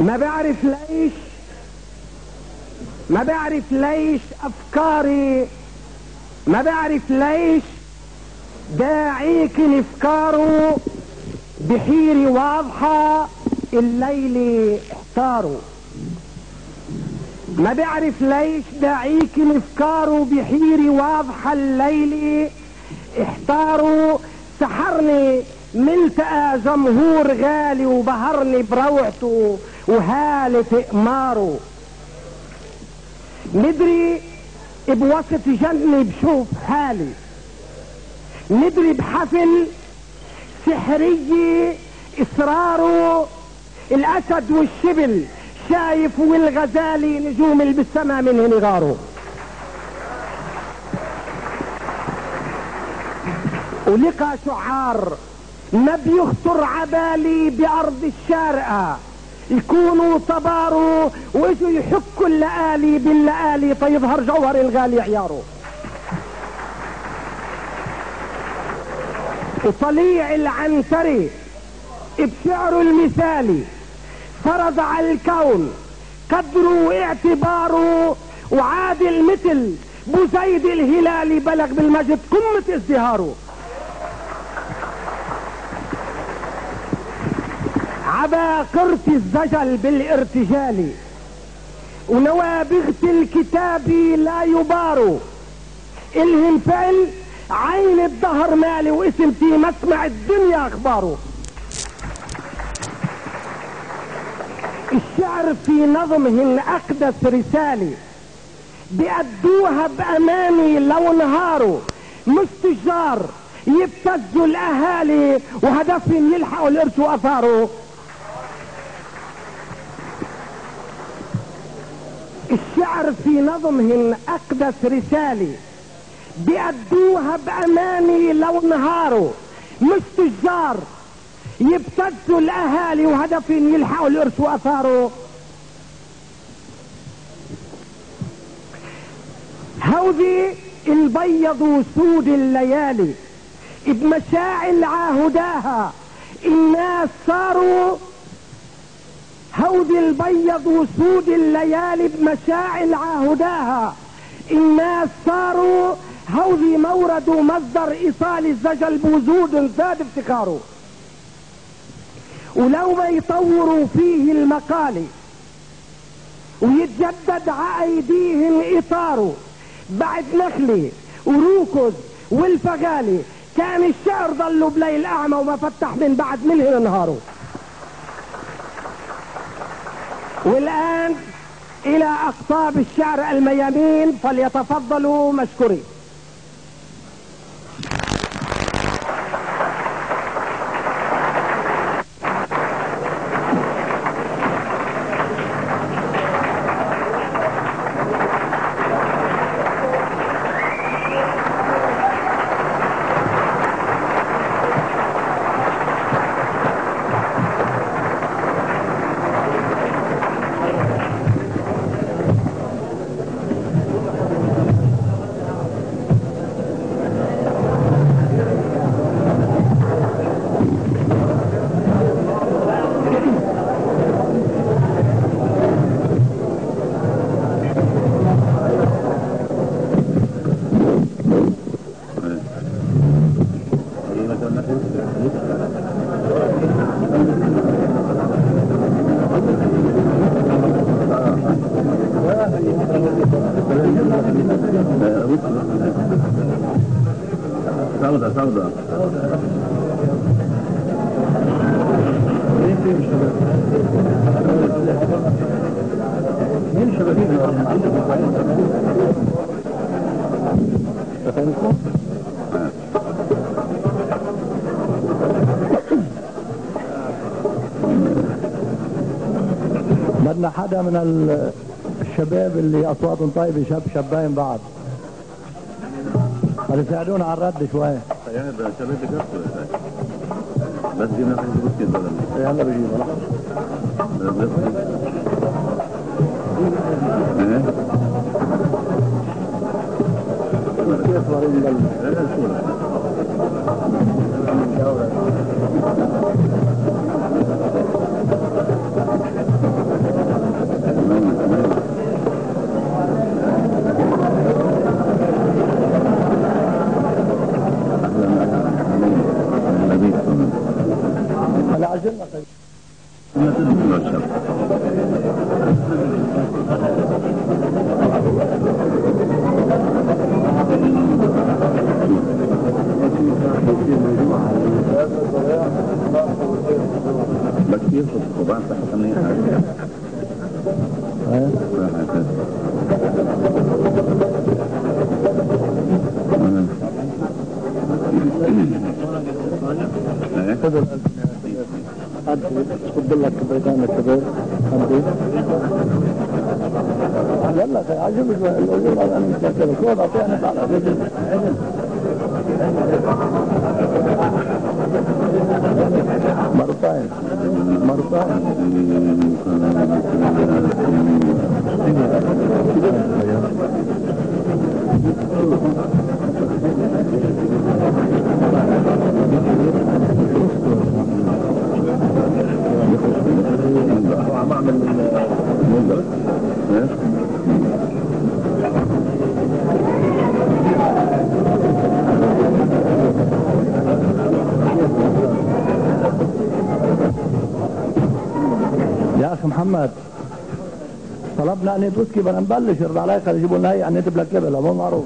ما بعرف ليش افكاري، ما بعرف ليش داعيك الافكار بحيري واضحة الليل احتاروا. ما بعرف ليش داعيك الافكار بحيري واضحة الليل احتاروا. سحرني ملتقى جمهور غالي وبهرني بروعته وهالة اقماره. ندري بوسط جنة بشوف حالي، ندري بحفل سحرية اصراره. الاسد والشبل شايف والغزالي نجوم اللي بالسما من نغاره. ولقى شعار ما بيخطر عبالي بارض الشارقة، يكونوا طباروا واجوا يحكوا اللآلي باللآلي فيظهر جوهر الغالي عياره. وطليع العنتري بشعره المثالي فرض على الكون قدره واعتباره، وعادل مثل بوزيد الهلالي بلغ بالمجد قمة ازدهاره. عباقرة الزجل بالارتجال ونوابغة الكتاب لا يباروا. الهم فعل عين الظهر مالي واسم في مسمع الدنيا اخباره. الشعر في نظمهن اقدس رسالة بيأدوها باماني لو نهاروا. مش تجار يبتزوا الاهالي وهدفهم يلحقوا الارث واثاره. الشعر في نظمهن اقدس رسالة بيأدوها باماني لو نهاروا. مش تجار يبتزوا الاهالي وهدفهم يلحقوا الارث واثاره. هودي البيض وسود الليالي بمشاعل عاهداها الناس صاروا. هودي البيض وسود الليالي بمشاعل عاهداها الناس صاروا. هودي مورد ومصدر ايصال الزجل بوجود زاد افتخاره. ولو ما يطوروا فيه المقال ويتجدد عايديهم اطاره بعد نخلي وروكز والفغالي كان الشعر ضلوا بليل اعمى وما فتح من بعد ملهن نهاره. والان الى اقطاب الشعر الميامين فليتفضلوا مشكورين. سوداء مين شبابين بدنا حدا من الشباب اللي اصواتهم طيبه شباين بعض يساعدونا على الرد شوي. يا ده شباب بكفوا بس جبنا حاجه بس كده يلا بجيبه لحظه كيف ورين بل خد لك بيتان الكبير يلا عجبك الاجور انا متذكر كود اعطيني على مرتين يا اخي محمد طلبنا ان توسكي بدنا نبلش رد عليك يجيبوا لنا هي ان تبلك كبل مو معروف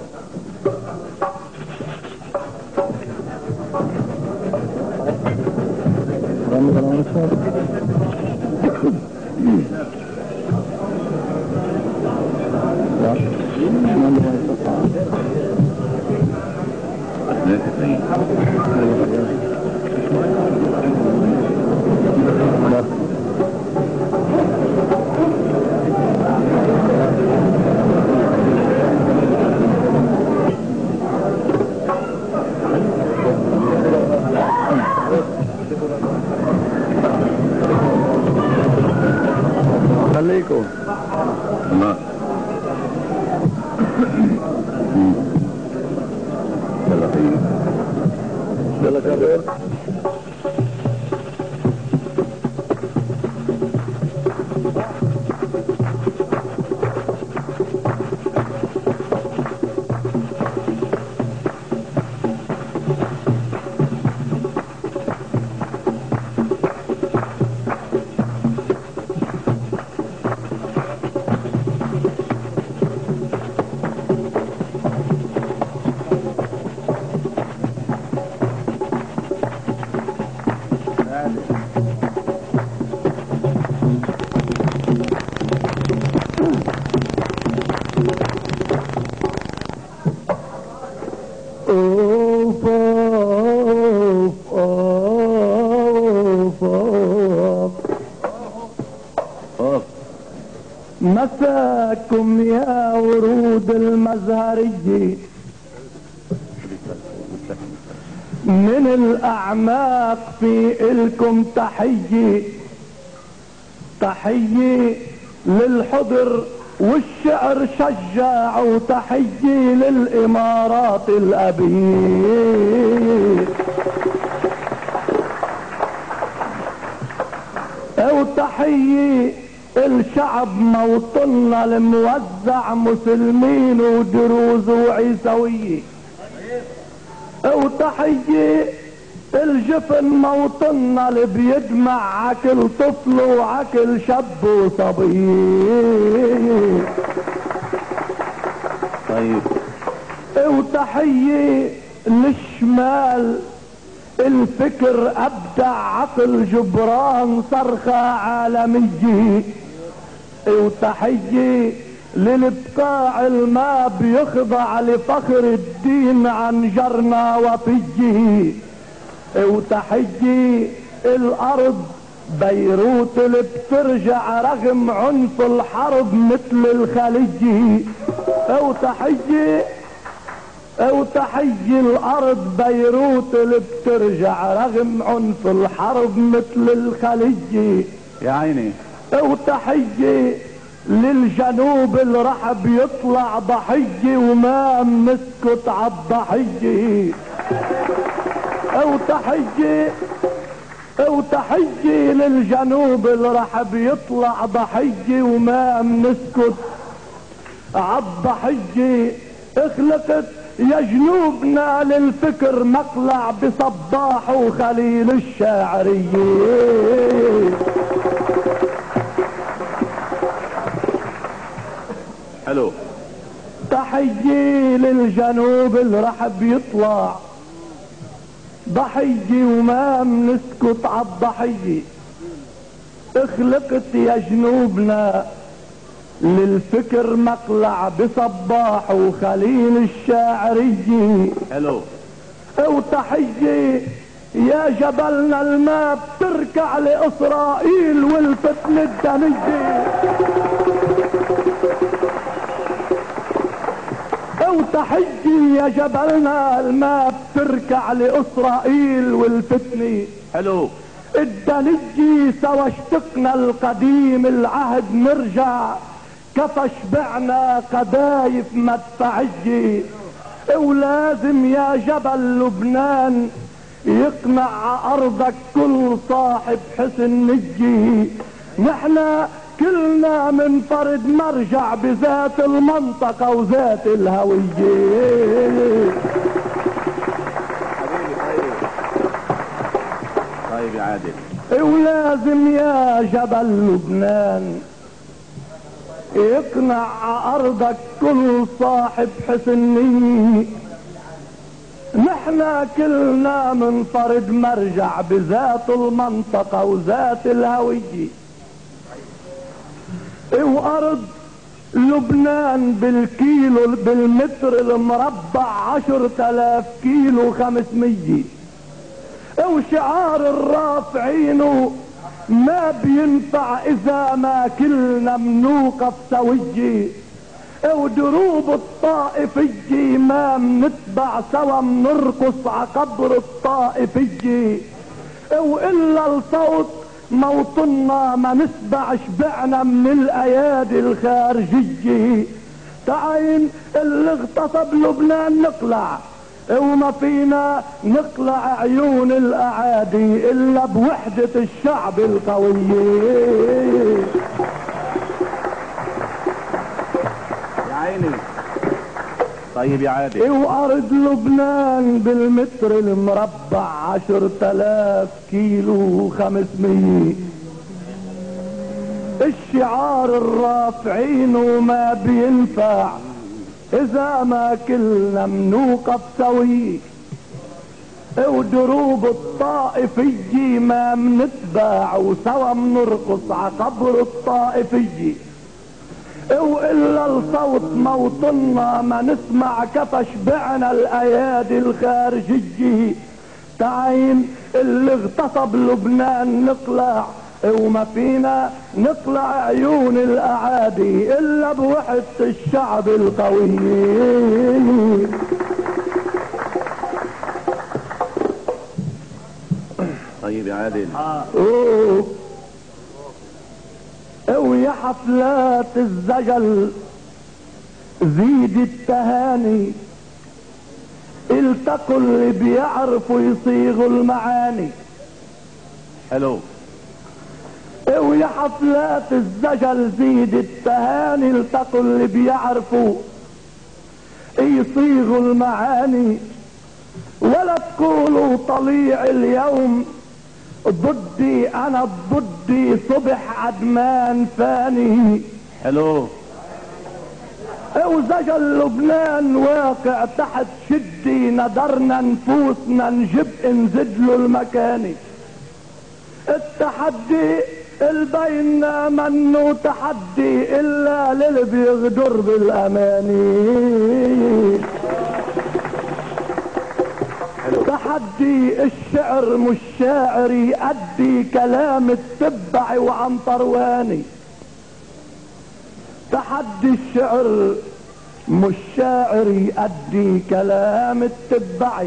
خليكم يلا كبير مساكم يا ورود المزهرية من الأعماق في إلكم تحية تحية للحضر والشعر شجاع وتحية للإمارات الأبية وتحية الشعب موطننا الموزع مسلمين ودروز وعيسوية وتحية الجفن موطننا اللي بيدمع عكل طفل وعكل شاب وصبي. طيب وتحية للشمال الفكر ابدع عقل جبران صرخة عالمية. وتحية للبقاع الما بيخضع لفخر الدين عن جرنا وطيه. وتحية الارض بيروت اللي بترجع رغم عنف الحرب مثل الخليجي. وتحية الارض بيروت اللي بترجع رغم عنف الحرب مثل الخليجي يا عيني. وتحية للجنوب اللي راح بيطلع ضحية وما مسكت عالضحية. وتحية للجنوب اللي راح بيطلع ضحية وما منسكت عالضحية. اخلقت يا جنوبنا للفكر مقلع بصباح وخليل الشاعرية. حلو. تحية للجنوب اللي راح بيطلع ضحية وما منسكت عالضحية. اخلقت يا جنوبنا للفكر مقلع بصباح وخليل الشاعري. حلو. وتحية يا جبلنا الماء بتركع لإسرائيل والفتن الدنية. وتحية يا جبلنا الماء بتركع لإسرائيل والفتنة. حلو. الدنية سوا اشتقنا القديم العهد نرجع كفى شبعنا قذايف مدفعية. ولازم يا جبل لبنان يقنع ارضك كل صاحب حسن نجي. نحنا كلنا من فرد مرجع بذات المنطقة وذات الهوية. طيب يا عادل. ولازم يا جبل لبنان يقنع ارضك كل صاحب حسن نية. نحنا كلنا من فرد مرجع بذات المنطقة وذات الهوية. وارض لبنان بالكيلو بالمتر المربع 10,000 كيلو 500. وشعار الرافعينه ما بينفع اذا ما كلنا منوقف سوية. ودروب الطائفية ما منتبع سوا منرقص عقبر الطائفية. والا الصوت موطنا ما نسبع شبعنا من الايادي الخارجية. تعين اللي اغتصب لبنان نقلع وما فينا نقلع عيون الاعادي الا بوحدة الشعب القوية. يا عيني. طيب يا عادل. وارض لبنان بالمتر المربع 10,000 كيلو 500. الشعار الرافعين وما بينفع اذا ما كلنا منوقف سوي. ودروب الطائفية ما منتباع وسوا منرقص عقبر الطائفية. والا الصوت موطنا ما نسمع كفى شبعنا الايادي الخارجية. تعين اللي اغتصب لبنان نقلع وما فينا نقلع عيون الاعادي الا بوحدة الشعب القوي. طيب يا عادل. ويا حفلات الزجل زيد التهاني. التقوا اللي بيعرفوا يصيغوا المعاني. حلو. ويا حفلات الزجل زيد التهاني. التقوا اللي بيعرفوا يصيغوا المعاني. ولا تقولوا طليع اليوم ضدي انا ضدي صبح عدمان فاني. حلو. وزجل لبنان واقع تحت شدي. ندرنا نفوسنا نجب نزدلوا المكاني. التحدي البينا منه تحدي الا للي بيغدر بالاماني. تحدي الشعر مش شاعر يأدي كلام التبع وعنطرواني. تحدي الشعر مش شاعر يأدي كلام التبع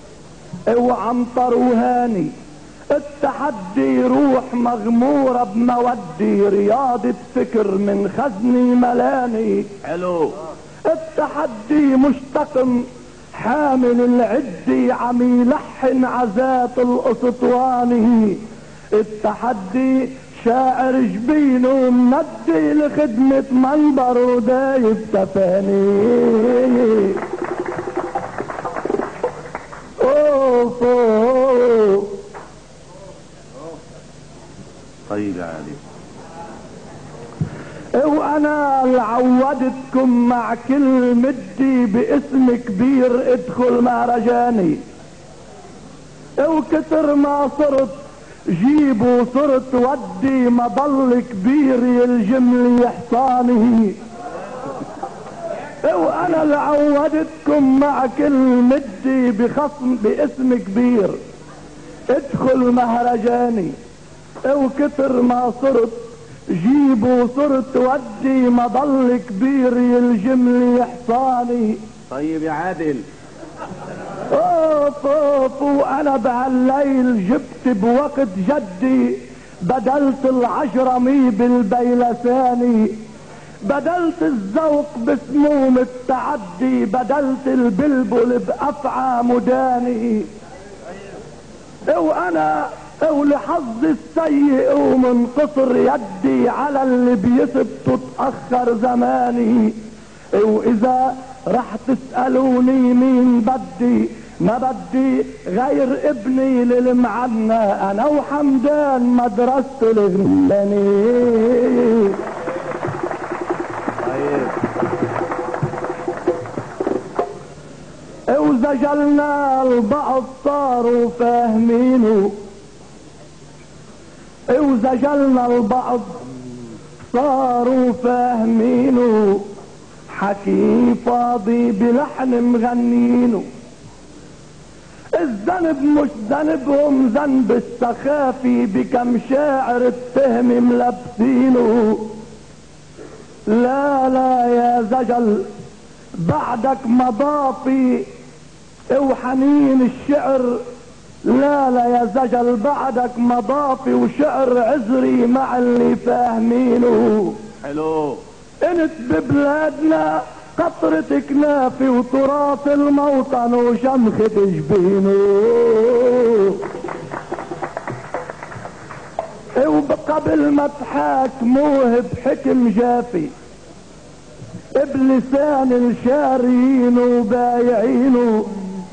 وعنطروهاني. التحدي روح مغمورة بمودي رياضة فكر من خزني ملاني. حلو. التحدي مشتقم حامل العدي عم يلحن عزات الاسطواني. التحدي شاعر جبينه مندي لخدمة منبر ودايب تفاني. اوف اوف. طيب يا عادل. وانا اللي عودتكم مع كل مدي باسم كبير ادخل مهرجاني. وكتر ما صرت جيبوا صرت ودي ما ضل كبير يلجملي حصاني، وانا اللي عودتكم مع كل مدي بخصم باسم كبير ادخل مهرجاني، وكتر ما صرت جيبوا صرت ودي ما ضل كبير يلجملي حصاني. طيب يا عادل. اوف اوف، وانا بهالليل جبت بوقت جدي، بدلت العجرمي بالبيلساني، بدلت الذوق بسموم التعدي، بدلت البلبل بأفعى مداني. وانا ولحظي السيء ومنقصر يدي على اللي بيثبت تأخر زماني. واذا رح تسألوني مين بدي، ما بدي غير ابني للمعنى، انا وحمدان مدرسة الغناني. وزجلنا البعض صاروا فاهمينه، وزجلنا البعض صاروا فاهمينه، حكي فاضي بلحن مغنينه. الذنب مش ذنبهم، ذنب السخافي بكم شاعر التهم ملبسينه. لا لا يا زجل بعدك مضافي وحنين الشعر، لا لا يا زجل بعدك مضافي وشعر عذري مع اللي فاهمينه. حلو. انت ببلادنا قطرة كنافي وتراث الموطن وشمخة جبينه، وقبل ما تحاكموه بحكم جافي بلسان الشارين وبايعينه،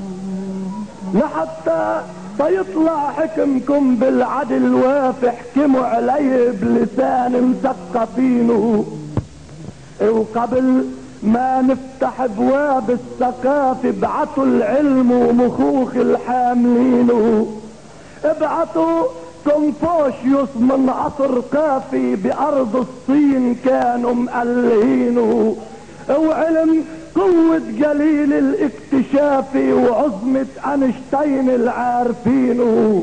لحتى فيطلع حكمكم بالعدل وافي، احكموا عليه بلسان مثقفينه. وقبل ما نفتح ابواب الثقافة ابعتوا العلم ومخوخ الحاملينه، ابعتوا كونفوشيوس من عصر قافي بارض الصين كانوا مألهينه، وعلم قوة جليل الاكتشاف وعظمة أينشتاين العارفينه.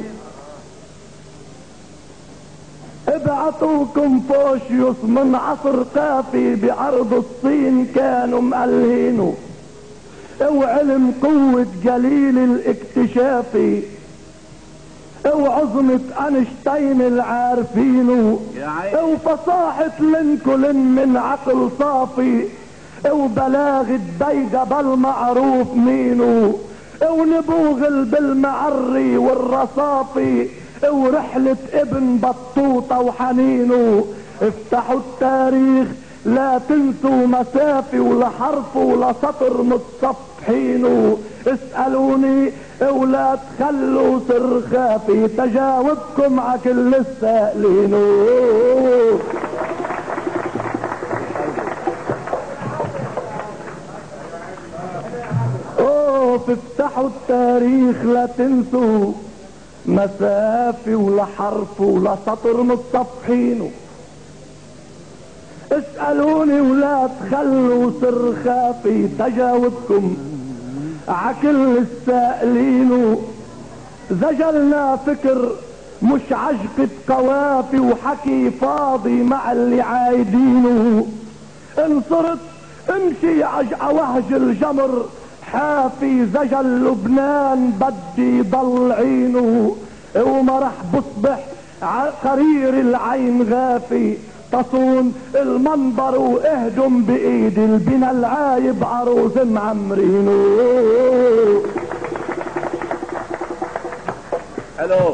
ابعتوا كونفوشيوس من عصر قافي بأرض الصين كانوا مألهينه، وعلم قوة جليل الاكتشاف وعظمة أينشتاين العارفينه، وفصاحة لينكولن من عقل صافي، وبلاغة بيدة بالمعروف مينو، ونبوغل بالمعري والرصافي، ورحلة ابن بطوطة وحنينه. افتحوا التاريخ لا تنسوا مسافي، ولا حرف ولا سطر متصفحينه. اسألوني ولا تخلوا سر خافي، تجاوبكم ع كل السائلينه. افتحوا التاريخ لا تنسوا مسافي، ولا حرف ولا سطر متصفحينه. اسألوني ولا تخلوا سر خافي، تجاوبكم عكل السائلين. زجلنا فكر مش عجقة قوافي، وحكي فاضي مع اللي عايدينه. ان صرت امشي عجقة وهج الجمر حافي، زجل لبنان بدي ضل عينه. وما رح بصبح قرير العين غافي، تصون المنبر واهدم بايدي البنا العايب عروس معمرينه. حلو.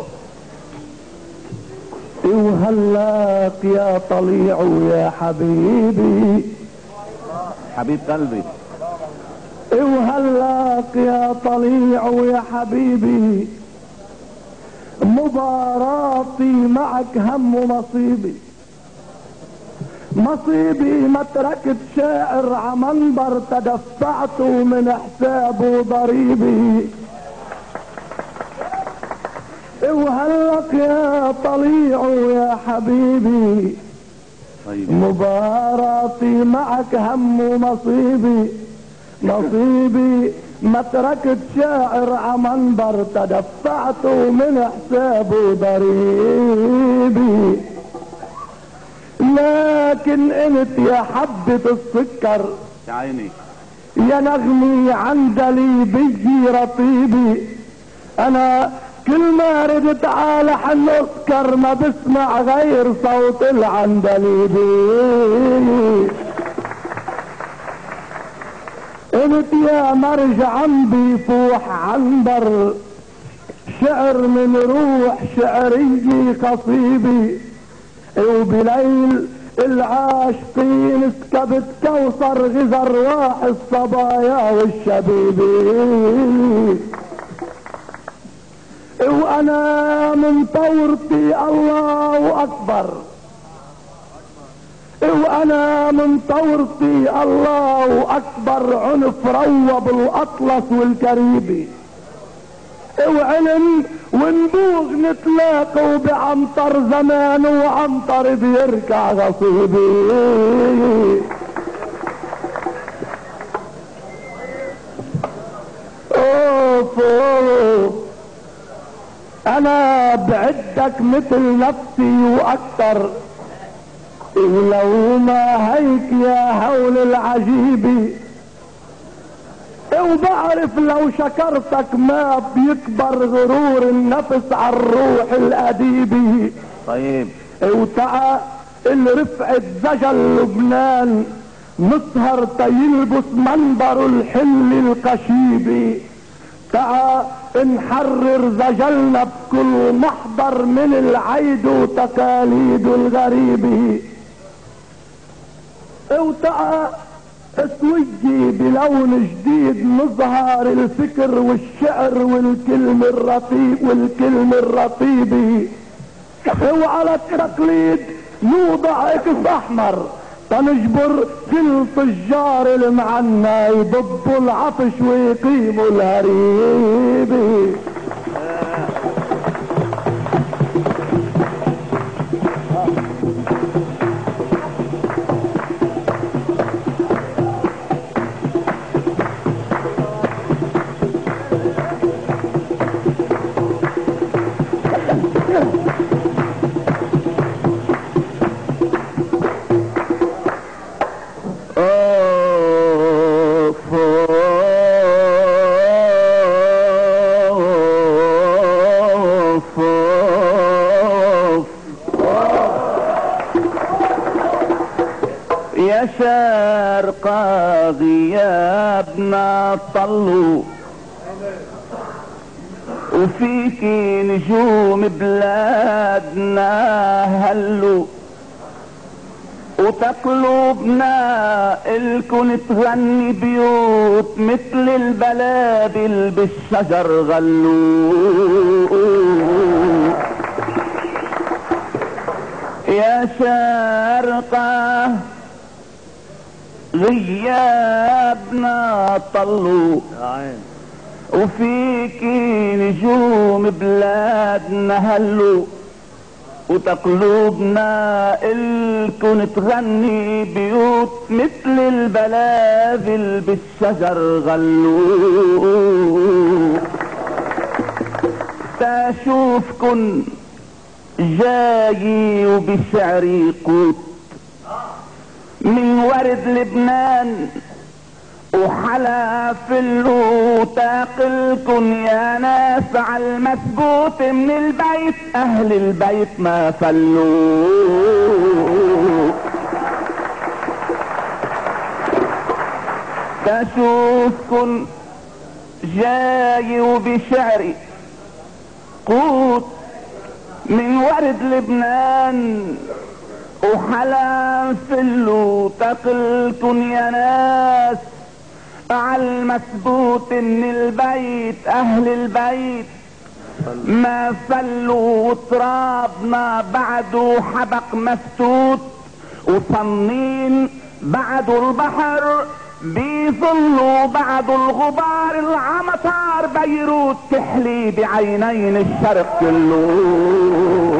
وهلاك يا طليع يا حبيبي، حبيب قلبي. وهلاك يا طليع يا حبيبي، مباراتي معك هم ومصيبي. مصيبي ما تركت شاعر عمنبر، تدفعته من حسابه ضريبي. وهلق يا طليع يا حبيبي مباراتي معك هم ومصيبي نصيبي ما تركت شاعر عمنبر تدفعت من حسابه ضريبي لكن انت يا حبة السكر يا عيني يا نغمي عندلي بيجي رطيبي انا كل ما ردت على حن اسكر ما بسمع غير صوت العندليبي انت يا مرج عم بيفوح عنبر شعر من روح شعري قصيبي وبليل العاشقين سكبت كوثر غزر واح الصبايا والشبيبي وانا من طورتي الله اكبر وانا من طورتي الله اكبر عنف روب الاطلس والكريبي وعلم ونبوغ نتلاقوا بعنطر زمان وعنطر بيركع غصيبي اوف اوف انا بعدك مثل نفسي واكتر ولو ما هيك يا هول العجيبي وبعرف لو شكرتك ما بيكبر غرور النفس على الروح الاديبي طيب وتعا الرفعة زجل لبنان نسهر تيلبس منبر الحل القشيبي تعا نحرر زجلنا بكل محضر من العيد وتقاليد الغريبي وتعا اسوجي بلون جديد نظهر الفكر والشعر والكلم الرطيبي وعلى التقليد نوضع اكس احمر تنجبر كل تجار المعنى يضبوا العطش ويقيموا الهريبي يا شارقة غيابنا طلوا وفيك نجوم بلادنا هلوا وتقلبنا الكن تغني بيوت مثل البلابل بالشجر غلوا يا شارقة غيابنا طلوا وفيك نجوم بلادنا هلوا وتقلبنا الكن تغني بيوت مثل البلابل بالشجر غلوا تشوفكن جاي وبشعري قوت من ورد لبنان وحلا فلو تاقلكن يا ناس على المثبوت من البيت اهل البيت ما فلوا تشوفكن جاي وبشعري قوت من ورد لبنان وحلا فلو تقلكن يا ناس على المثبوت من البيت اهل البيت ما فلوا ترابنا بعده حبق مفتوت وصنين بعده البحر بيظلوا بعد الغبار العمطار بيروت تحلي بعينين الشرق كله.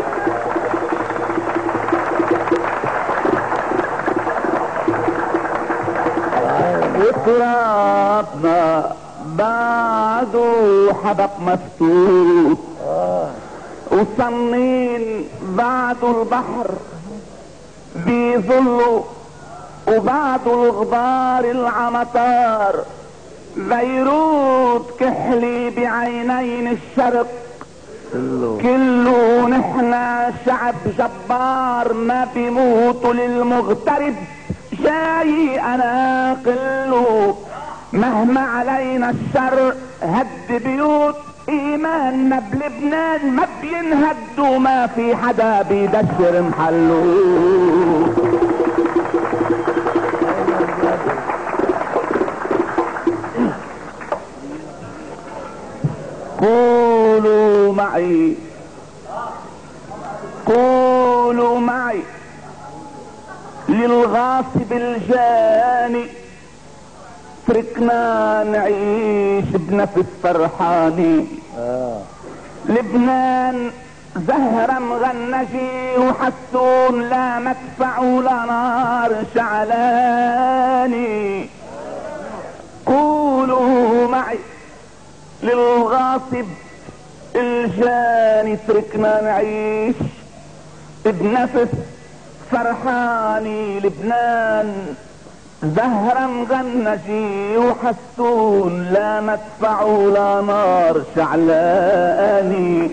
وترابنا بعده حبق مفتوح وصنين بعده البحر بيظلوا وبعد الغبار العمطار بيروت كحلي بعينين الشرق كله. نحنا شعب جبار ما بيموت للمغترب جاي انا قله. مهما علينا الشر هد بيوت ايماننا بلبنان ما بينهد وما في حدا بيدشر محله. قولوا معي قولوا معي للغاصب الجاني تركنا نعيش بنفس فرحاني. لبنان زهرة مغنجي وحسون لا مدفع ولا نار شعلاني. قولوا معي للغاصب الجاني تركنا نعيش بنفس فرحاني. لبنان زهرة مغنجي وحسون لا مدفع ولا نار شعلاني.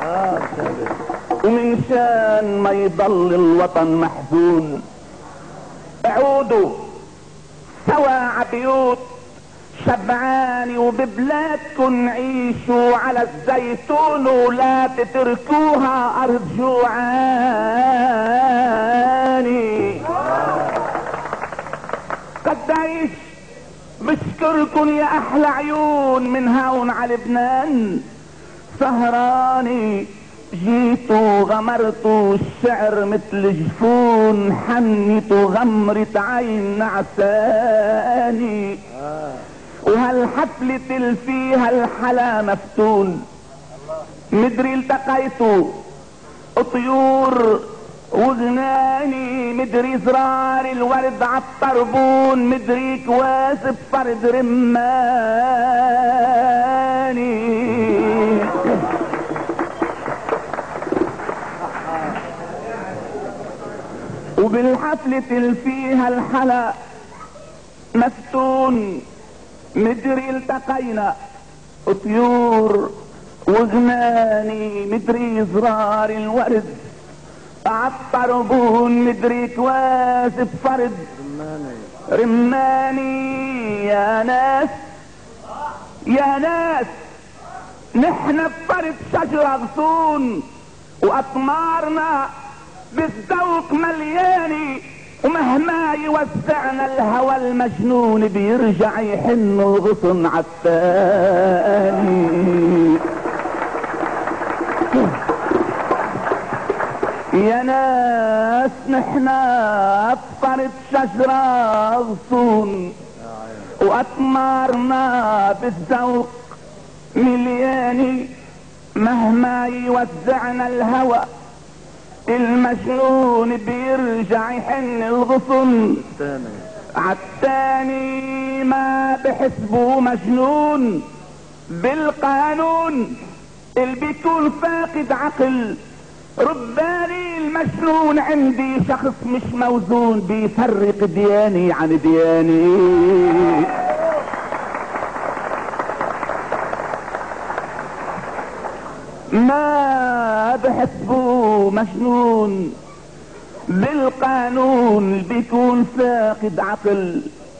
ومن شان ما يضل الوطن محزون اعودوا سوا عبيوت شبعاني وببلادكن عيشوا على الزيتون ولا تتركوها ارض جوعاني. قديش بشكركن يا احلى عيون من هون على لبنان سهراني. جيتوا غمرتوا الشعر مثل جفون حنيتوا غمرة عين نعساني. وهالحفلة اللي فيها الحلا مفتون مدري التقيتوا طيور وغناني. مدري زرار الورد عالطربون مدري كواسب فرد رماني. وبالحفلة اللي فيها الحلا مفتون مدري التقينا طيور وغناني. مدري زرار الورد عالطربون مدري كواسب فرد رماني. يا ناس يا ناس نحن بفرد شجرة غصون واطمارنا بالذوق ملياني. ومهما يوسعنا الهوى المجنون بيرجع يحن الغصن عالتاني. يا ناس نحنا بفرد شجرة غصون واطمارنا بالذوق ملياني. مهما يوزعنا الهوى المجنون بيرجع يحن الغصن عالتاني. ما بحسبه مجنون بالقانون اللي بيكون فاقد عقل. رباني المجنون عندي شخص مش موزون بيفرق دياني عن دياني. ما بحسبه مجنون بالقانون بيكون فاقد عقل.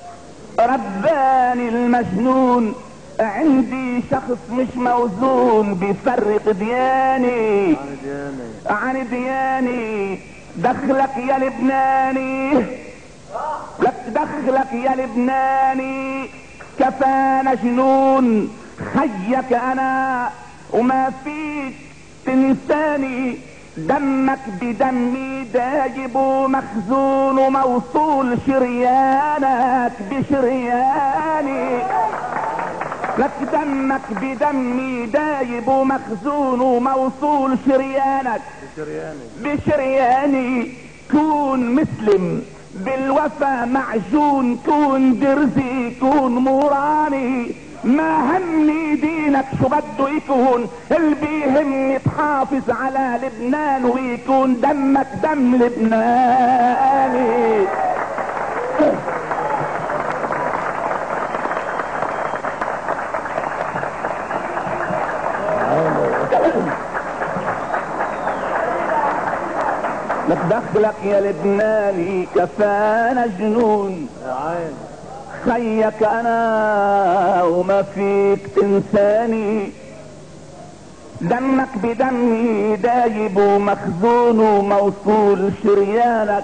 رباني المجنون عندي شخص مش موزون بيفرق دياني عن دياني. دخلك يا لبناني لك دخلك يا لبناني كفانا جنون. خيك انا وما فيك تنساني. دمك بدمي دايب ومخزون وموصول شريانك. دينك بشرياني، لك دمك بدمي دايب ومخزون وموصول شريانك بشرياني. كون مسلم بالوفا معجون، كون درزي كون موراني، ما همني دينك شو بده يكون، اللي بيهمني تحافظ على لبنان ويكون دمك دم لبناني. لك دخلك يا لبناني كفانا جنون، خيك انا وما فيك تنساني، دمك بدمي دايب ومخزون وموصول شريانك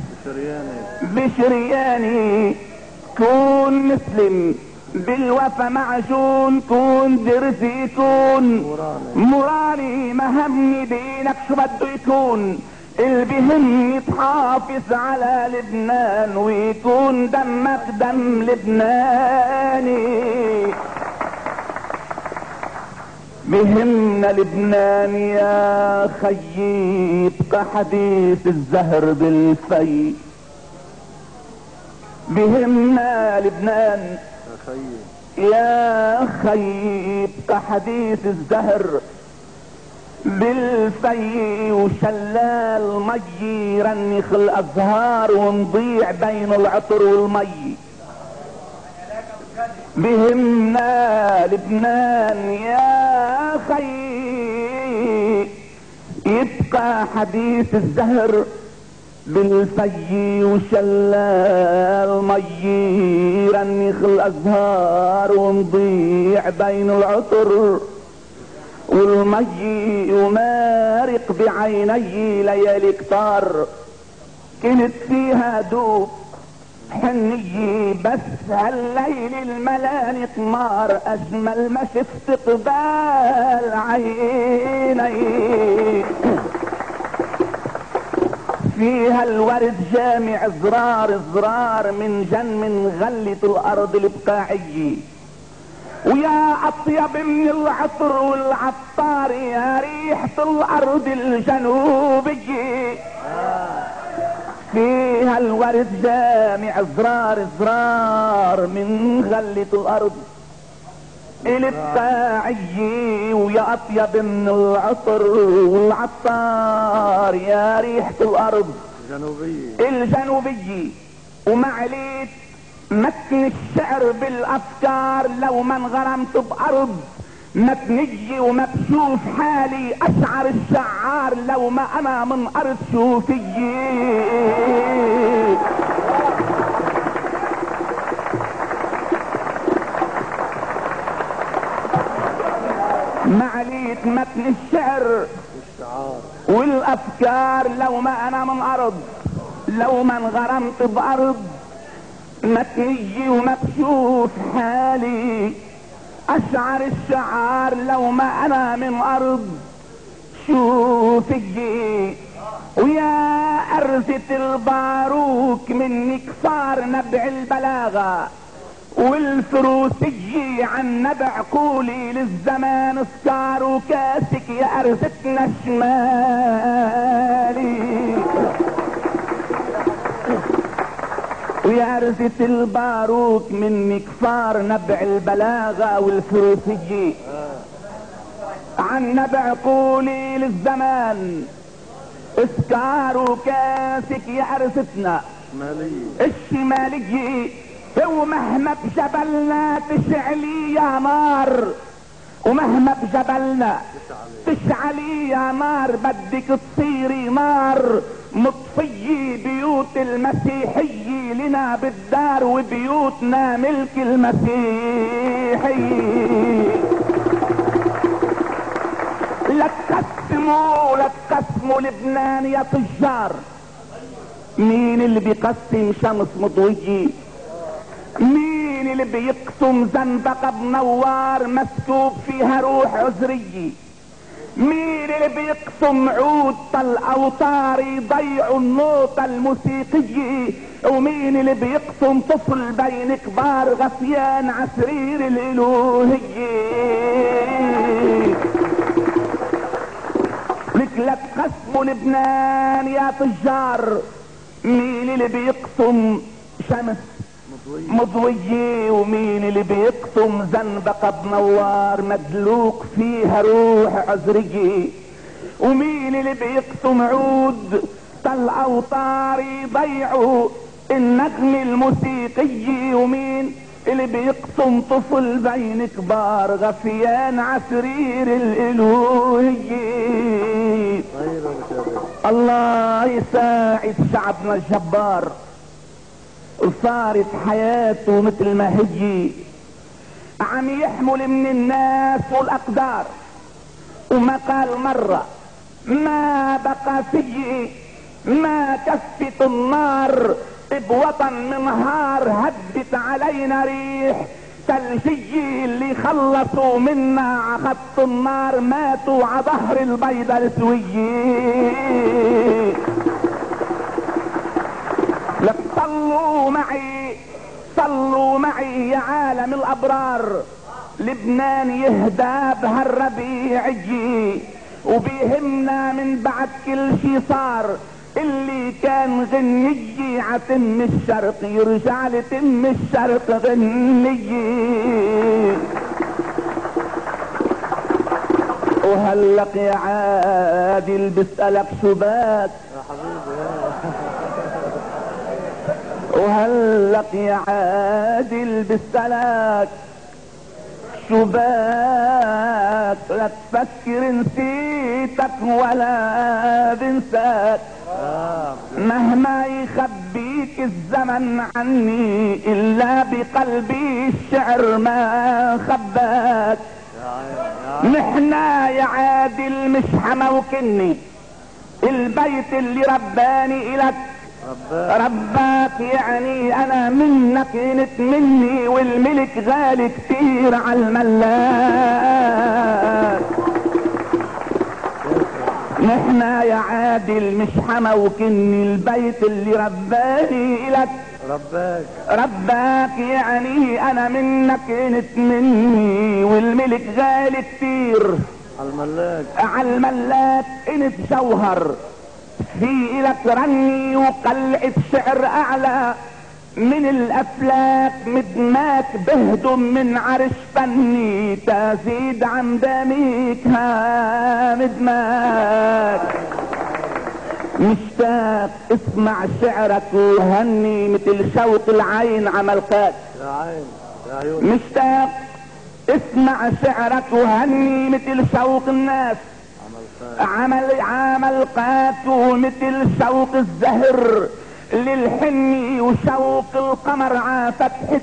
بشرياني. كون مسلم بالوفا معجون، كون درزي كون مراني، ما همني دينك شو بده يكون، اللي بيهمني تحافظ على لبنان ويكون دمك دم لبناني. بهمنا لبنان يا خيي، يبقى حديث الزهر بالفي. بهمنا لبنان يا خيي، يبقى حديث الزهر بالفي، وشلال مي يرنخ الازهار ونضيع بين العطر والمي. بهمنا لبنان يا خي، يبقى حديث الزهر بالفي، وشلال مي يرنخ الازهار ونضيع بين العطر والمي، ومارق بعيني ليالي كتار كنت فيها دوب حني، بس هالليل الملاني قمار اجمل ما شفت قبال عيني. فيها الورد جامع زرار زرار من من غلة الارض البقاعية، ويا اطيب من العطر والعطار يا ريحة الارض الجنوبية. فيها الورد جامع زرار زرار من غلة الارض البقاعية، ويا اطيب من العطر والعطار يا ريحة الارض الجنوبية. ومعليت متن الشعر بالافكار، لو ما انغرمت بارض متنجي وما بشوف حالي اشعر الشعار، لو ما انا من ارض شوفية. معليت متن الشعر والافكار، لو ما انا من ارض، لو ما انغرمت بارض متنجي وما بشوف حالي اشعر الشعار، لو ما انا من ارض شوفي. ويا ارزة الباروك منك صار نبع البلاغة، والفروسية عن نبع قولي للزمان سكار، وكاسك يا ارزتنا شمالي. ويا أرزة الباروك منك صار نبع البلاغة والفروسية، عن نبع قولي للزمان اسكار، وكاسك يا أرزتنا الشمالية. ومهما بجبلنا تشعلي يا نار، ومهما بجبلنا تشعلي يا نار، بدك تصيري نار مطفية بيوت المسيحية لنا بالدار، وبيوتنا ملك المسيحي. لك قسموا لبنان يا تجار، مين اللي بيقسم شمس مضوية؟ مين اللي بيقسم زنبقة بنوار مسكوب فيها روح عذرية؟ مين اللي بيقسم عود الاوتار يضيعوا النوتة الموسيقية؟ ومين اللي بيقسم طفل بين كبار غثيان عسرير الالوهية؟ لك لا تقسموا لبنان يا تجار. مين اللي بيقسم شمس مضوية؟ ومين اللي بيقسم زنبقة بنوار مدلوق فيها روح عذرية؟ ومين اللي بيقسم عود الاوتار يضيعوا النغمة الموسيقية؟ ومين اللي بيقسم طفل بين كبار غفيان عسرير الالوهية؟ الله يساعد شعبنا الجبار، وصارت حياته مثل ما هي، عم يحمل من الناس والاقدار، وما قال مرة ما بقى فيي ما كفت النار بوطن من نهار هدت علينا ريح ثلجي. اللي خلصوا منا عخط النار ماتوا ع ظهر البيضة السوية. لك صلوا معي يا عالم الابرار، لبنان يهدى بهالربيع يجي، وبيهمنا من بعد كل شي صار اللي كان غنيجي عتم الشرق يرجع لتم الشرق غنيجي. وهلق يا عادل بسألك شباك وهلق يا عادل بسألك شباك، لا تفكر نسيتك ولا بنساك، مهما يخبيك الزمن عني إلا بقلبي الشعر ما خباك. نحنا يا عادل مش حموكني، البيت اللي رباني إلك رباك، يعني انا منك انت مني، والملك غالي كتير عالملاك. نحنا يا عادل مش حموكني، البيت اللي رباني الك رباك، يعني انا منك انت مني، والملك غالي كتير عالملاك. انت جوهر في لك رني وقلعة شعر اعلى من الافلاك، مدماك بهدم من عرش فني تزيد عن دميك ها مدماك. مشتاق اسمع شعرك وهني مثل شوق العين عملقاك، مشتاق اسمع شعرك وهني مثل شوق الناس عمل قاتو، مثل شوق الزهر للحني وشوق القمر عفتحة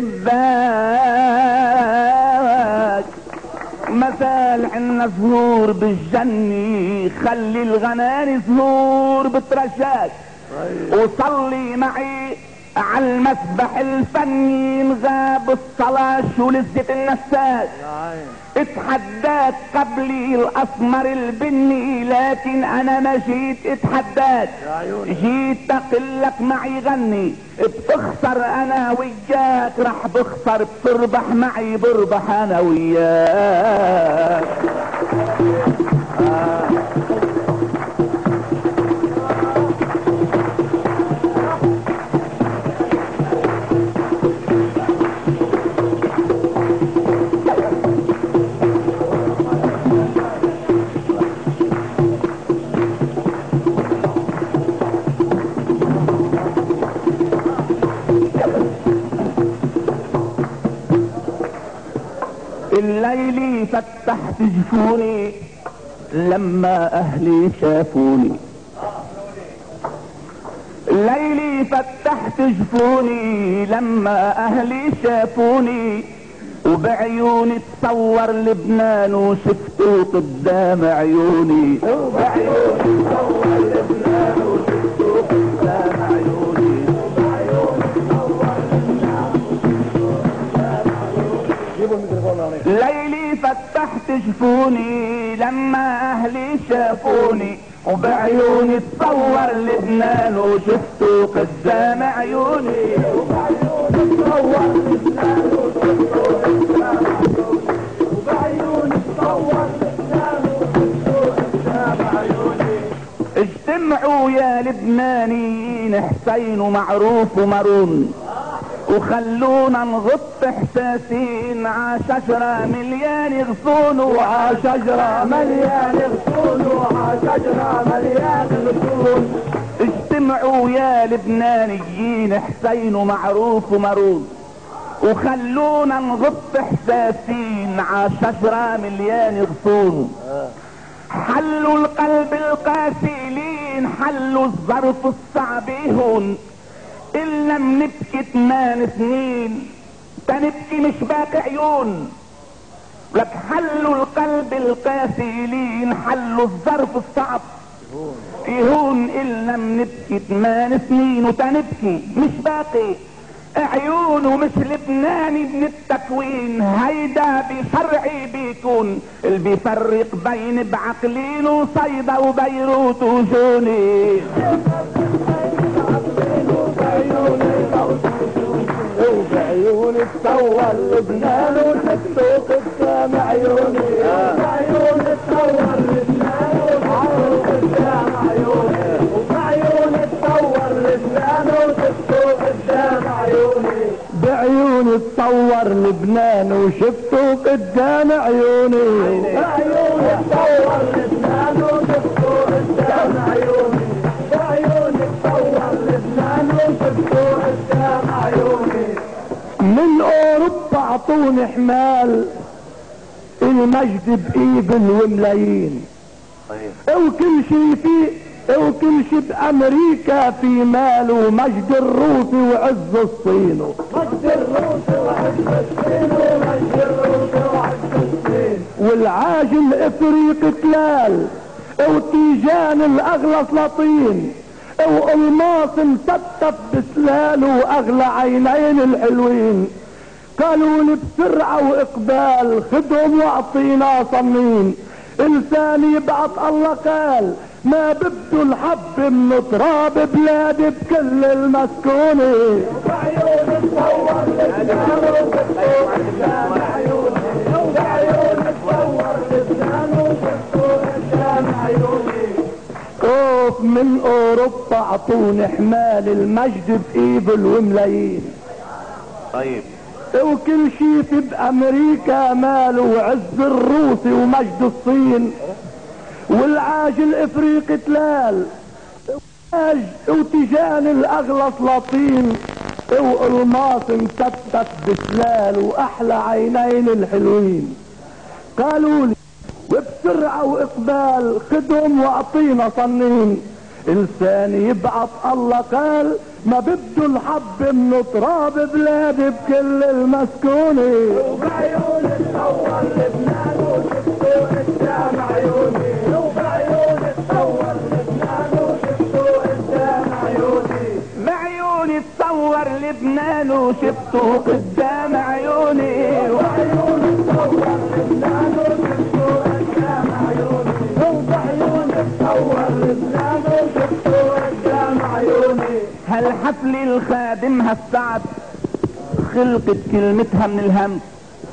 الشباك. مازال عنا زهور بالجنة، خلي الغناني زهور بترجاك، وصلي معي على المسبح الفني نغاب الصلاة شو لذة النساك. اتحداك قبلي الاسمر البني، لكن انا ما جيت اتحداك، جيت اقلك معي غني. بتخسر انا وياك رح بخسر، بتربح معي بربح انا وياك. الليلي فتحت جفوني لما اهلي شافوني، الليلي فتحت جفوني لما اهلي شافوني، وبعيوني تصور لبنان وشفته قدام عيوني، وبعيوني تصور لبنان وشفته قدام عيوني، ليلي فتحت تشفوني لما اهلي شافوني، وبعيوني اتصور لبنان وشفته قدام عيوني، وبعيوني اتصور لبنان وشفته قدام عيوني، وبعيوني اتصور لبنان وشفته قدام عيوني. اجتمعوا يا لبنانيين حسين ومعروف ومارون، وخلونا نغط حساسين عشجرة مليان غصون، وعشجرة مليان غصون، وعشجرة مليان غصون. اجتمعوا يا لبنانيين حسين ومعروف ومارون، وخلونا نغط حساسين عشجرة مليان غصون. حلوا القلب القاسي، حلوا الظرف الصعب هون، إن لم نبكي 8 سنين تنبكي مش باقي عيون. لك حلوا القلب القاسي، حلوا الظرف الصعب يهون، إن لم نبكي 8 سنين وتنبكي مش باقي عيون. ومش لبناني من التكوين، هيدا بشرعي بيكون، اللي بيفرق بين بعقلين وصيدا وبيروت وجوني. وبعيوني تصور لبنان وشفته قدام عيوني، وبعيوني تصور لبنان وشفته قدام عيوني، وبعيوني تصور لبنان وشفته قدام عيوني. بعيوني تصور لبنان وشفته قدام عيوني، بعيوني تصور لبنان وشفته قدام عيوني، بعيوني تصور لبنان وشفته قدام عيوني. من اوروبا اعطوني حمال، المجد بايبل وملايين، وكل شي وكل شي بامريكا في مال، ومجد الروسي وعز الصين، مجد الروسي وعز الصين، ومجد الروسي وعز الصين. والعاجل افريقي تلال، وتيجان الاغلى سلاطين، والماس متتف بسلال، واغلى عينين الحلوين. قالوا لي بسرعة واقبال، خدهم واعطينا صمين. لساني يبعط الله قال، ما ببدو الحب من تراب بلادي بكل المسكونة. وبعيوني تصور لبنان وشفته قدام عيوني، وبعيوني تصور لبنان وشفته قدام عيوني. خوف من اوروبا اعطوني حمال، المجد بايبل وملايين. طيب وكل شي في بامريكا مال، وعز الروسي ومجد الصين، والعاجل افريقي تلال، وتيجان الاغلى سلاطين، والماس متتف بسلال، واحلى عينين الحلوين. قالوا لي وبسرعة واقبال، خدهم واعطينا صنين. لساني يبعط الله قال، ما بده الحب من تراب بلادي بكل المسكونة. وبعيوني تصور لبنان وشفته قدام عيوني، وبعيوني تصور لبنان وشفته قدام عيوني، بعيوني تصور لبنان وشفته قدام عيوني، وبعيوني تصور لبنان وشفته قدام عيوني، وبعيوني تصور لبنان وشفته قدام عيوني. هالحفل الخادم هالسعد، خلقت كلمتها من الهمس،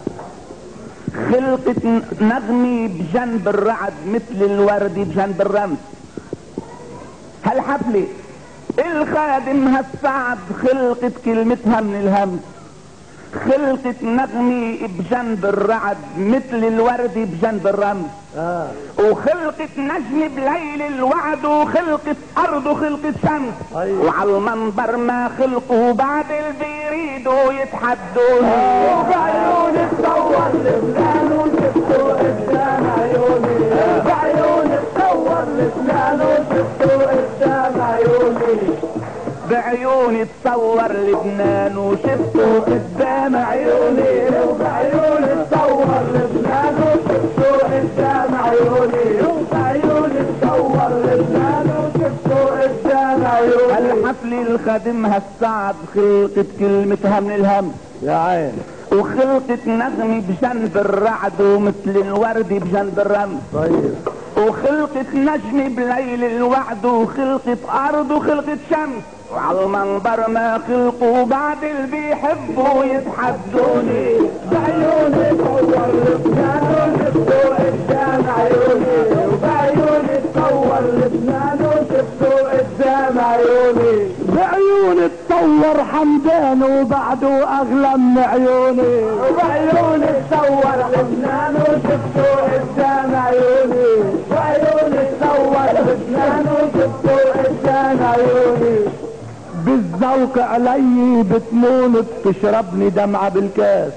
خلقت نغمي بجنب الرعد مثل الورد بجنب الرمس. هالحفل الخادم هالسعد، خلقت كلمتها من الهمس، خلقت نغمي بجنب الرعد مثل الورد بجنب الرمس. وخلقت نجم بليل الوعد، وخلقت ارض وخلقت شمس. وعلى المنبر ما خلقوا بعد اللي يريدوا يتحدوني. وبعيوني تصور لبنان وشفته قدام عيوني، بعيوني تصور لبنان وشفته قدام عيوني، بعيوني تصور لبنان وشفته قدام عيوني، وبعيوني تصور لبنان وشفته قدام عيوني، وبعيوني تصور لبنان وشفته قدام عيوني. الحفل الخادم هالسعد، خلقت كلمتها من الهمس، يا عين وخلقت نغمي بجنب الرعد ومثل الورد بجنب الرمل. طيب. وخلقت نجمي بليل الوعد وخلقت ارض وخلقت شمس، وعلى المنبر ما خلقوا بعد اللي بيحبوا يتحدوني. بعيوني تصور لبنان وشفتوا قدام عيوني، وبعيوني تصور لبنان وشفتوا قدام عيوني، بعيوني تصور حمدان وبعده اغلى من عيوني، وبعيوني تصور لبنان وشفتوا قدام عيوني، بعيوني تصور لبنان وشفتوا قدام عيوني. بالذوق علي بتمون بتشربني دمعة بالكاس،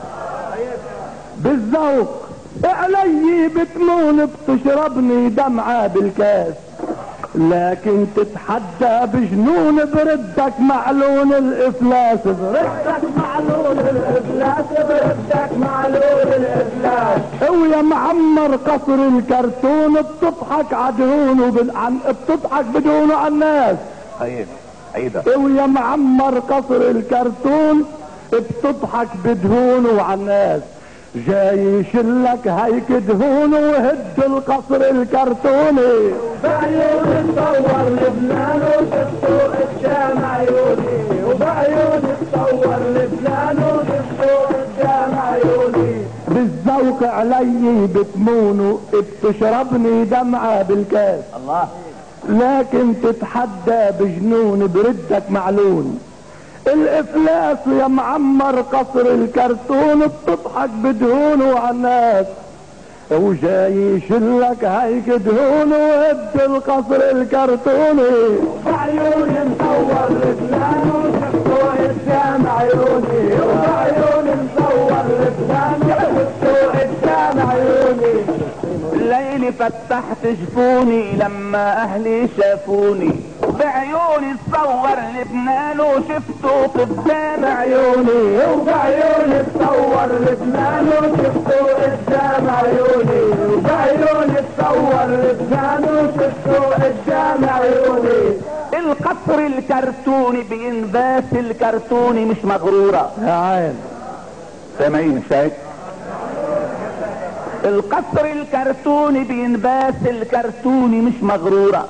بالذوق علي بتمون بتشربني دمعة بالكاس، لكن تتحدى بجنون بردك معلون الافلاس، بردك معلون الافلاس، بردك معلون الافلاس. ويا معمر قصر الكرتون بتضحك عدهون بتضحك بدونه على الناس. ويا معمر قصر الكرتون بتضحك بدهونه على الناس، جاي يشلك هيك دهون وهد القصر الكرتوني. بعيوني تصور لبنان وشفتوا قدام عيوني، وبعيوني تصور لبنان وشفتوا قدام عيوني. بالذوق علي بتمونوا بتشربني دمعة بالكاس، الله، لكن تتحدى بجنون بردك معلون الافلاس. يا معمر قصر الكرتون بتضحك بدهونه على الناس، وجاي يشلك هيك دهون وهد القصر الكرتوني. بعيوني مصور لبنان وشفتوا قدام عيوني، وبعيوني مصور لبنان وشفتوا قدام عيوني. الليل فتحت جفوني لما اهلي شافوني، بعيوني تصور لبنان وشفتوا قدام عيوني، وبعيوني تصور لبنان وشفتوا قدام عيوني، وبعيوني تصور لبنان وشفتوا قدام عيوني. القصر الكرتوني بينباس الكرتوني مش مغرورة. يا عين سامعين شايف؟ القصر الكرتوني بينباس الكرتوني مش مغرورة.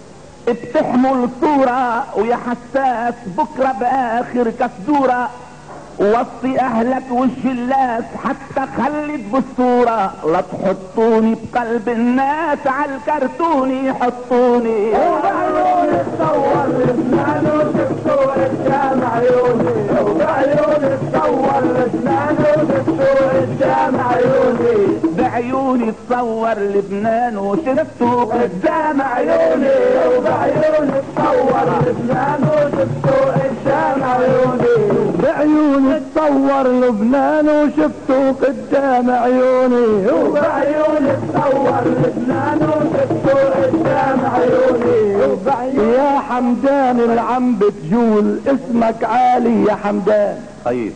بتحمل صورة ويا حساس بكرة باخر كسدورة، ووصي اهلك والجلاس حتى خلت بالصورة، لا تحطوني بقلب الناس على الكرتوني يحطوني. وبعيوني تصور لبنان وشفتوا قدام عيوني، وبعيوني تصور لبنان وشفتوا قدام عيوني. بعيوني تصور لبنان وشفتوا قدام عيوني، وبعيوني تصور لبنان وشفتوا قدام عيوني. بعيوني تصور لبنان وشفتوا قدام عيوني، وبعيوني تصور لبنان وشفتوا قدام عيوني. يا حمدان العم بتجول اسمك عالي يا حمدان. طيب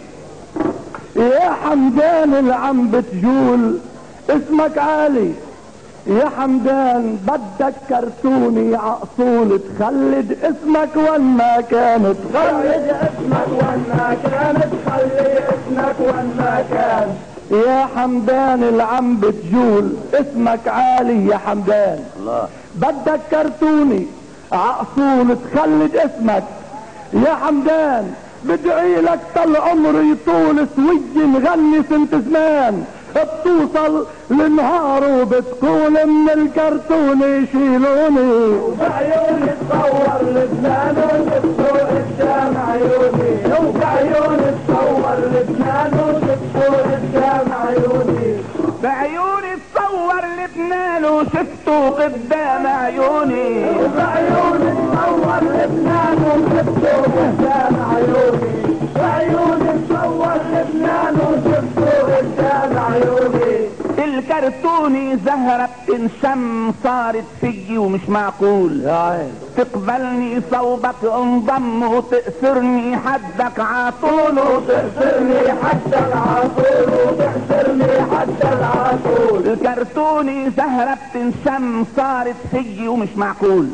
يا حمدان العم بتجول اسمك عالي يا حمدان، بدك كرتوني عقصول تخلد اسمك وين ما كانت، تخلد اسمك وين ما كانت، تخلي اسمك وين ما كان. يا حمدان العم بتجول اسمك عالي يا حمدان، الله، بدك كرتوني عقصول تخلد اسمك يا حمدان. بدعي لك طال عمري يطول سوي نغني سنة زمان، بتوصل لنهار وبتكون من الكرتون يشيلوني. وبعيوني تصور لبنان وشفتوا قدام عيوني، وبعيوني تصور لبنان وشفتوا قدام عيوني. بعيوني تصور لبنان وشفتوا قدام عيوني، وبعيوني تصور لبنان وشفتوا قدام عيوني، بعيوني تصور لبنان وشفتوا قدام عيوني. الكرتوني زهرة بتنشم صارت فيي ومش معقول، يا عين تقبلني صوبك انضم وتأسرني حدك عطول، وتأسرني حدك عطول، وتأسرني حدك عطول. الكرتوني زهرة بتنشم صارت فيي ومش معقول،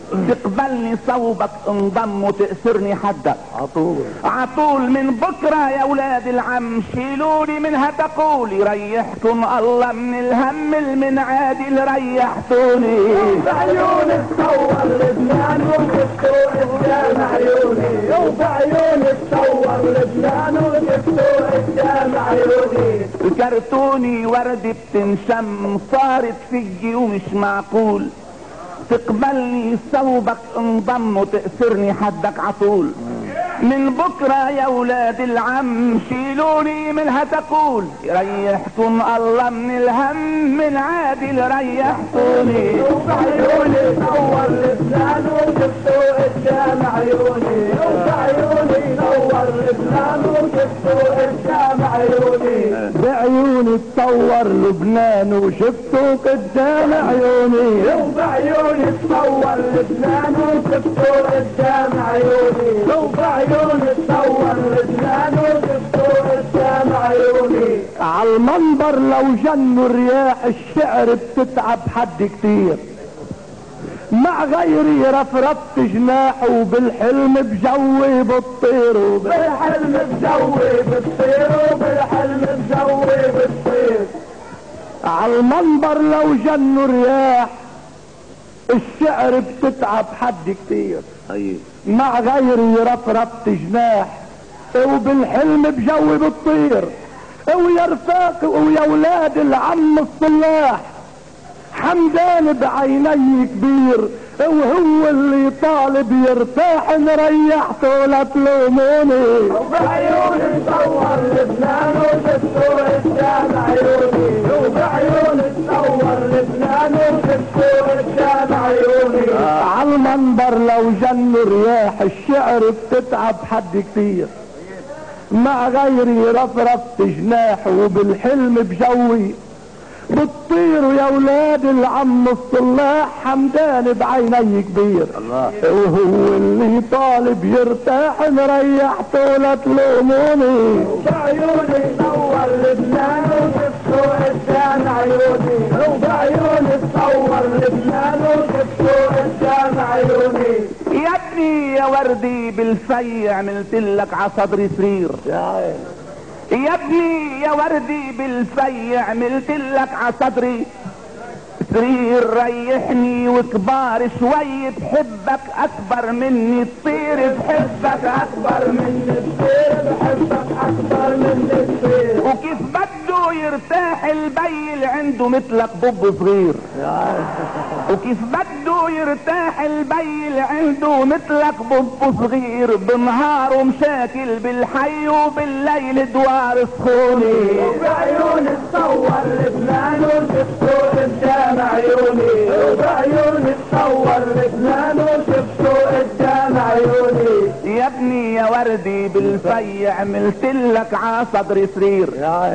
تقبلني صوبك انضم وتأسرني حدك عطول عطول. من بكرة يا ولاد العم شيلوني منها تقولي ريحكم الله من الهم المنعادل ريحتوني. بعيونك صور لبنان وجبتوا قدام عيوني، وبعيونك صور لبنان وجبتوا قدام عيوني. كرتوني وردة بتنشم صارت فيي ومش معقول، تقبلني صوبك انضم وتأسرني حدك عطول. من بكرة يا ولاد العم شيلوني منها تقول ريحكم الله من الهم من عادل ريحتوني. وبعيوني صور لبنان وجبتوا قدام عيوني، وبعيوني صور لبنان وجبتوا قدام عيوني. بعيوني تصور لبنان وشفتوا قدام عيوني، وبعيوني تصور لبنان وشفتوا قدام عيوني، وبعيوني تصور لبنان وشفتوا قدام عيوني. عالمنبر لو جنوا رياح الشعر بتتعب حد كتير، مع غيري رفرفت جناحه وبالحلم بجوي بتطير، وبالحلم بجوي بتطير، وبالحلم بجوي بتطير. عالمنبر لو جنوا رياح الشعر بتتعب حد كتير، مع غيري رفرفت جناح وبالحلم بجوي بتطير. ويا رفاق ويا ولاد العم الصلاح حمدان بعيني كبير، وهو اللي طالب يرتاح ان ريحته لا تلوموني. وبعيوني صور لبنان وشفتوا قدام عيوني، وبعيوني صور لبنان وشفتوا قدام عيوني. عالمنبر لو جنوا رياح الشعر بتتعب حد كتير، مع غيري رفرفت جناح وبالحلم بجوي بتطيروا يا ولاد العم الصلاح حمدان بعيني كبير، وهو اللي طالب يرتاح ان ريحته لا تلوموني. وبعيوني صور لبنان وشفتوا قدام عيوني، وبعيوني صور لبنان وشفتوا قدام عيوني. يا ابني يا وردي بالفي عملت لك عصدري سرير، يا ابني يا وردي بالفي عملت لك عصدري سرير. ريحني وكبار شوي بحبك اكبر مني تطير، بحبك اكبر مني تطير، بحبك اكبر مني تطير. وكيف بده يرتاح البي اللي عنده مثلك بب صغير، وكيف بده يرتاح البي اللي عنده مثلك بب صغير. بنهاره مشاكل بالحي وبالليل دوار سخوني. وبعيوني تصور لبنان وشفتوا قدام عيوني، وبعيوني تصور لبنان وشفتوا قدام عيوني. يا ابني يا وردي بالفي عملت لك عصدري سرير،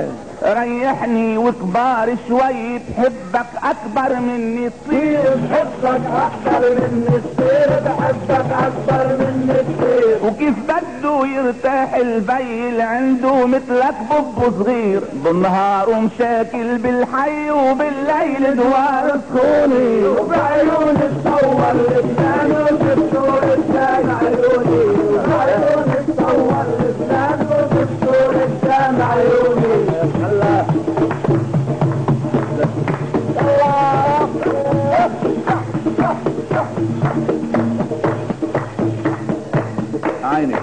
ريحني وكبار شوي بحبك اكبر مني تطير، بحبك اكبر مني تطير، بحبك اكبر مني تطير. وكيف بده يرتاح البي اللي عنده مثلك بب صغير. بالنهار ومشاكل بالحي وبالليل دوار سخوني. وبعيوني تصور لبنان وشفتوا قدام عيوني، وبعيوني تصور لبنان وشفتوا قدام عيوني. عيني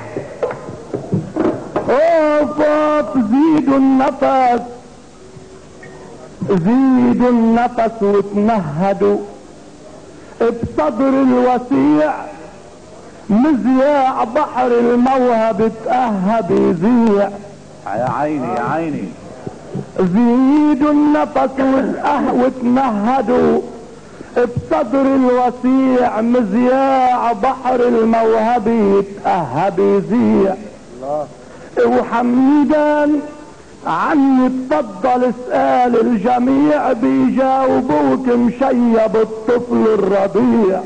اوف زيدوا النفس، زيدوا النفس وتمهدوا بصدر الوسيع مذياع بحر الموهب تأهب يذيع. يا عيني يا عيني زيدوا النفس وتمهدوا بصدر الوسيع مذياع بحر الموهب يتأهب يذيع. وحمدان عني تفضل اسأل الجميع بيجاوبوك مشيب الطفل الرضيع.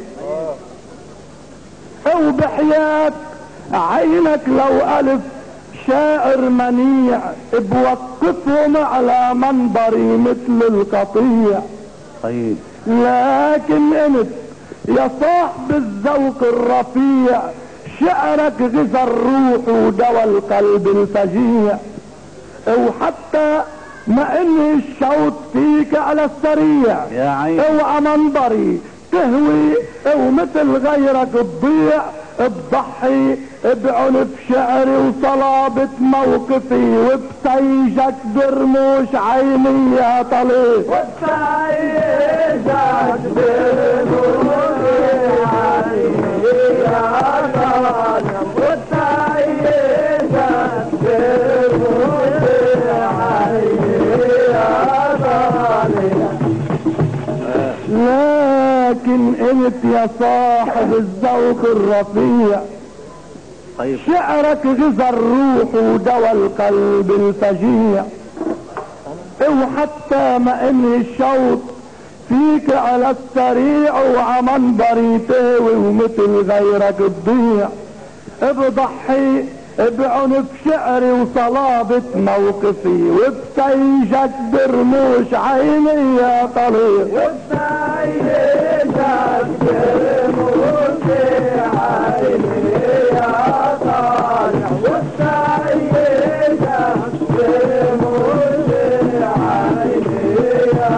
وبحياة عينك لو ألف شاعر منيع بوقفهم على منبري مثل القطيع. طيب لكن انت يا صاحب الذوق الرفيع شعرك غذى الروح ودوى القلب الفجيع، وحتى ما اني الشوط فيك على السريع يا عين اوعى منبري تهوي ومثل غيرك تضيع، بضحي بعنف شعري وصلابة موقفي وبسيجك برموش عيني يا طليق، وبسيجك برموش عيني يا طليق، وبسيجك برموش عيني يا طليق. لكن انت يا صاحب الذوق الرفيع طيب شعرك غذى الروح ودوى القلب الفجيع، وحتى ما اني الشوط فيك على السريع وعمنبري تهوي ومثل غيرك تضيع، بضحي بعنف شعري وصلابة موقفي وبسيجك برموش عيني يا طليق، وبسيجك برموش عيني يا طليق، وبسيجك برموش عيني يا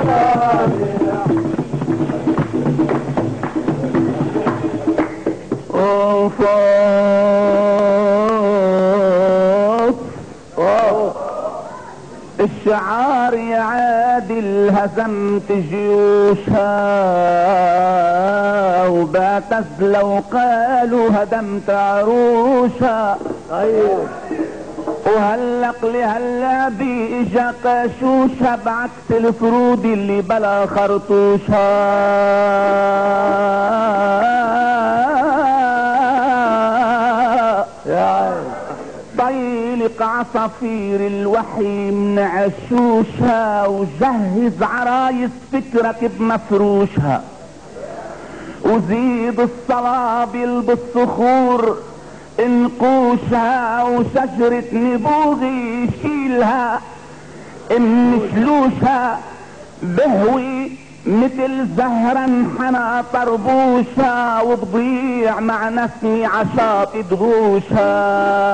الشعار يا عادل هزمت جيوشها وباتز لو قالوا هدمت عروشها، وهلق لهلا بي اجا قاشوشها بعكس الفرود اللي بلا خرطوشها. طيلق عصافير الوحي من عشوشها وجهز عرايس فكرك بمفروشها، وزيد الصلابل بالصخور انقوشها وشجرة نبوغي يشيلها مشلوشها، بهوي مثل زهرة انحنى طربوشها وبضيع مع نسمي عشاط دغوشها،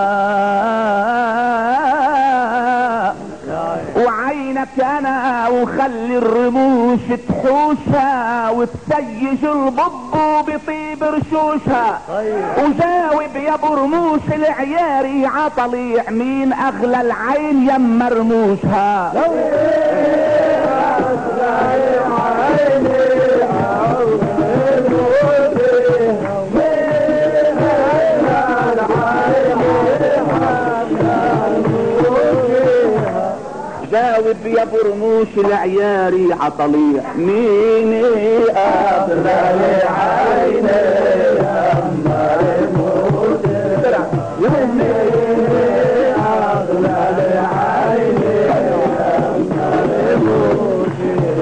وعينك انا وخلي الرموش تحوشها وتسيج البب وبطيب رشوشها، وجاوب يا برموش العياري عطليع مين اغلى العين يم مرموشها. جاوب يا برموش العياري عطليع مين اغلى العين يا مرموش، مين اغلى العين يا مرموش.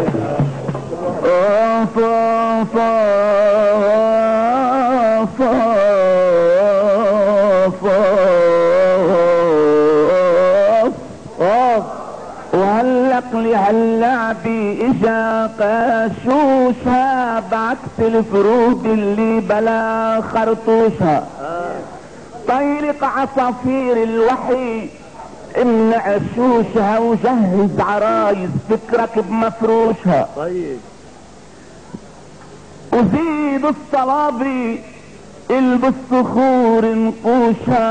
وهلق لهاللعبي اجا قاشوشها بعكس الفرود اللي بلا خرطوشها، طيلق عصافير الوحي امن عشوشها وجهز عرايس فكرك بمفروشها، وزيد الصلابي البس صخور انقوشها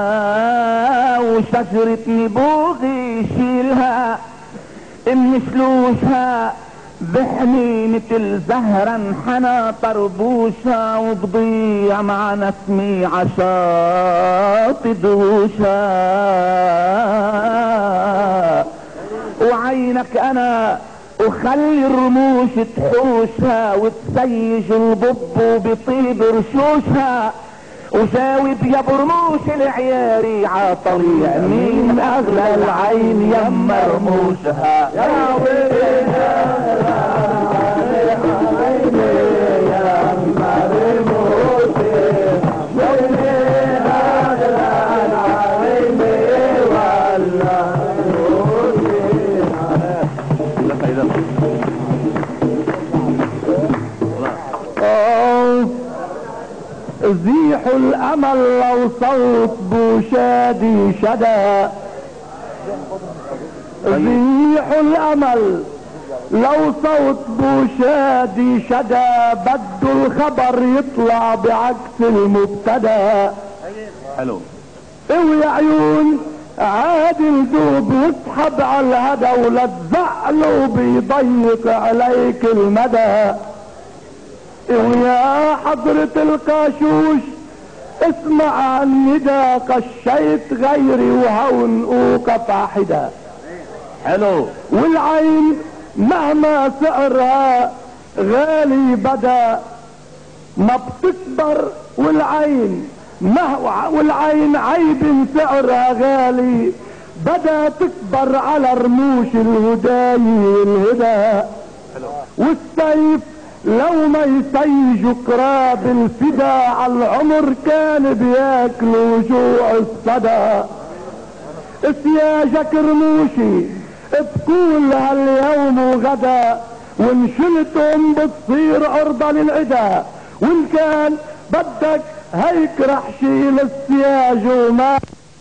وشجرة نبوغي يشيلها مشلوشها، بحني مثل زهرة انحنى طربوشها وبضيع مع نسمي عشاط دهوشها، وعينك انا وخلي الرموش تحوشها وتسيج البب وبطيب رشوشها، وجاوب يا برموش العياري عطليع مين اغلى العين يم مرموشها. الامل لو صوت بوشادي شدا، ريح الامل لو صوت بوشادي شدا، بده الخبر يطلع بعكس المبتدا. حلو. اوي عيون عادل دوب واسحب على الهدى، ولا تزعله بيضيق عليك المدى. ويا حضرة القاشوش اسمع عن ندى، قشيت غيري وهون اوقف عحدا. حلو. والعين مهما سعرها غالي بدا ما بتكبر، والعين عيب سعرها غالي بدا تكبر على رموش الهداي والهدى. والسيف لو ما يسيج قراب الفدا، على العمر كان بياكلوا جوع الصدى. سياجك رموشي بكل هاليوم وغدا، وان شلتهم بتصير عرضة للعدا. وان كان بدك هيك رح شيل السياج وما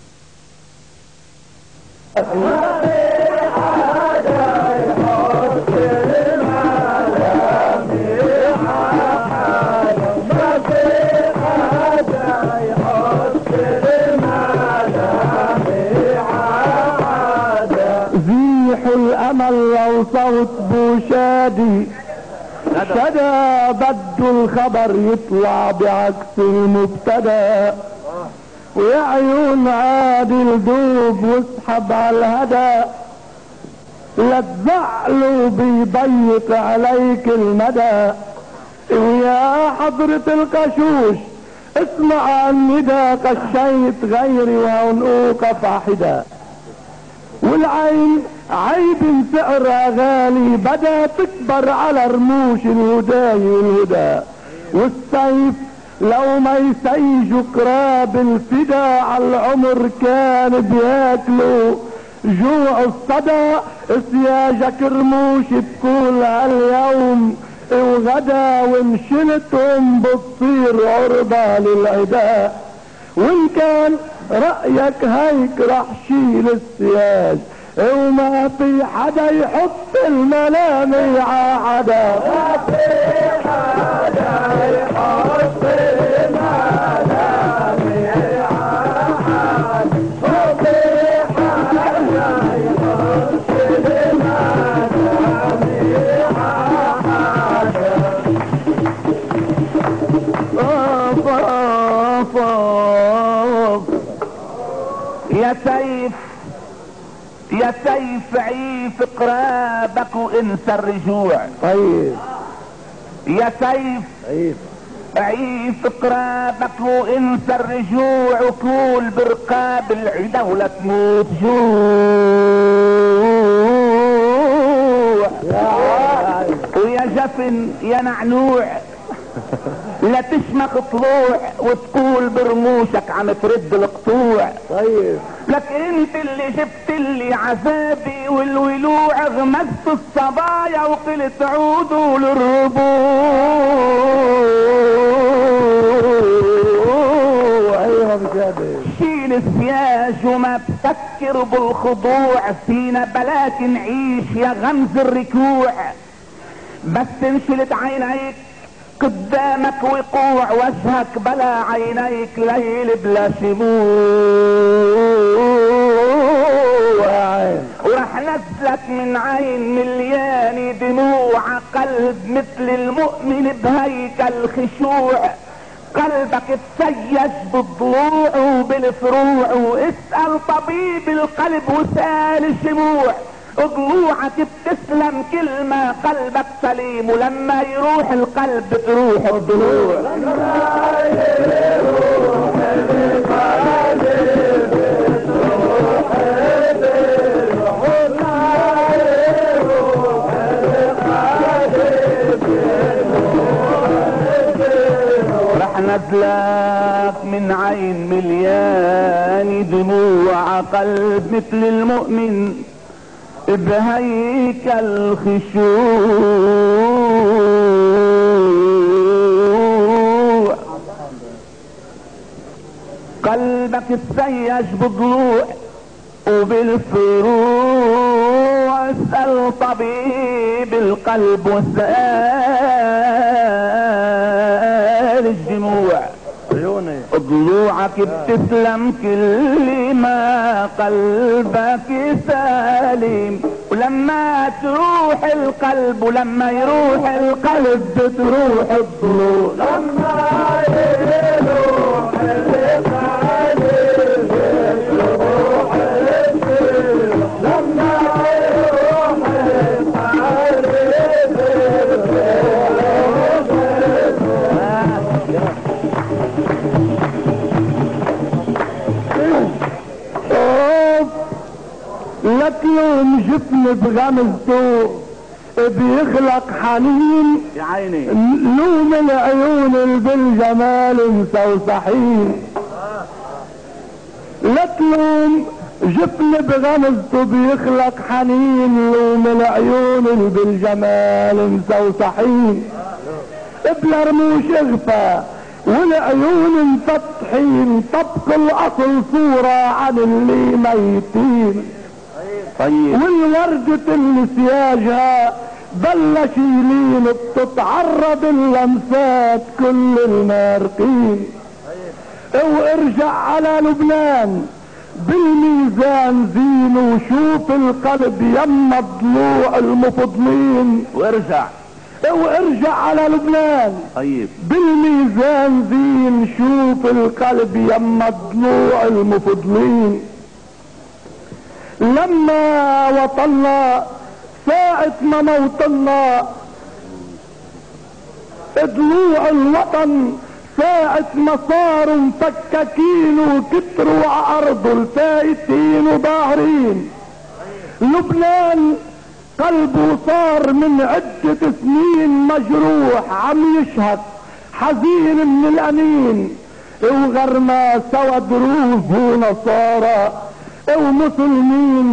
الامل لو صوت بوشادي شدا، بده الخبر يطلع بعكس المبتدا. ويا عيون عادل دوب واسحب على الهدى، لا تزعله بيضيق عليك المدى. ويا حضرة القشوش اسمع عن ندى، قشيت غيري وهون اوقف عحدا. والعين عيب سعرها غالي بدا تكبر على رموش الهداي والهدى. والسيف لو ما يسيج قراب الفدا، على العمر كان بياكلوا جوع الصدى. سياجك رموش بكل هاليوم وغدا، ومشلتهم بتصير عرضة للعدا. وان كان رأيك هيك رح شيل السياج، وما في حدا يحط الملامي ع حدا. ما في حدا يحط الملامي ع حدا، ما في حدا يحط الملامي ع حدا. يا سيف يا سيف عيف قرابك وانسى الرجوع. طيب يا سيف عيف قرابك وانسى الرجوع، وكول برقاب العدا ولا تموت جوع. ويا جفن يا نعنوع لا تشمخ طلوع، وتقول برموشك عم ترد القطوع. طيب لك انت اللي جبت لي عذابي والولوع، غمست الصبايا وقلت عودوا للربوع. ايوه بجد شيل السياج وما تفكر بالخضوع، فينا بلاك نعيش يا غمز الركوع. بس انشلت عينيك قدامك وقوع، وجهك بلا عينيك ليل بلا شموع. ورح نزلك من عين مليان دموع، قلب مثل المؤمن بهيكل خشوع. قلبك تسيج بالضلوع وبالفروع، واسأل طبيب القلب وسال الشموع. ضلوعك بتسلم كل ما قلبك سليم، ولما يروح القلب تروح الضلوع. لما يروح القلب بتروح الضلوع. رح نزلك من عين مليان دموع، قلب مثل المؤمن بهيكل خشوع. تسيج بضلوع وبالفروع، اسأل طبيب القلب وسأل الجموع. عيوني ضلوعك بتسلم كل ما قلبك سليم، ولما تروح القلب ولما يروح القلب بتروح الضلوع. لما يروح القلب بتروح الضلوع، لما يروح القلب لكلهم جفن بغمزته بيخلق حنين، يا عيني لوم العيون اللي بالجمال مسوسحين. لكلهم جفن بغمزته بيخلق حنين، لوم العيون اللي بالجمال مسوسحين. بلا رموش اغفى والعيون مفتحين، طبق الاصل صورة عن اللي ميتين. طيب والوردة اللي سياجها بلش يلين، بتتعرض اللمسات كل المارقين. وارجع على لبنان بالميزان زين، وشوف القلب يما ضلوع المفضلين. وارجع على لبنان طيب بالميزان زين، شوف القلب يما ضلوع المفضلين. لما وطلنا ساعة ما موطلنا ضلوع الوطن، ساعة ما صاروا مفككين وكتروا عرضوا الفايتين وظاهرين. لبنان قلبه صار من عدة سنين مجروح، عم يشهد حزين من الأنين. وغرنا سوا دروز ونصارى ومسلمين،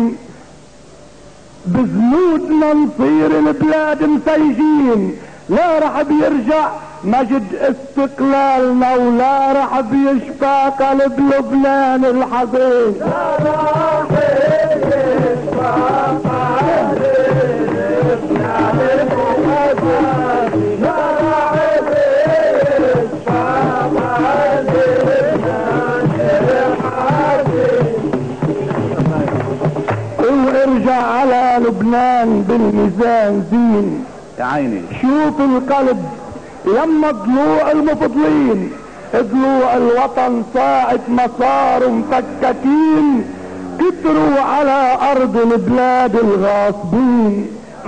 بزنودنا نصير البلاد مسيجين. لا رح بيرجع مجد استقلالنا، ولا رح بيشفى قلب لبنان الحزين. لا رح بيشفى قلب لبنان الحزين، لا رح بيشفى قلب لبنان الحزين. وارجع على لبنان بالميزان زين، يا عيني شوف القلب يما ضلوع المفضلين. ضلوع الوطن ساعة ما صاروا مفككين، كتروا على ارض البلاد الغاصبين.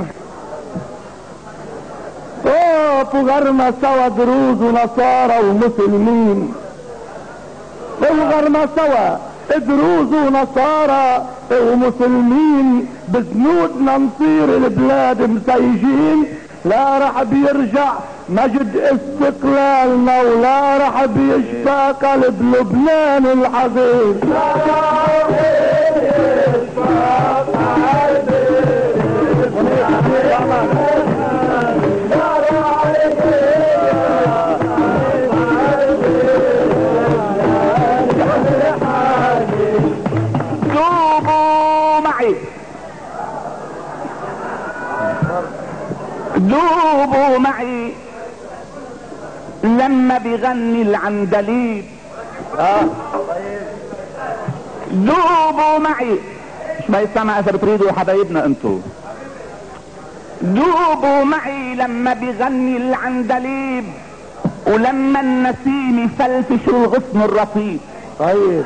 طافوا غرمة سوا دروز ونصارى ومسلمين. وغرمة سوا دروز ونصارى ومسلمين، بزنودنا نصير البلاد مسيجين. لا رح بيرجع مجد استقلالنا، ولا رح بيشفى قلب لبنان الحزين. لا رح بيشفى قلب لبنان الحزين، لا رح دوبوا معي لما بيغني العندليب. دوبوا معي، مش ما يسمع اذا بتريدوا حبايبنا انتو. دوبوا معي لما بيغني العندليب، ولما النسيم يفلفش الغصن الرصيد. طيب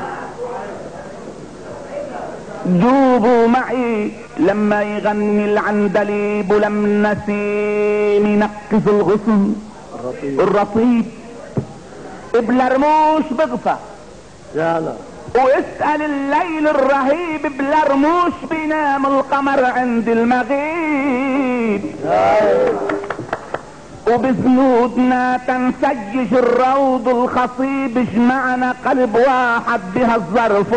دوبوا معي لما يغني العندليب، ولما النسيم ينقز الغصن الرصيد. بلا رموش بغفى يلا، واسأل الليل الرهيب، بلا رموش بينام القمر عند المغيب. وبزنودنا تنسجج الروض الخصيب، اجمعنا قلب واحد بها الظرف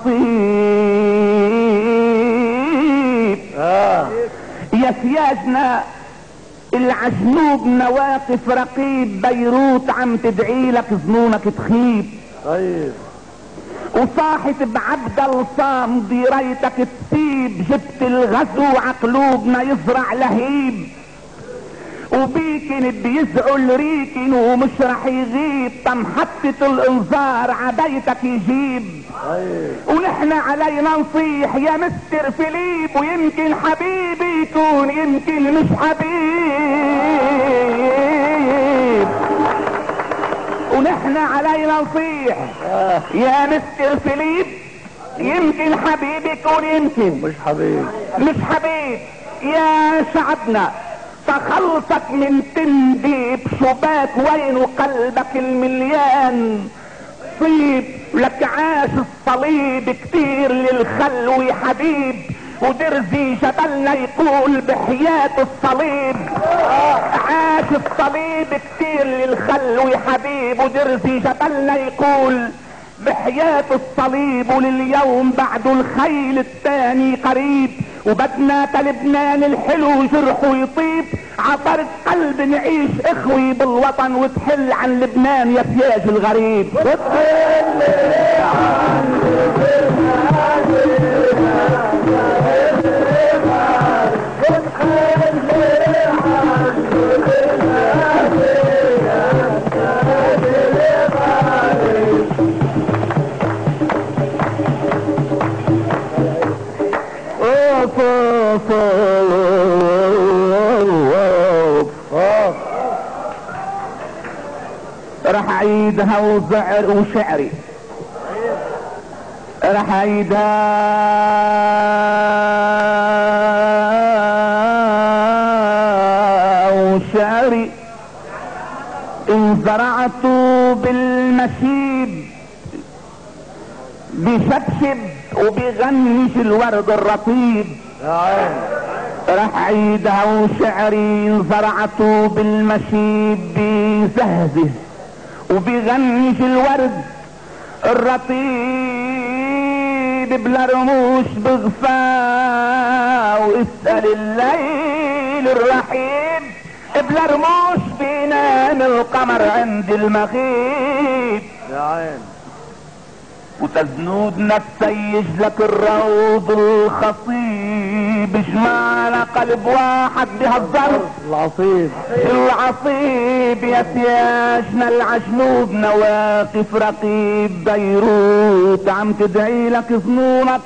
العصيب. يا سياجنا العجنوب نواقف رقيب، بيروت عم تدعي لك ظنونك تخيب. طيب وصاحت بعبد الصامدي ريتك تسيب، جبت الغزو عقلوبنا يزرع لهيب، وبيكن بيزعل ريكن ومش رح يغيب، طمحطة الانذار عبيتك يجيب. ونحن علينا نصيح يا مستر فيليب، ويمكن حبيبي يكون يمكن مش حبيب. ونحن علينا نصيح يا مستر فيليب، يمكن حبيبي يكون يمكن مش حبيب. يا شعبنا تخلصك من تنديب، شباك وين قلبك المليان طيب، لك عاش الصليب كتير للخلو حبيب، ودرزي جبلنا يقول بحياة الصليب. عاش الصليب كتير للخلو حبيب، ودرزي جبلنا يقول بحياة الصليب، ولليوم بعد الخيل الثاني قريب، وبدنا لبنان الحلو جرحه يطيب، عطرت قلب نعيش اخوي بالوطن، وتحل عن لبنان يا سياج الغريب. رح عيدها وزعر وشعري، رح عيدها وشعري. ان زرعت بالمشيب بشبشب وبغنش الورد الرطيب، رح عيدها وشعري. زرعته بالمشيب بزهزه وبغنش الورد الرطيب، بلا رموش بغفاء واسأل الليل الرحيب، بلا رموش بينام القمر عند المغيب. وتزنودنا تسيج لك الروض الخصيب، جمعنا قلب واحد بهالظرف العصيب. يا سياجنا العجنوبنا واقف رقيب، بيروت عم تدعي لك ظنونك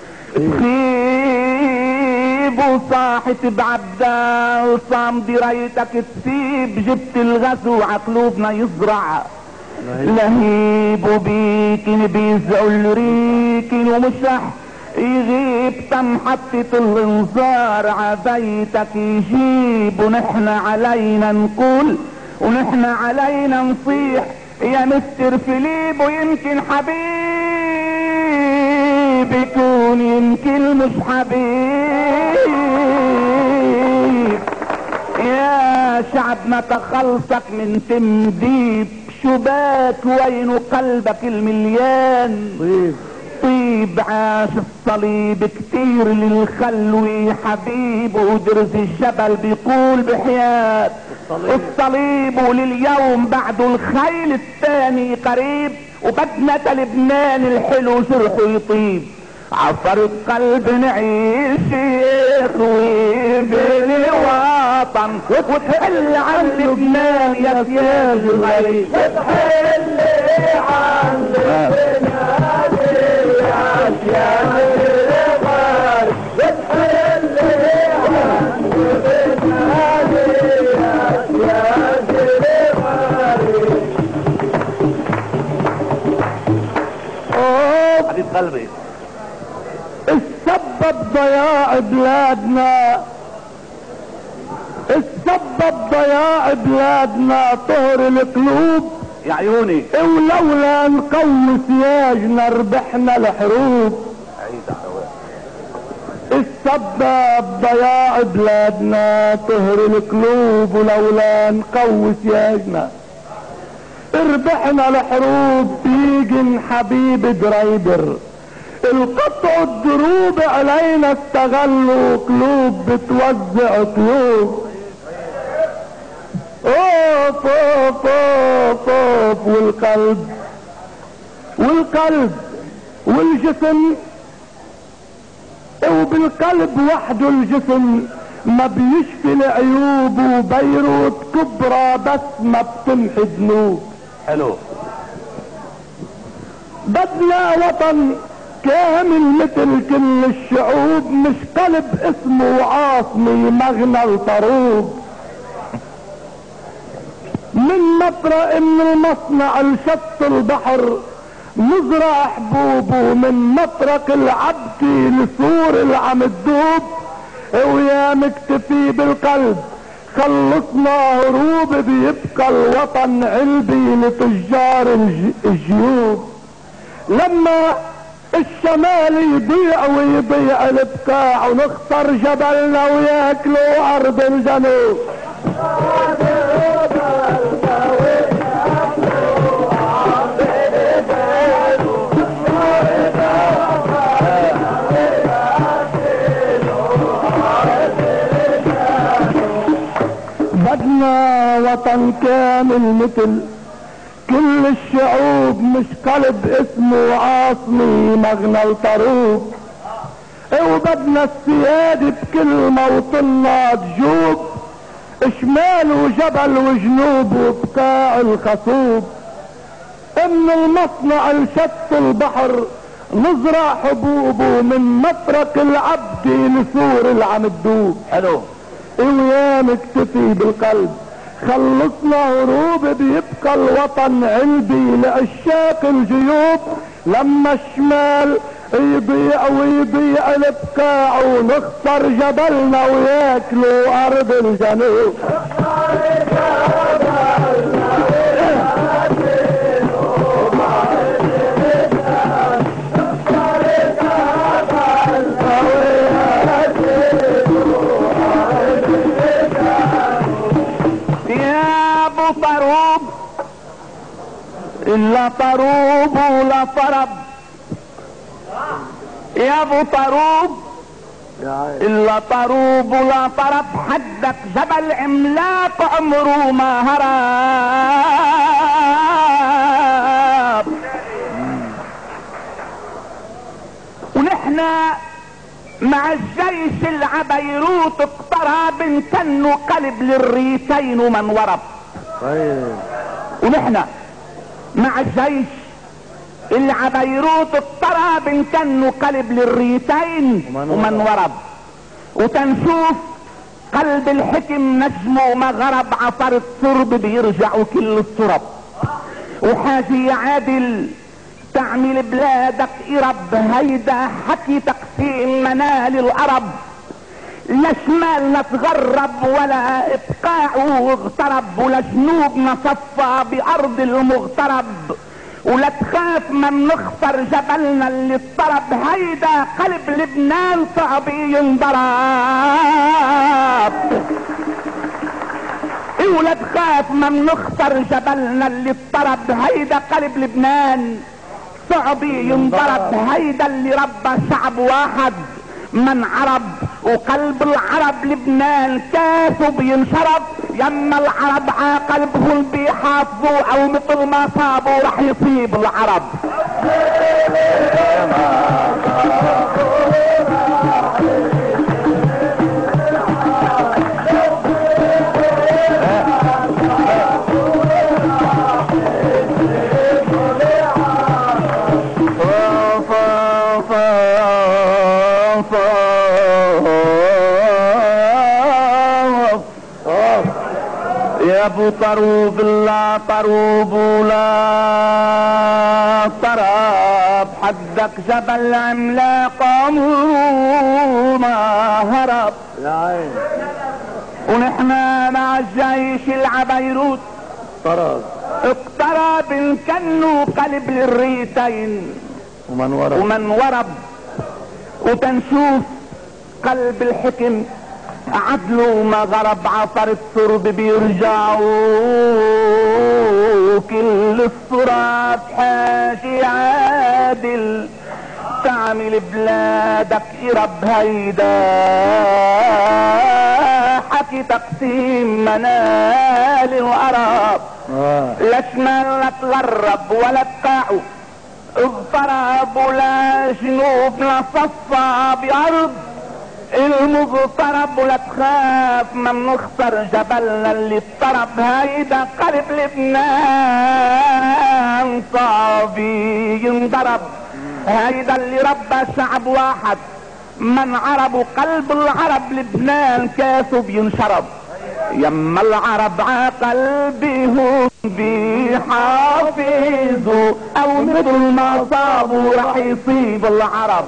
تخيب، وصاحت بعبدال صامدي ريتك تسيب، جبت الغزو عقلوبنا يزرع لهيب، وبيكن بيزعل ريكن ومش رح يغيب، طمحطة الانذار عبيتك يجيب. ونحن علينا نقول ونحن علينا نصيح يا مستر فيليب، ويمكن حبيب يكون يمكن مش حبيب. يا شعبنا تخلصك من تنديب، شباك وين قلبك المليان طيب. عاش الصليب كتير للخلوي حبيب، ودرز الجبل بيقول بحياة الصليب، ولليوم بعد الخيل الثاني قريب، وبدنا لبنان الحلو جرحه يطيب. عفرت قلب نعيش يخوي بالوطن، وتحل عن لبنان يا سياج الغريب، وتحل عن لبنان يا سياج الغريب، وتحل عن لبنان يا سياج الغريب. حبيب قلبي السبب ضياع بلادنا، السبب ضياع بلادنا طهر القلوب يا عيوني، ولولا نقوي سياجنا ربحنا الحروب. السبب ضياع بلادنا طهر القلوب، ولولا نقوي سياجنا ربحنا الحروب. بيجن حبيب دريدر القطع الدروب علينا استغلوا، قلوب بتوزع قلوب. اوف اوف اوف اوف، والقلب والجسم وبالقلب وحده الجسم ما بيشفي العيوب، وبيروت كبرى بس ما بتمحي ذنوب. حلو. بدنا وطن كامل مثل كل الشعوب، مش قلب اسمه عاصمي مغنى الطروب. من مطرق من المصنع لشط البحر نزرع حبوب، ومن مطرق العبكي لسور العم الدوب. ويا مكتفي بالقلب خلصنا هروب، بيبقى الوطن علبي لتجار الجيوب. لما الشمال يضيع ويضيع البقاع، ونخسر جبلنا وياكلوا ارض الجنوب. بدنا وطن كامل مثل كل الشعوب، مش قلب اسمه عاصمي مغنى الطروب. وبدنا السيادة بكل موطننا تجوب، شمال وجبل وجنوب وبقاع الخصوب. من المصنع لشط البحر نزرع حبوب، ومن مطرق العبد لسور العم الدوب. حلو. ويا مكتفي بالقلب خلصنا هروب، بيبقى الوطن علبي لعشاق الجيوب. لما الشمال يضيع ويضيع البقاع، ونخسر جبلنا وياكلوا ارض الجنوب. طروب إلا طروب ولا طرب، يا ابو طروب إلا طروب ولا طرب. حدك جبل عملاق عمره ما هرب. ونحن مع الجيش العبيروت اقترب، كانه قلب للريتين ومن ورب. ونحن مع الجيش العبيروت اقترب، كانه قلب للريتين ومن ورب. وتنشوف قلب الحكم نجمه ما غرب، عصر الترب بيرجع كل الترب. وحاجي يا عادل تعمل بلادك إرب، هيدا حكي تقسيم منال العرب. لا شمال نتغرب ولا ابقاع واغترب، ولا جنوب نصفى بارض المغترب. ولا تخاف من نخسر جبلنا اللي اضطرب، هيدا قلب لبنان صعب ينضرب. ولا تخاف من نخسر جبلنا اللي اضطرب، هيدا قلب لبنان صعب ينضرب. هيدا اللي ربى شعب واحد من عرب، وقلب العرب لبنان كاسه بينشرب. يما العرب عقلبهم بيحافظوا، او مثل ما صابوا رح يصيب العرب. يا ابو طروب لا طروب ولا طرب، حدك جبل عملاق عمره ما هرب. يا عين. ونحن مع الجيش العبيروت اقترب، كانه قلب للريتين ومن ورب. وتنشوف قلب الحكم عدلوا ما غرب، عصر الترب بيرجعوا كل الصراط. حاجي عادل تعمل بلادك إرب، هيدا حكي تقسيم منال العرب. لا شمال لا تغرب ولا تقاعوا، اضطرب ولا جنوب لا صفى بأرض المضطرب ولا تخاف من نخسر جبلنا اللي اضطرب هيدا قلب لبنان صافي ينضرب هيدا اللي ربى شعب واحد من عرب قلب العرب لبنان كاسه بينشرب يما العرب عقلبهم بيحافظوا او مثل ما صابوا رح يصيب العرب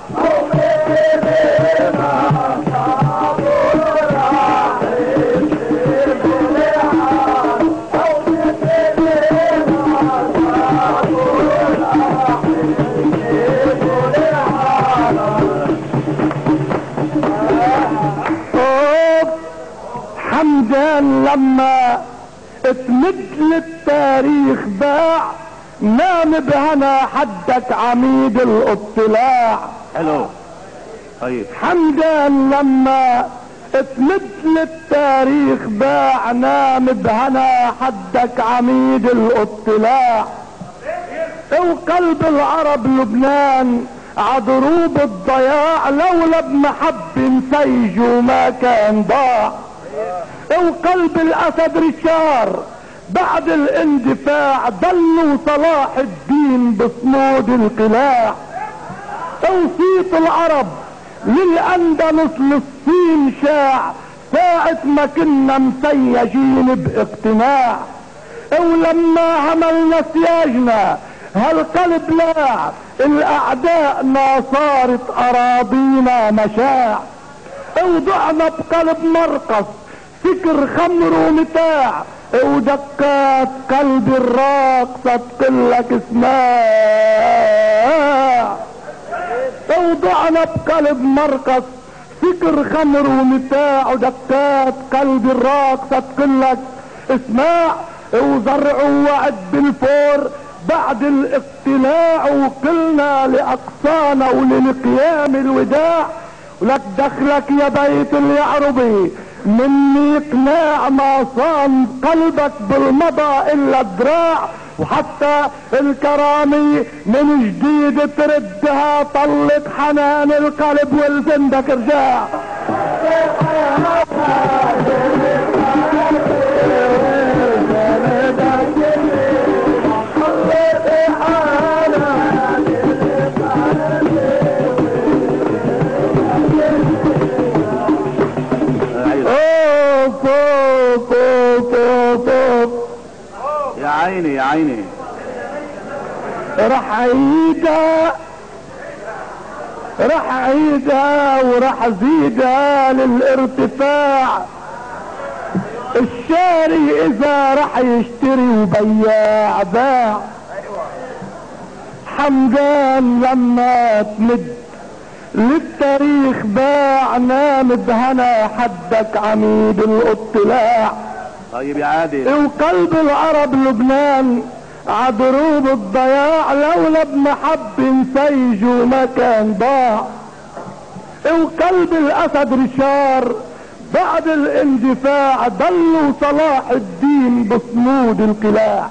حمدان لما اتمثل التاريخ باع نام بهنا حدك عميد الاطلاع. حلو طيب. حمدان لما اتمثل التاريخ باع نام بهنا حدك عميد الاطلاع. وقلب العرب لبنان عضروب الضياع لولا بمحب نسيجه ما كان ضاع. وقلب الاسد رشار بعد الاندفاع ضلوا صلاح الدين بصمود القلاع. وصيت العرب للاندلس للصين شاع ساعة ما كنا مسيجين باقتناع. ولما عملنا سياجنا هالقلب لاع الاعداءنا صارت اراضينا مشاع. وضعنا بقلب مرقص سكر خمر ومتاع ودقات قلب الراقصة تقلك اسماع. وضعنا بقلب مرقص سكر خمر ومتاع ودقات قلب الراقصة تقلك اسماع. وزرعوا وعد بالفور بعد الاقتلاع وقلنا لاقصانا وللقيام الوداع. ولك دخلك يا بيت اليعربي مني اقناع ما صان قلبك بالمضى الا الدراع. وحتى الكرامي من جديد تردها طلت حنان القلب والزندك رجاع. يا عيني يا عيني. رح عيدها ورح زيدها للارتفاع. الشاري اذا رح يشتري وبياع باع. حمدان لما تمد للتاريخ باع نام بهنا حدك عميد الاطلاع. طيب يا عادل. وقلب العرب لبنان عضروب الضياع لولا بمحب نسيجه ما كان ضاع. وقلب الاسد رشار بعد الاندفاع ضلوا صلاح الدين بصمود القلاع.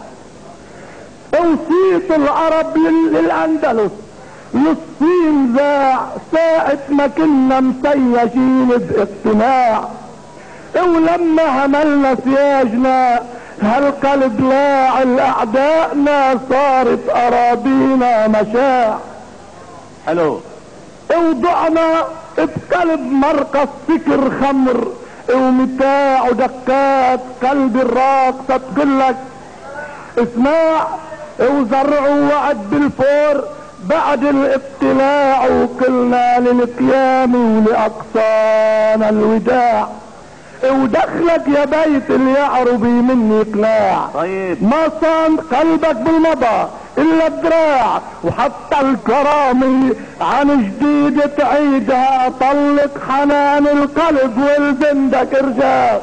وصيت العرب للاندلس للصين ذاع ساعة ما كنا مسيجين باقتناع. ولما هملنا سياجنا هالقلب لاع الاعدائنا صارت اراضينا مشاع. حلو. وضعنا بقلب مرقص سكر خمر ومتاع ودقات قلب الراقصة تقلك اسماع. وزرعوا وعد بالفور بعد الابتلاع وقلنا للقيام ولاقصانا الوداع. ودخلك يا بيت اليعربي مني اقلاع. طيب. ما صان قلبك بالمضى الا الدراع. وحتى الكرامي عن جديد تعيدها طلق حنان القلب والزندك رجع.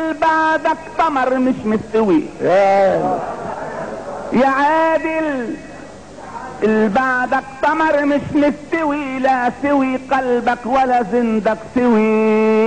تمر مش مستوي يا عادل البعدك تمر مش مستوي، لا سوي قلبك ولا زندك سوي.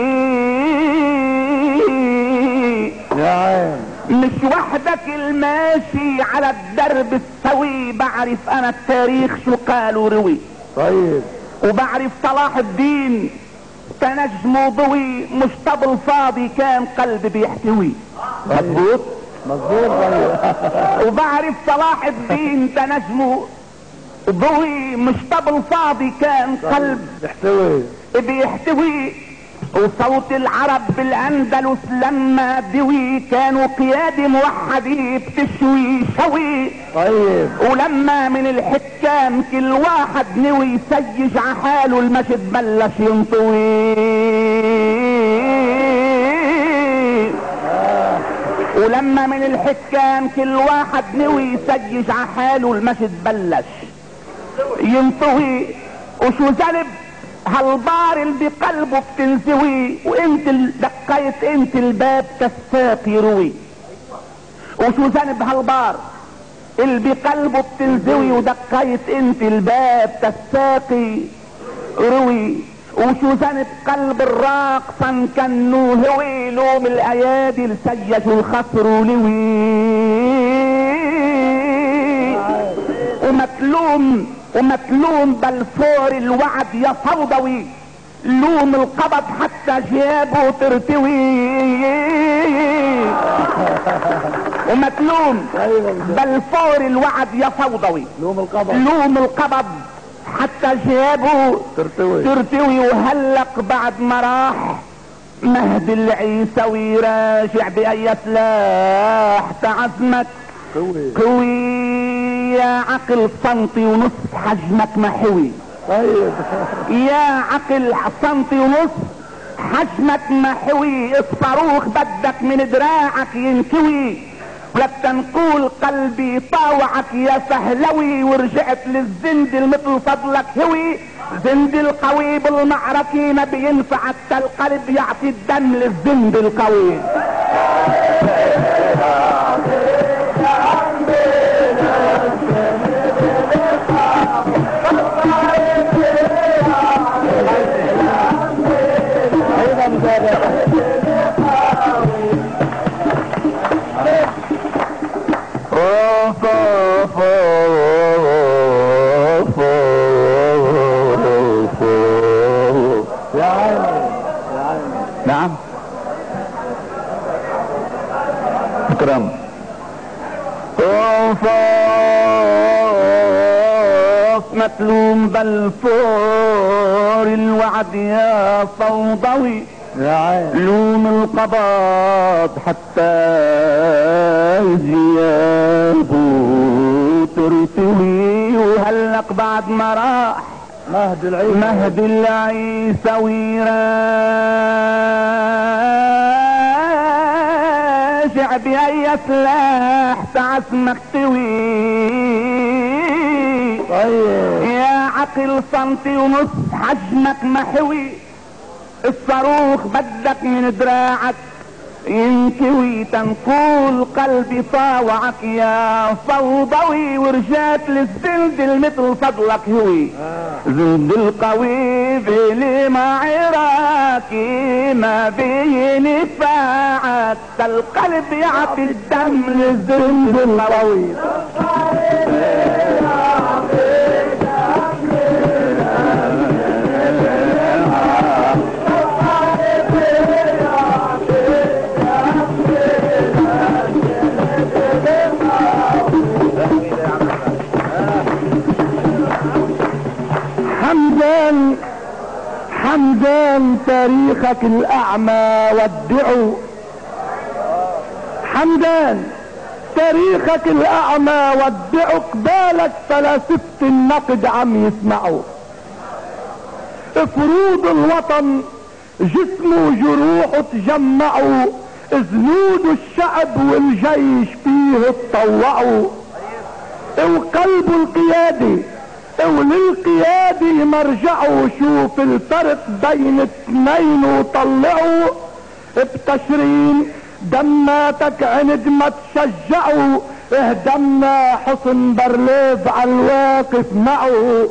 يا عين مش وحدك الماشي على الدرب السوي، بعرف انا التاريخ شو قالوا روي. طيب وبعرف صلاح الدين كنجم ضوي، مش طبل فاضي كان قلبي بيحتوي. مظبوط مظبوط. طيب وبعرف صلاح الدين كنجم ضوي، مش طبل فاضي كان قلب بيحتوي. وصوت العرب بالاندلس لما دوي، كانوا قيادي موحدي بتشوي شوي. طيب ولما من الحكام كل واحد نوي يسيج عحاله، المجد بلش ينطوي. ولما من الحكام كل واحد نوي يسيج عحاله، المجد بلش ينطوي. وشو ذنب هالبار اللي بقلبه بتنزوي، وانت دقيت انت الباب تستاقي روي. وشو ذنب هالبار اللي بقلبه بتنزوي، ودقيت انت الباب تستاقي روي. وشو ذنب قلب الراقصا كنو هوي، لوم الايادي لسيجوا الخصر ولوي. ومكلوم بالفور الوعد يا فوضوي، لوم القبض حتى جيابه ترتوي. ومكلوم بالفور الوعد يا فوضوي، لوم القبض حتى جيابه ترتوي. وهلق بعد ما راح مهدي العيسوي، راجع بأي سلاح تعزمك قوي. يا عقل سنتي ونص حجمك محوي. طيب يا عقل سنتي ونص حجمك محوي. الصاروخ بدك من دراعك ينكوي، ولك تنقول قلبي طاوعك يا فهلوي. ورجعت للزند مثل فضلك هوي، زند القوي بالمعركة ما بينفع، حتى القلب يعطي الدم للزند القوي. نعم اكرم. متلوم بالفور الوعد يا فوضوي، لوم القبض حتى جيابه ترتوي. وهلق بعد ما راح مهد العيسوي، راجع بأي سلاح تعزمك توي. طيب يا عقل سنتي ونص حجمك محوي، الصاروخ بدك من دراعك ينكوي. تنقول قلبي طاوعك يا فوضوي، ورجعت للزند المثل فضلك هوي. زند القوي بلي ما عراكي ما بينفعك، القلب يعطي الدم للزند القوي. حمدان تاريخك الأعمى ودعوا. حمدان تاريخك الأعمى ودعوا، قبالك فلاسفة النقد عم يسمعوا. فروض الوطن جسمه وجروحه تجمعوا، جنود الشعب والجيش فيه اتطوعوا. وقلبه القيادي وللقيادي مرجعوا، شوف الفرق بين اثنين وطلعوا. بتشرين دماتك عند ما تشجعوا، اهدمنا حصن برليف عالواقف معه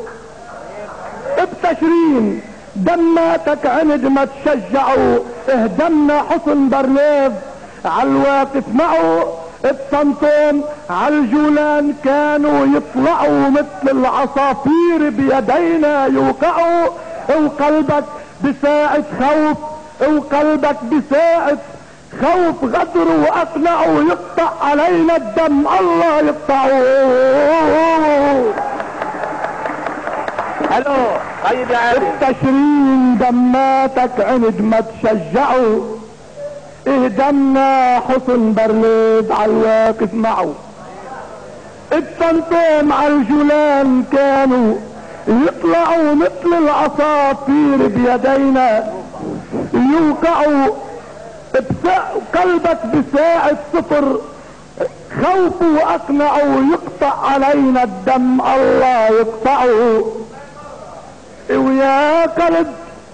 بتشرين دماتك عند ما تشجعوا. اهدمنا حصن برليف عالواقف معه بطنطون عالجولان كانوا يطلعوا مثل العصافير بيدينا يوقعوا. وقلبك بساعة خوف وقلبك بساعة خوف غدر واقنعوا يقطع علينا الدم الله يقطعه. الو طيب يا علي التشرين دماتك عند ما تشجعوا. اهدمنا حصن برليد عالواقف معه الطنطوم عالجولان كانوا يطلعوا مثل العصافير بيدينا يوقعوا. قلبك بساعة صفر خوف واقنعوا يقطع علينا الدم الله يقطعه. ويا قلب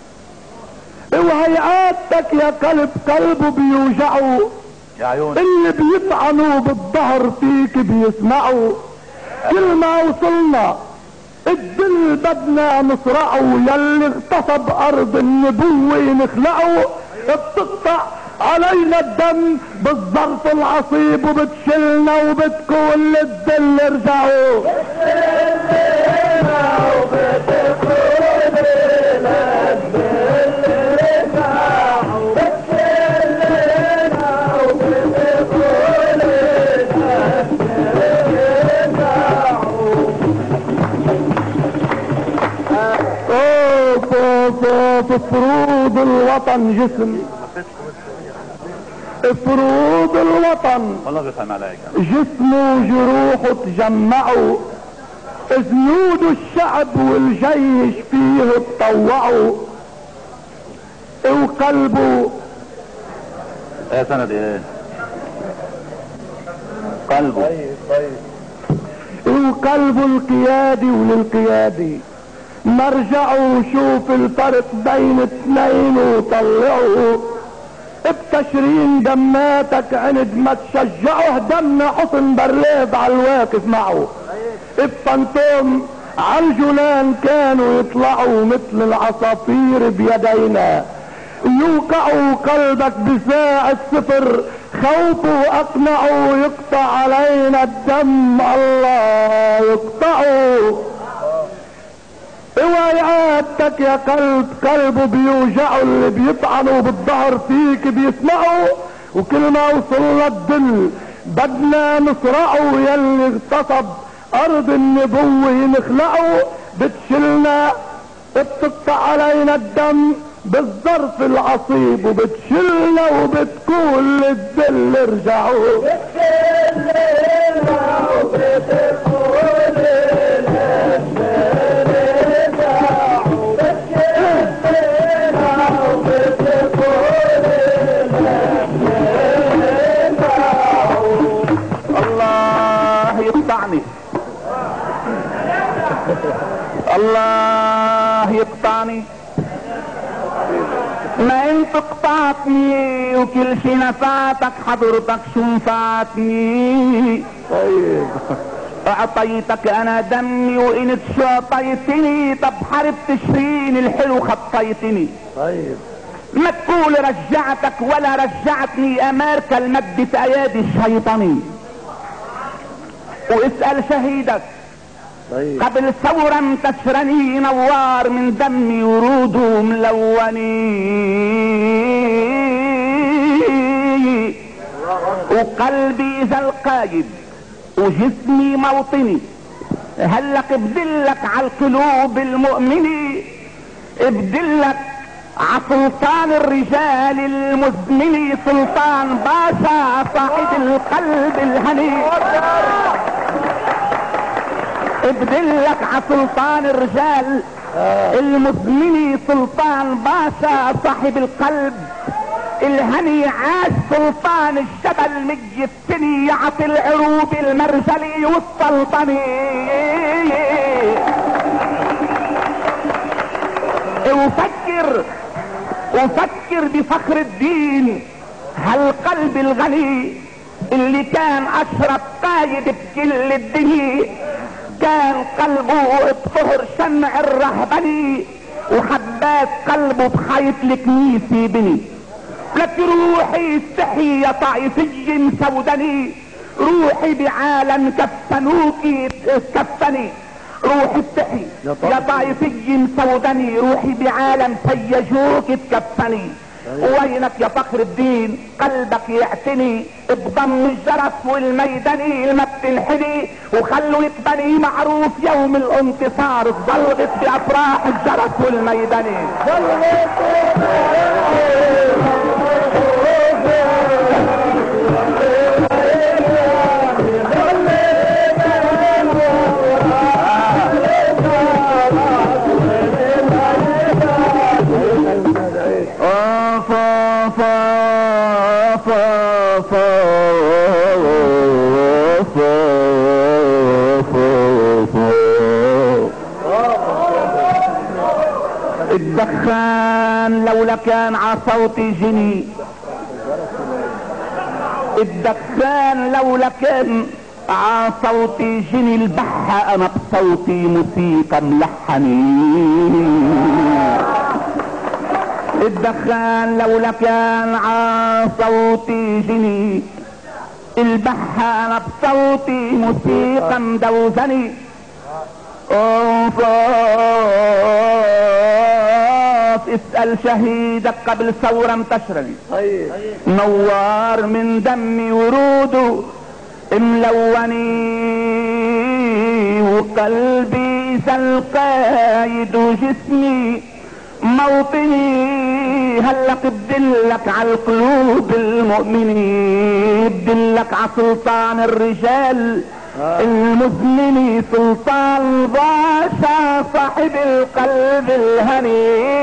وهيعاتك يا قلب قلبه بيوجعوا. يا عيون اللي بيطعنوا بالظهر فيك بيسمعوا. كل ما وصلنا الدل بدنا نصرعه يلي اغتصب ارض النبوة نخلعه. بتقطع علينا الدم بالظرف العصيب وبتشلنا وبتكون للذل ارجعوا. فروض الوطن جسم فروض الوطن والله بيفهم عليك. جسمه وجروحه تجمعوا. جنود الشعب والجيش فيه اتطوعوا. وقلبه ايه سند ايه قلبه وقلبه القيادي وللقيادي مرجعوا. شوف الفرق بين اثنين وطلعوا. بتشرين دماتك عند ما تشجعوا. هدمنا حصن برليف عالواقف معه بطنطوم عالجولان كانوا يطلعوا مثل العصافير بيدينا يوقعوا. قلبك بساعة صفر خوف واقنعوا يقطع علينا الدم الله يقطعه. ويعاتك يا قلب قلبه بيوجعوا. اللي بيطعنوا بالظهر فيك بيسمعوا. وكل ما وصلنا الدل بدنا نصرعه يلي اغتصب ارض النبوة نخلعه. بتشلنا بتقطع علينا الدم بالظرف العصيب وبتشلنا وبتكون للذل ارجعوا. الله يقطعني ما انت قطعتني وكل شي نفعتك حضرتك شو نفعتني. طيب اعطيتك انا دمي وانت شو اعطيتني. طب حرب تشرين الحلو خطيتني. طيب ما تقول رجعتك ولا رجعتني امريكا المد في ايادي الشيطاني. واسأل شهيدك طيب قبل ثورة تشرني نوار من دمي وروده ملوني. وقلبي اذا القايد وجسمي موطني. هلك بدلك عالقلوب المؤمنة بدلك عسلطان الرجال المزمن. سلطان باشا صاحب القلب الهني. بدلك عسلطان الرجال المزمن. سلطان باشا صاحب القلب الهني. عاش سلطان الجبل مجفتني يعطي العروب المرجلي والسلطني. وفكر بفخر الدين هالقلب الغني. اللي كان اشرف قايد بكل الدنيا، كان قلبه بطهر شمع الرهبني، وحبات قلبه بخيط الكنيسة بني. لك روحي استحي يا طائفي سودني، روحي بعالم كفنوكي كفني. روحي استحي يا طائفي سودني، روحي بعالم سيجوك تكفني. وينك يا فخر الدين قلبك يعتني بضم الجرس والميدني ما بتنحني، وخلوا يتبني معروف يوم الانتصار ضلغت بافراح الجرس والميدني. الدخان لولا كان عصوتي جني، الدخان لولا كان عصوتي جني، البحة انا بصوتي موسيقى ملحني. الدخان لولا كان عصوتي جني، البحة انا بصوتي موسيقى مدوزني. اسأل شهيدك قبل ثورة انتشرني، نوار من دمي وروده ملوني، وقلبي إذا القايد وجسمي موطني. هلق بدلك على القلوب المؤمنين، بدلك على سلطان الرجال المزمن، سلطان باشا صاحب القلب الهني.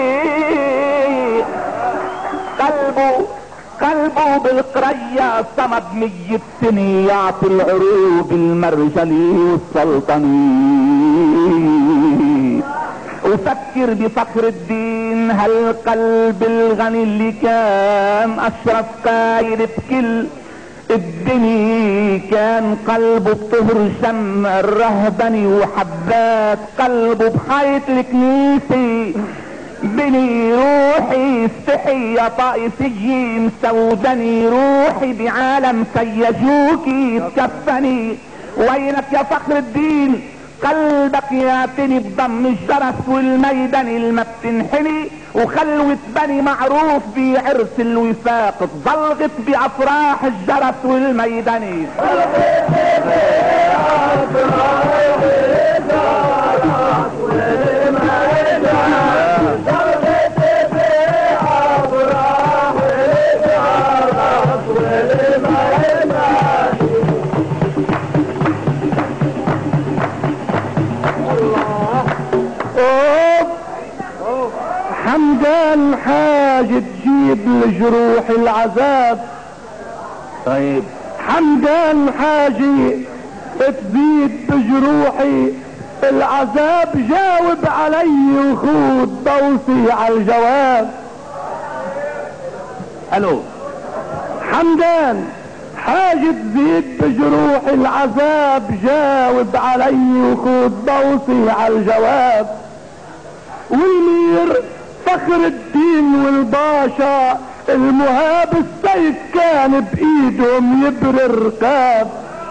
قلبه بالقرية صمد 100 سنة، يعطي العروب المرجلي والسلطني. وفكر بفخر الدين هالقلب الغني اللي كان اشرف قايد بكل الدنيا، كان قلبه بطهر شمع الرهبني، وحبات قلبه بحيط الكنيسة بني. روحي استحي يا طائفي مسودني، روحي بعالم سيجوكي تكفني. وينك يا فخر الدين قلبك ياتني بضم الجرس والميدن الما بتنحني، وخلوة بني معروف بعرس الوفاق ضلغت بافراح الجرس والميدني. حمدان حاجة تجيب لجروح العذاب. طيب حمدان حاجة تزيد بجروحي العذاب، جاوب علي وخود ضوصي على الجواب. الو حمدان حاجة تزيد بجروحي العذاب، جاوب علي وخود ضوصي على الجواب. والمير فخر الدين والباشا المهاب السيف كان بايدهم يبري الرقاب.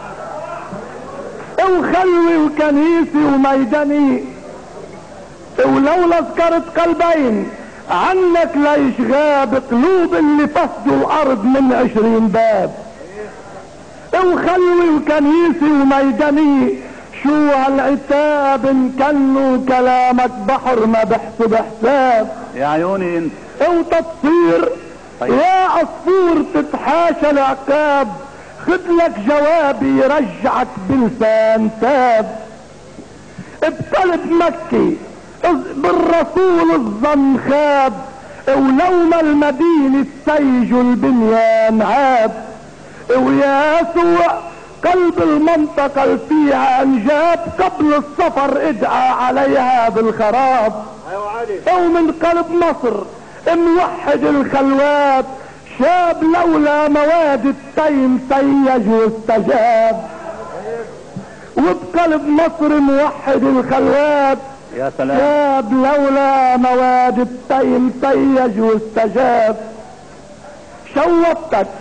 وخلوي وكنيسي وميدني، ولولا ذكرت قلبين عنك ليش غاب، قلوب اللي فسدوا الارض من 20 باب. وخلوي وكنيسي وميدني، شو هالعتاب ان كانوا كلامك بحر ما بحسب حساب. يا عيوني انت وتصير يا عصفور تتحاشى العقاب، خدلك جوابي يرجعك بلسان تاب. بقلب مكي بالرسول الظن خاب، ولوما المدينة سيج البنيان عاب. ويا سوء قلب المنطقة اللي فيها انجاب، قبل السفر ادعى عليها بالخراب. ومن قلب مصر موحد الخلوات، شاب لولا مواد التيم سيج واستجاب، وبقلب مصر موحد الخلوات. يا سلام. شاب لولا مواد التيم سيج واستجاب. شوفتك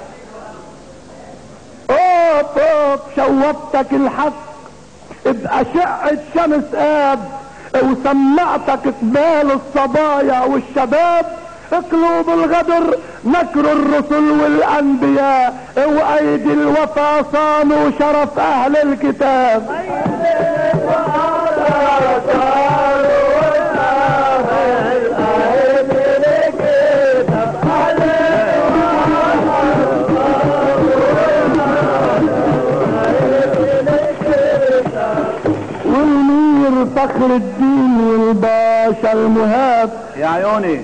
اوب شوفتك الحق بأشعة شمس آب، وسمعتك قبال الصبايا والشباب. قلوب الغدر نكر الرسل والانبياء، وايدي الوفا صانوا شرف اهل الكتاب. والمير فخر الدين والباشا المهاب. يا عيوني.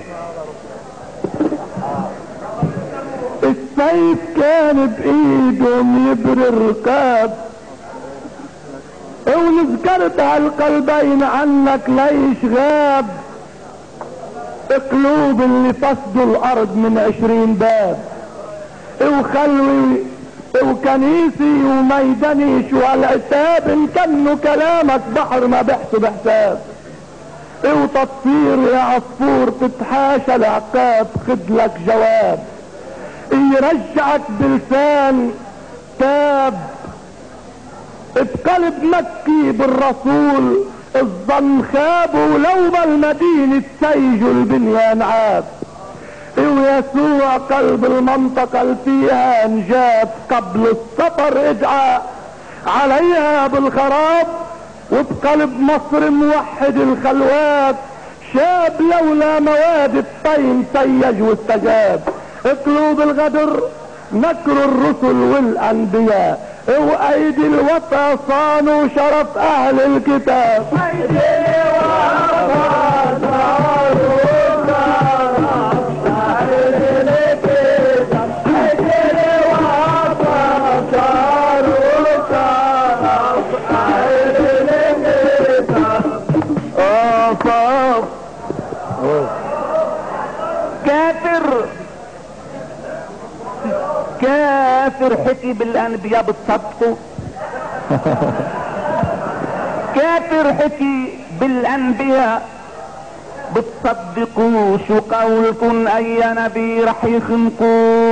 السيف كان بايدهم يبري الرقاب، ونذكرت هالقلبين عنك ليش غاب. قلوب اللي فسدوا الارض من 20 باب، وخلوي وكنيسي وميدانيش والعتاب. ان كانوا كلامك بحر ما بحسوا بحساب، وتطير يا عصفور تتحاشى العقاب. خدلك جواب يرجعك بلسان تاب، بقلب مكي بالرسول الظن خاب. ولو بالمدينة سيجوا البنيان عاب، ويسوع قلب المنطقة اللي فيها انجاب. قبل السفر ادعى عليها بالخراب، وبقلب مصر موحد الخلوات. شاب لولا مواد الطين سيج واستجاب. قلوب الغدر نكر الرسل والانبياء، وايدي الوفا صانوا شرف اهل الكتاب. ايدي الوفا صانوا شرف اهل الكتاب. ايدي الوفا صانوا شرف اهل الكتاب. كافر حكي بالانبياء بتصدقوا. كافر حكي بالانبياء بتصدقوا. شو قولكم اي نبي رح يخنقوا؟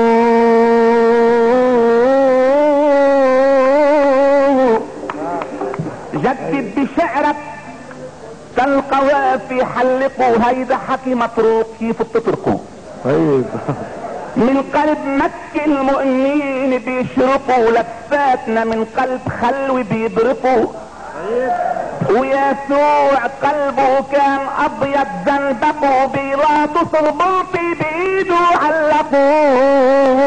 جدد بشعرك كالقوافي حلقوا. هيدا حكي متروك كيف بتتركوا؟ طيب من قلب مكي المؤمنين بيشرقوا، لفاتنا من قلب خلوي بيبرقوا. ويسوع قلبه كان ابيض زنبقه، بيلاطس البلطي بايده علقوا.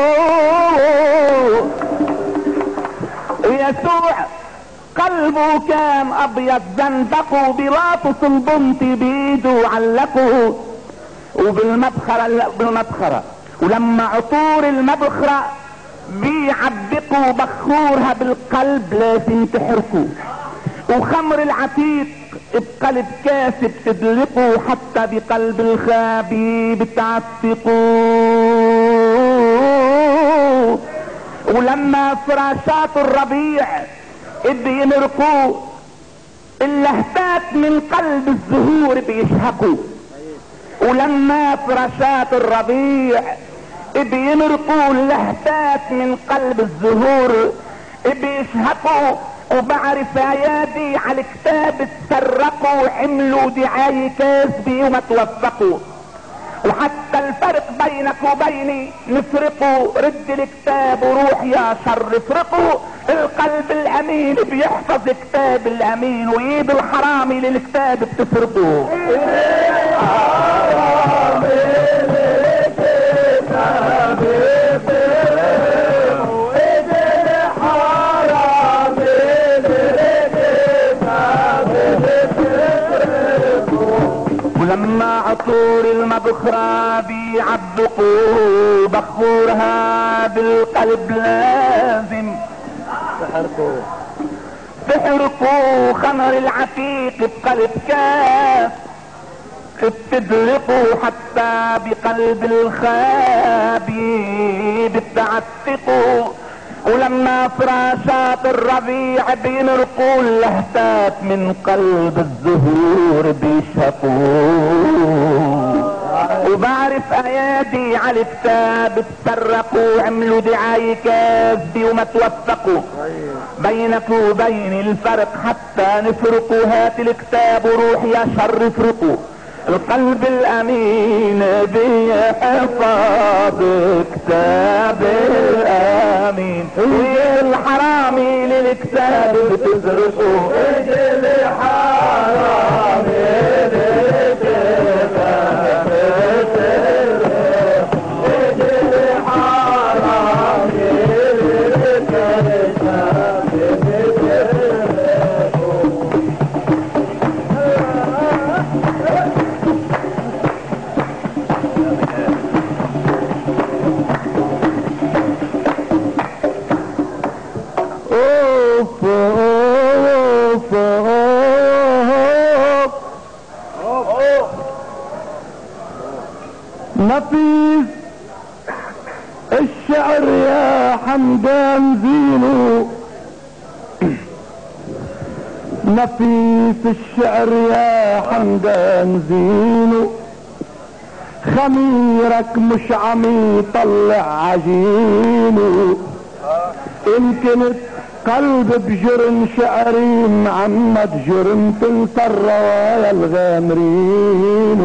ويسوع قلبه كان ابيض زنبقه، بيلاطس البلطي بايده علقوا. وبالمبخرة ولما عطور المبخرة بيعبقوا بخورها بالقلب لازم تحرقوا. وخمر العتيق بقلب كاسب تدلقوا، حتى بقلب الخابي بتعتقوا. ولما فراشات الربيع بينرقوا، اللهفات من قلب الزهور بيشهقوا. ولما فراشات الربيع بينرقوا، اللهفات من قلب الزهور بيشهقوا. وبعرف ايادي على الكتاب تسرقوا، عملوا دعاية كاذبة وما توفقوا. وحتى الفرق بينك وبيني نفرقوا. رد الكتاب وروح يا شر افرقوا. القلب الامين بيحفظ كتاب الامين، وايد الحرامي للكتاب بتسرقوا. ولما عطور المبخرة بيعبقوا، بخورها بالقلب لازم تحرقوا. خمر العتيق بقلب كاس، بتدلقوا حتى بقلب الخابي بتعتقوا، ولما فراشات الربيع بينرقوا اللهفات من قلب الزهور بيشهقوا. وبعرف ايادي على الكتاب تسرقوا عملوا دعاية كاذبة وما توفقوا، بينك وبين الفرق حتى نفرقوا. هات الكتاب وروح يا شر افرقوا. القلب الامين بيحفظ كتاب الامين، والحرامي للكتاب بتزرقوا. الحرامي نفيس الشعر يا حمدان زينو، نفيس الشعر يا حمدان زينو، خميرك مش عم يطلع عجينه. ان كنت قلب بجرم شعري محمد جرم تنسى الروايا الغامرين.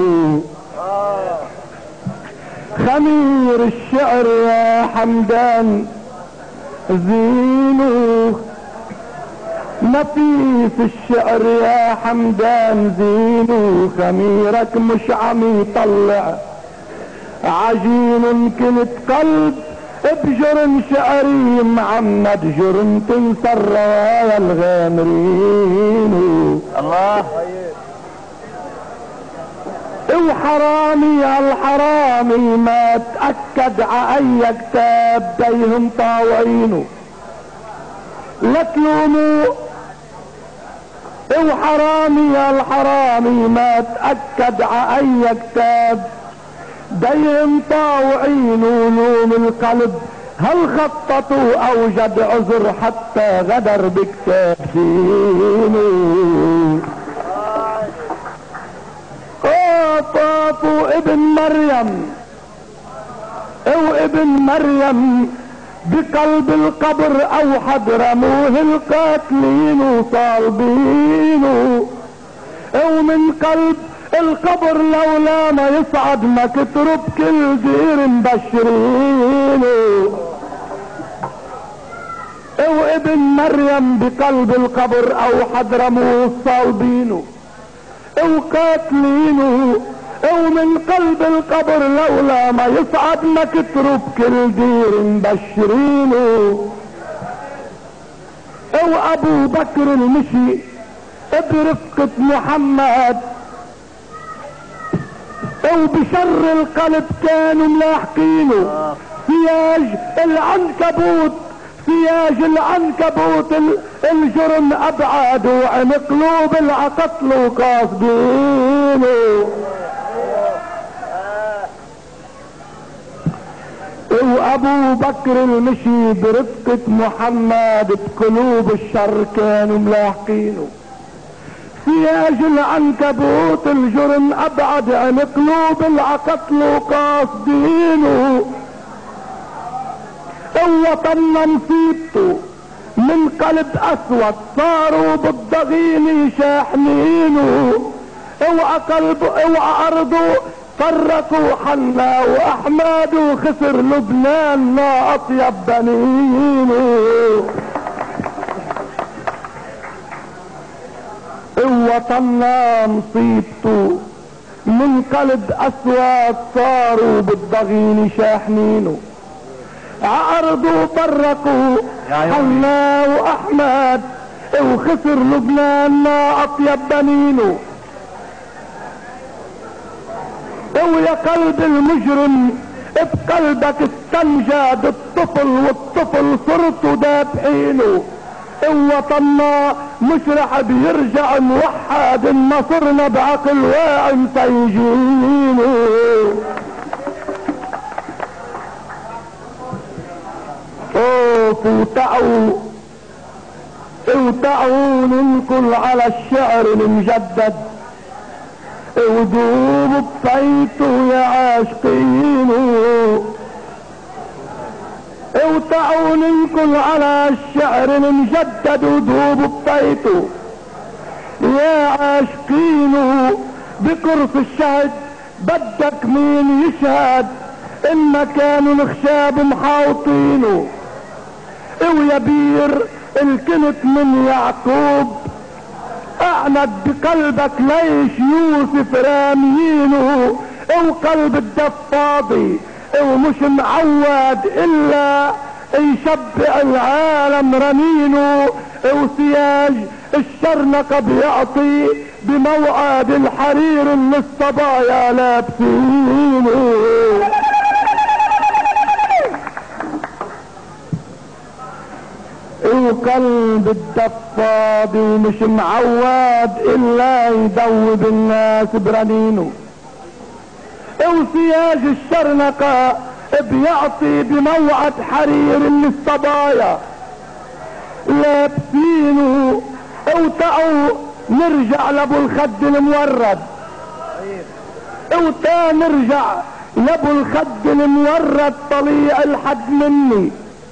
خمير الشعر يا حمدان زينو، نفيس الشعر يا حمدان زينو، خميرك مش عم يطلع عجين. كنت قلب بجرم شعري محمد جرم تنسى الروايا الغامرين. الله وحرامي الحرامي ما تأكد ع اي كتاب بيهم طاوعينه لا تلوموا. وحرامي الحرامي ما تأكد ع اي كتاب بيهم طاوعينه. لوم القلب هل خططوا اوجد عذر حتى غدر بكتاب دينه. طافوا ابن مريم وابن مريم بقلب القبر او حضرموه القاتلين وصالبينه. ومن قلب القبر لولا ما يصعد ما كتروا بكل دير مبشرينه. وابن مريم بقلب القبر او حضرموه صالبينه وقاتلينه. ومن قلب القبر لولا ما يصعد ما كتروا بكل دير مبشرينه. وابو بكر المشي برفقة محمد وبشر القلب كانوا ملاحقينه. سياج العنكبوت سياج العنكبوت الجرم ابعد وعن قلوب العقتل وقاصدينه. وابو بكر المشي برفقة محمد بقلوب الشر كانوا ملاحقينه. سياج العنكبوت الجرم ابعد عن قلوب العقتل وقاصدينه. وطن مصيبته من قلب اسود صاروا بالضغين شاحنينه. وارضه فرقوا حنا واحمد وخسر لبنان ما اطيب بنينه. وطنا مصيبته من قلب اسود صاروا بالضغين شاحنينه. عرضوا فرقوا حنا واحمد وخسر لبنان ما اطيب بنينه. ويا قلب المجرم بقلبك استنجد الطفل والطفل صرت دابحينه. وطننا مش رح بيرجع موحد، ما صرنا بعقل واعي مسيجينه. اوف وتعوا ننقل على الشعر المجدد، ودوب بصيته يا عاشقينه. وتعوا ننقل على الشعر المجدد، ودوب بصيته يا عاشقينه. بكرس الشهد بدك مين يشهد إن كانوا الخشاب محاوطينه. ويا بير الكنت من يعقوب اعند بقلبك ليش يوسف راميينه. وقلب الدف فاضي ومش معود الا يشبع العالم رنينه. وسياج الشرنقة بيعطي بموعد الحرير اللي الصبايا لابسينه. وقلب الدفاضي ومش معود الا يدوب الناس برنينه. وسياج الشرنقة بيعطي بموعد حرير اللي الصبايا لابسينه. وتعوا نرجع لابو الخد المورد، وتا نرجع لابو الخد المورد. طليع الحد مني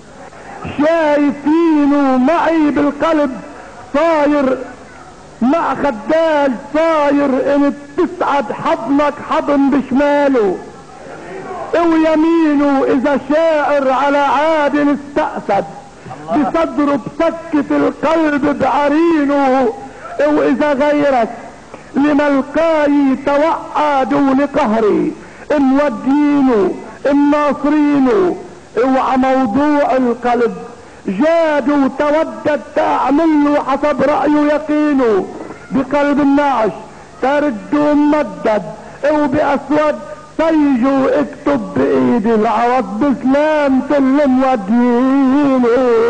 شايفينه معي بالقلب صاير مع خداج صاير. ان تسعد حضنك حضن بشماله ويمينه. اذا شاعر على عادل استأسد بصدره بسكة القلب بعرينه. واذا غيرك لملقاي توعد ولقهري مودينه الناصرينه. اوعى موضوع القلب جاد وتودد تعمل له حسب رأيه يقينه. بقلب النعش ترد ممدد وبأسود سيجو اكتب بايدي العوض بسلامة اللي مودينه.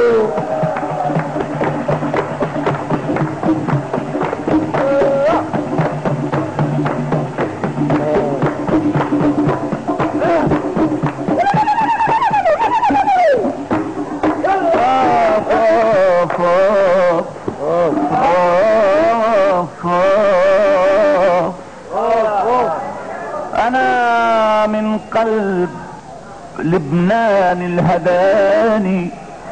انا من قلب لبنان الهداني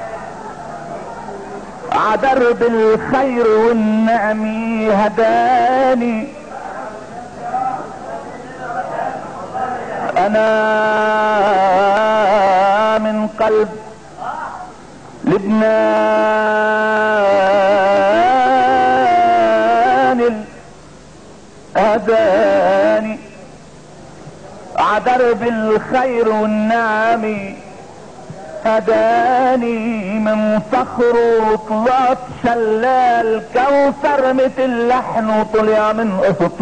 عدرب الخير والنعم هداني. انا من قلب لبنان الهداني عدرب الخير والنعم هداني. من صخر وطلعت شلال كوثر مثل لحن وطلع من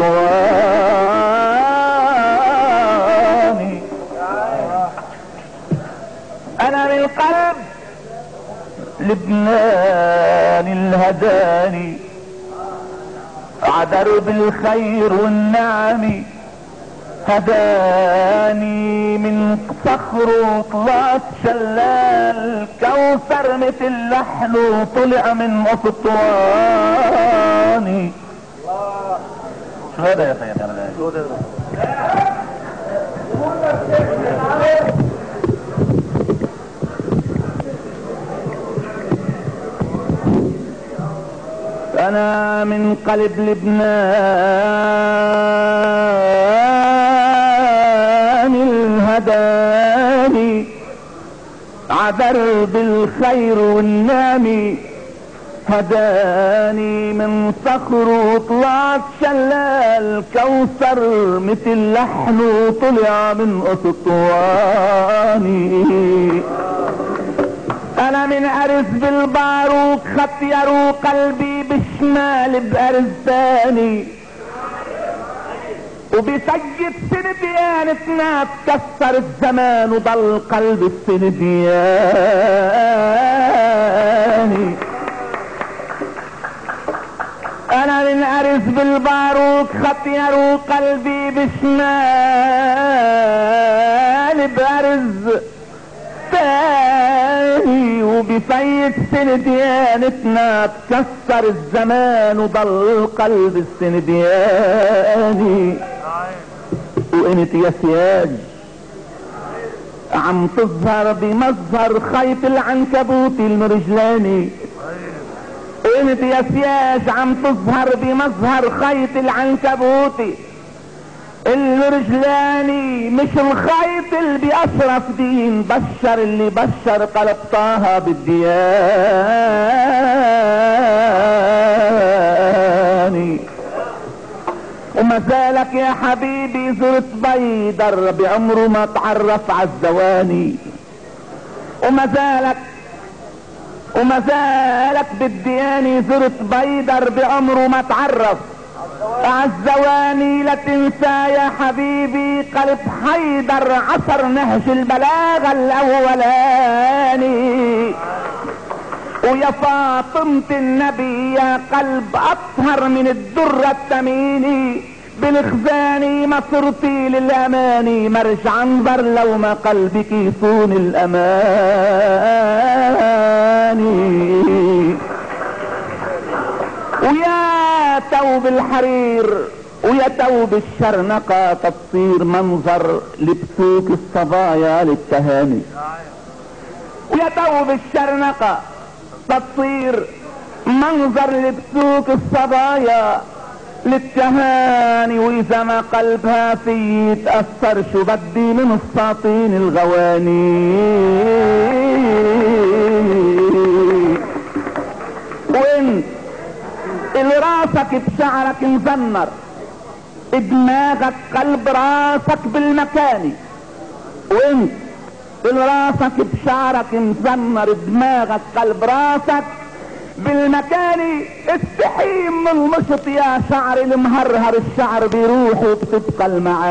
اسطواني. انا من قلب لبنان الهداني عدرب الخير والنعم هداني. من صخر وطلعت شلال كوثر مثل لحن وطلع من اسطواني. شو هذا يا خير؟ انا من قلب لبنان الهداني عدرب الخير والنعم هداني. من صخر وطلعت شلال كوثر مثل لحن وطلع من اسطواني. انا من ارز بالباروك خطيروا قلبي بالشمال بارزاني. وبسجد سنديان اتنات كسر الزمان وضل قلب السندياني. انقرز بالباروك خط يروق قلبي بشمال بأرز تاني وبفيت سنديانتنا تكسر الزمان وضل قلب السندياني. وانت يا سياج عم تظهر بمظهر خيط العنكبوت المرجلاني. انت يا سياج عم تظهر بمظهر خيط العنكبوت المرجلاني، مش الخيط اللي بأشرف دين بشر اللي بشر قلب طه بالدياني. وما زالك يا حبيبي زرت بيدر بعمره ما تعرف عالزواني. وما زالك بالدياني زرت بيدر بعمره ما تعرف عالزواني. لا تنسى يا حبيبي قلب حيدر عصر نهج البلاغة الاولاني. ويا فاطمة النبي يا قلب اطهر من الدرة الثميني، بالخزاني ما صرتي للاماني مرجع انظر لو ما قلبك يصون الاماني. ويا توب الحرير ويا توب الشرنقة تصير منظر لبسوك الصبايا للتهاني. ويا توب الشرنقة تصير منظر لبسوك الصبايا للتهاني. واذا ما قلبها في يتأثر شو بدي من الساطين الغواني. وانت اللي راسك بشعرك مزنر دماغك قلب راسك بالمكاني. وانت اللي راسك بشعرك مزنر دماغك قلب راسك بالمكاني. استحي من المشط يا شعر المهرهر الشعر بيروح وبتبقى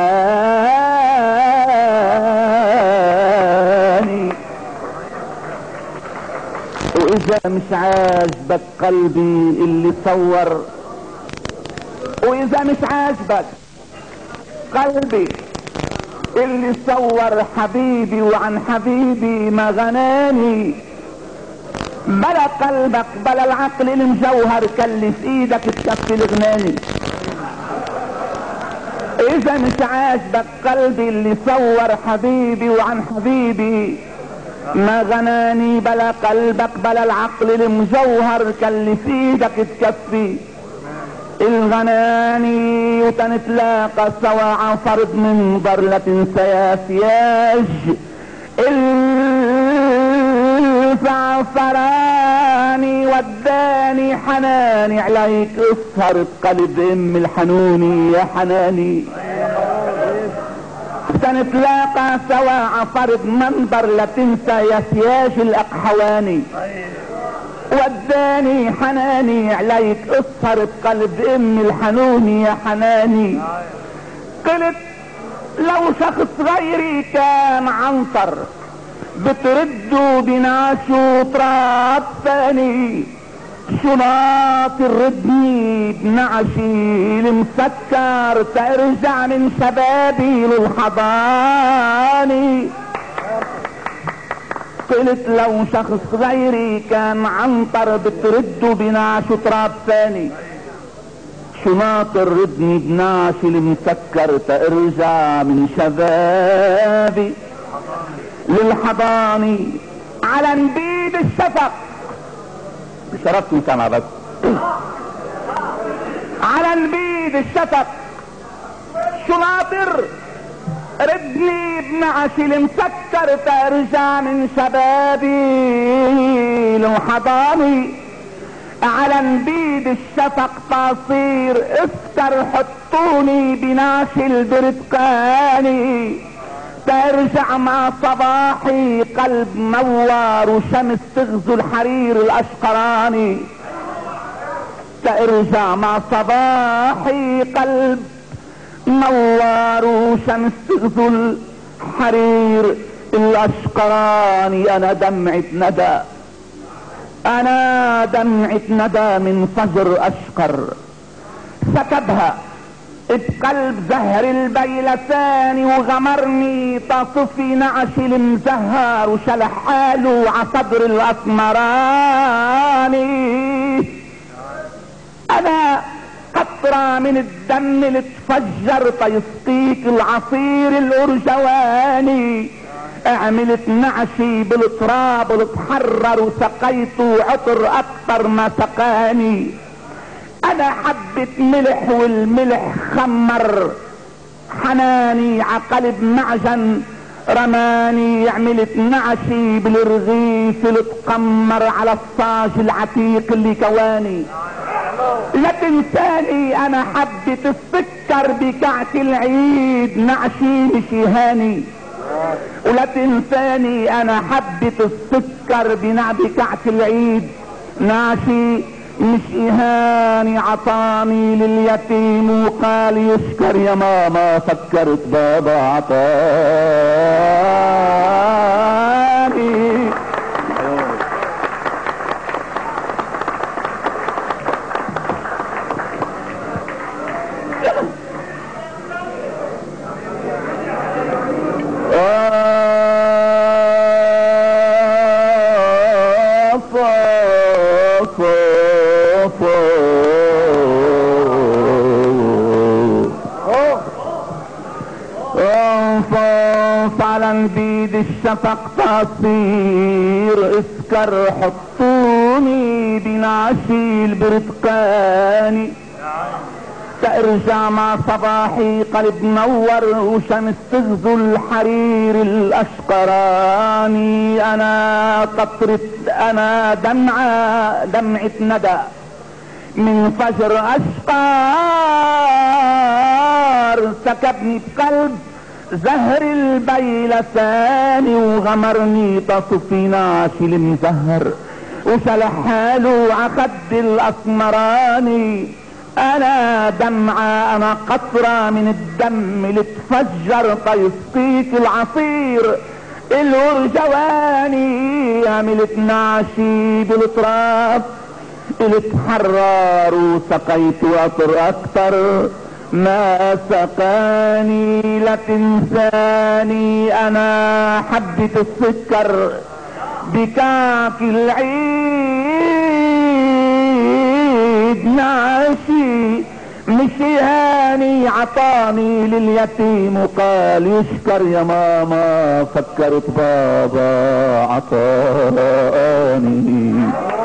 المعاني. واذا مش عاجبك قلبي اللي صور، واذا مش عاجبك قلبي اللي صور حبيبي وعن حبيبي ما غناني، بلا قلبك بلا العقل المجوهر كلف ايدك تكفي الغناني. اذا مش عاجبك قلبي اللي صور حبيبي وعن حبيبي ما غناني، بلا قلبك بلا العقل المجوهر كلف ايدك تكفي الغناني. وتنتلاقى سوا عن فرض منظر لا تنسى يا سياج الزعفراني. وداني حناني عليك اسهر بقلب ام الحنوني يا حناني. تنتلاقى سوا عن فرض منظر لا تنسى يا سياج الاقحواني. وداني حناني عليك اسهر بقلب ام الحنوني يا حناني. قلت لو شخص غيري كان عنطر بتردوا بناشو تراب ثاني، شو ناطر ردني بنعشي المسكر ترجع من شبابي للحضاني. قلت لو شخص غيري كان عنطر بتردوا بناشو تراب ثاني، شو ناطر ردني بناشي المسكر ترجع من شبابي للحضاني. على نبيد الشفق شربت سمع بس على نبيد الشفق شو ناطر ردني بنعشي المسكر ترجع من شبابي للحضاني. على نبيد الشفق تصير اسكر حطوني بناشي البرتقاني. ترجع مع صباحي قلب نوار وشمس تغزو الحرير الاشقراني. ترجع مع صباحي قلب نوار وشمس تغزو الحرير الاشقراني. انا دمعة ندى، انا دمعة ندى من فجر اشقر، سكبها بقلب زهر البيلساني وغمرني تصفي نعش المزهر وشلح حاله عصدر الاسمراني. انا قطرة من الدم اللي تفجر تيسقيك العصير الارجواني. عملت نعشي بالتراب اللي تحرر وسقيته عطر اكتر ما سقاني. انا حبة ملح والملح خمر حناني عقلب معجن رماني. عملت نعشي بالرغيف اللي تقمر على الصاج العتيق اللي كواني. لا تنساني انا حبة السكر بكعك العيد نعشي مش يهاني. ولا تنساني انا حبة السكر بكعك العيد نعشي مش اهاني. عطاني لليتيم وقال يشكر يا ماما فكرت بابا عطاني. بيد الشفق تصير اسكر حطوني بنعشي البرتقاني. ترجع مع صباحي قلب منور وشمس تغزو الحرير الاشقراني. انا قطرة انا دمعة ندى من فجر اشقار سكبني بقلب زهر البيلساني وغمرني تصفي نعشي المزهر وشلح حاله عخد الاسمراني. انا دمعة انا قطرة من الدم اللي تفجر تيسقيك العصير الارجواني. عملت نعشي بالتراب اللي تحرر وسقيت عطر اكتر ما سقاني. لا تنساني انا حبة السكر بكعك العيد نعشي مش هاني. عطاني لليتيم وقال يشكر يا ماما فكرت بابا عطاني.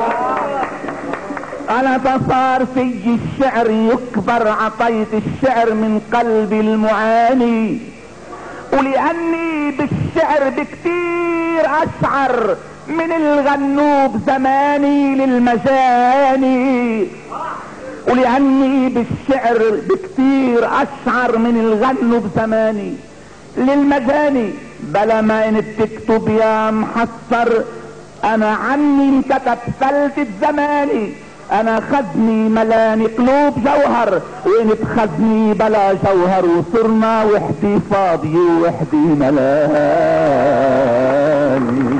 انا تصار في الشعر يكبر عطيت الشعر من قلبي المعاني. ولاني بالشعر بكتير اشعر من الغنوب زماني للمجاني. ولاني بالشعر بكتير اشعر من الغنوب زماني للمجاني. بلا ما ان تكتب يا محصر انا عني انكتب فلتة زماني. انا خزني ملاني قلوب جوهر وانت خزني بلا جوهر وصرنا وحدي فاضي وحدي ملاني.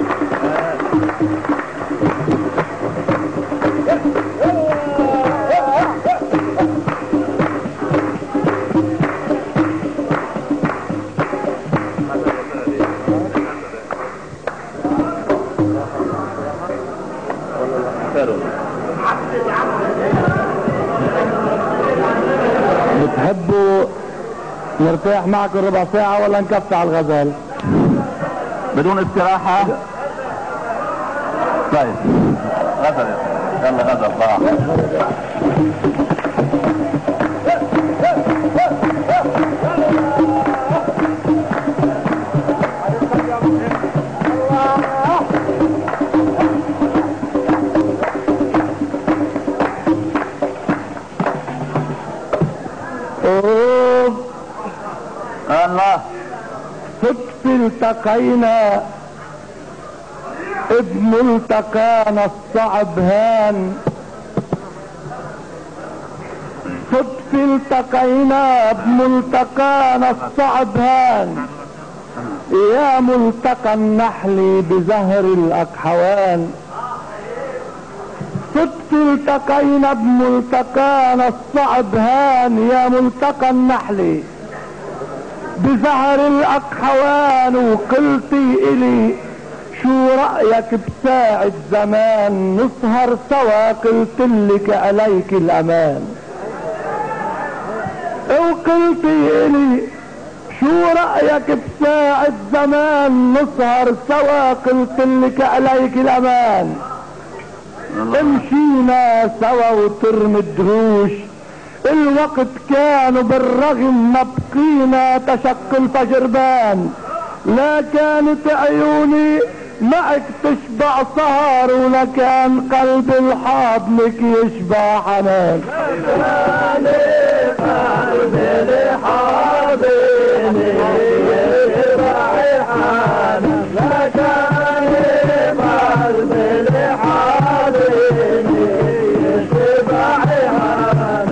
بتحبوا نرتاح معكم ربع ساعة ولا نكفي على الغزال؟ بدون استراحة. طيب غزل يلا غزل صراحة. الله صدف التقينا إذ ملتقانا الصعب هان. صدف التقينا بملتقانا الصعب هان. يا ملتقى النحل بزهر الأكحوان. صدف التقينا بملتقانا الصعب هان يا ملتقى النحل بزهر الاقحوان، وقلتي الي شو رأيك بساعة زمان نسهر سوا، قلتلك عليك الامان. وقلتي الي شو رأيك بساعة زمان نسهر سوا، قلتلك عليك الامان. امشينا سوا وترم الدروش الوقت كان بالرغم ما بقينا تشق الفجربان، لا كانت عيوني معك تشبع سهر ولا كان قلب الحاضنك يشبع حنان. قلبي لحاضني يشبع حنان، لا كان قلبي لحاضني يشبع حنان.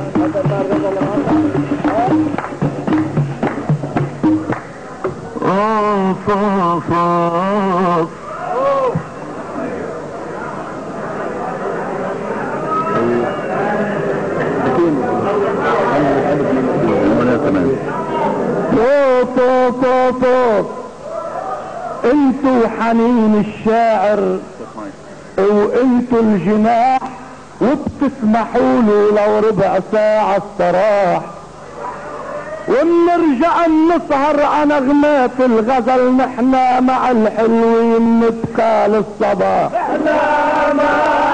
انتوا حنين الشاعر وانتوا الجناح، وبتسمحوا له لو ربع ساعة استراح، ونرجع نسهر على نغمات الغزل نحنا مع الحلوين نبقى للصباح. احنا مع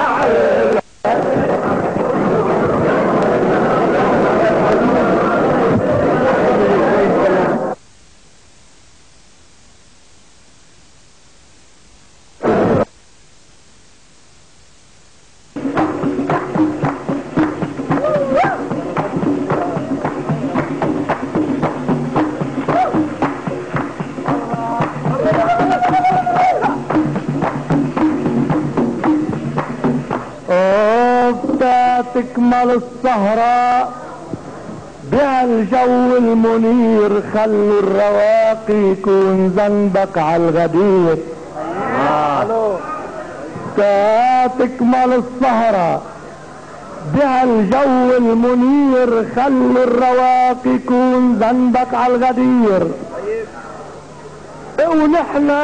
تكمل السهرة بهالجو المنير، خلوا الرواقي يكون زنبق على الغدير. تكمل السهرة بهالجو المنير، خلوا الرواقي يكون زنبق على الغدير. ونحنا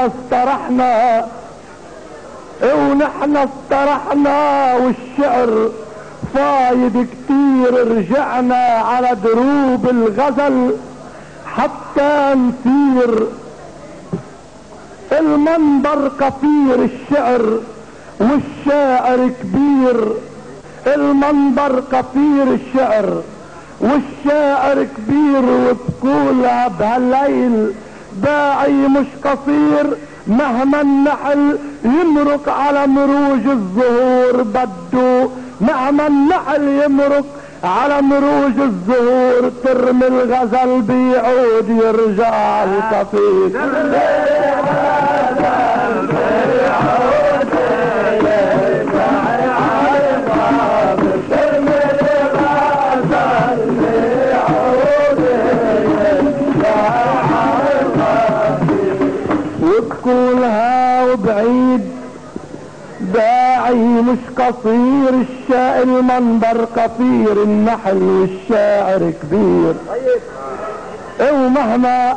استرحنا والشعر فايد كتير، رجعنا على دروب الغزل حتى نسير. المنبر قصير الشعر والشاعر كبير، المنبر قصير الشعر والشاعر كبير، وتقولها بهالليل باعي مش قصير، مهما النحل يمرق على مروج الزهور بده، مهما النحل يمرق على مروج الزهور، ترمي الغزل بيعود يرجع القصيد. وتقولها وبعيد باعي مش قصير، الشاعر المنبر قصير، النحل والشاعر كبير. ومهما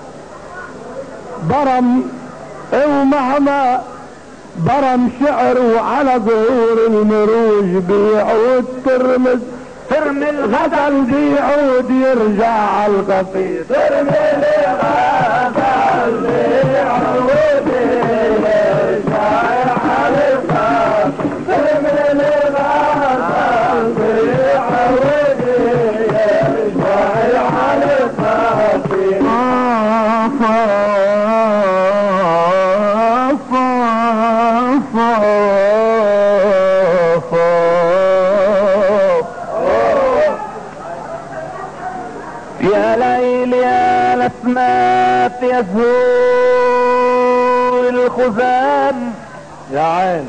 برم شعره على ظهور المروج بيعود ترمي الغزل بيعود يرجع على القصيد. ترمي الغزل بيعود يرجع على القصيد، ترمي الغزل بيعود يرجع على القصيد. يا ليل يا نسمات يزهور الخزام، يا عين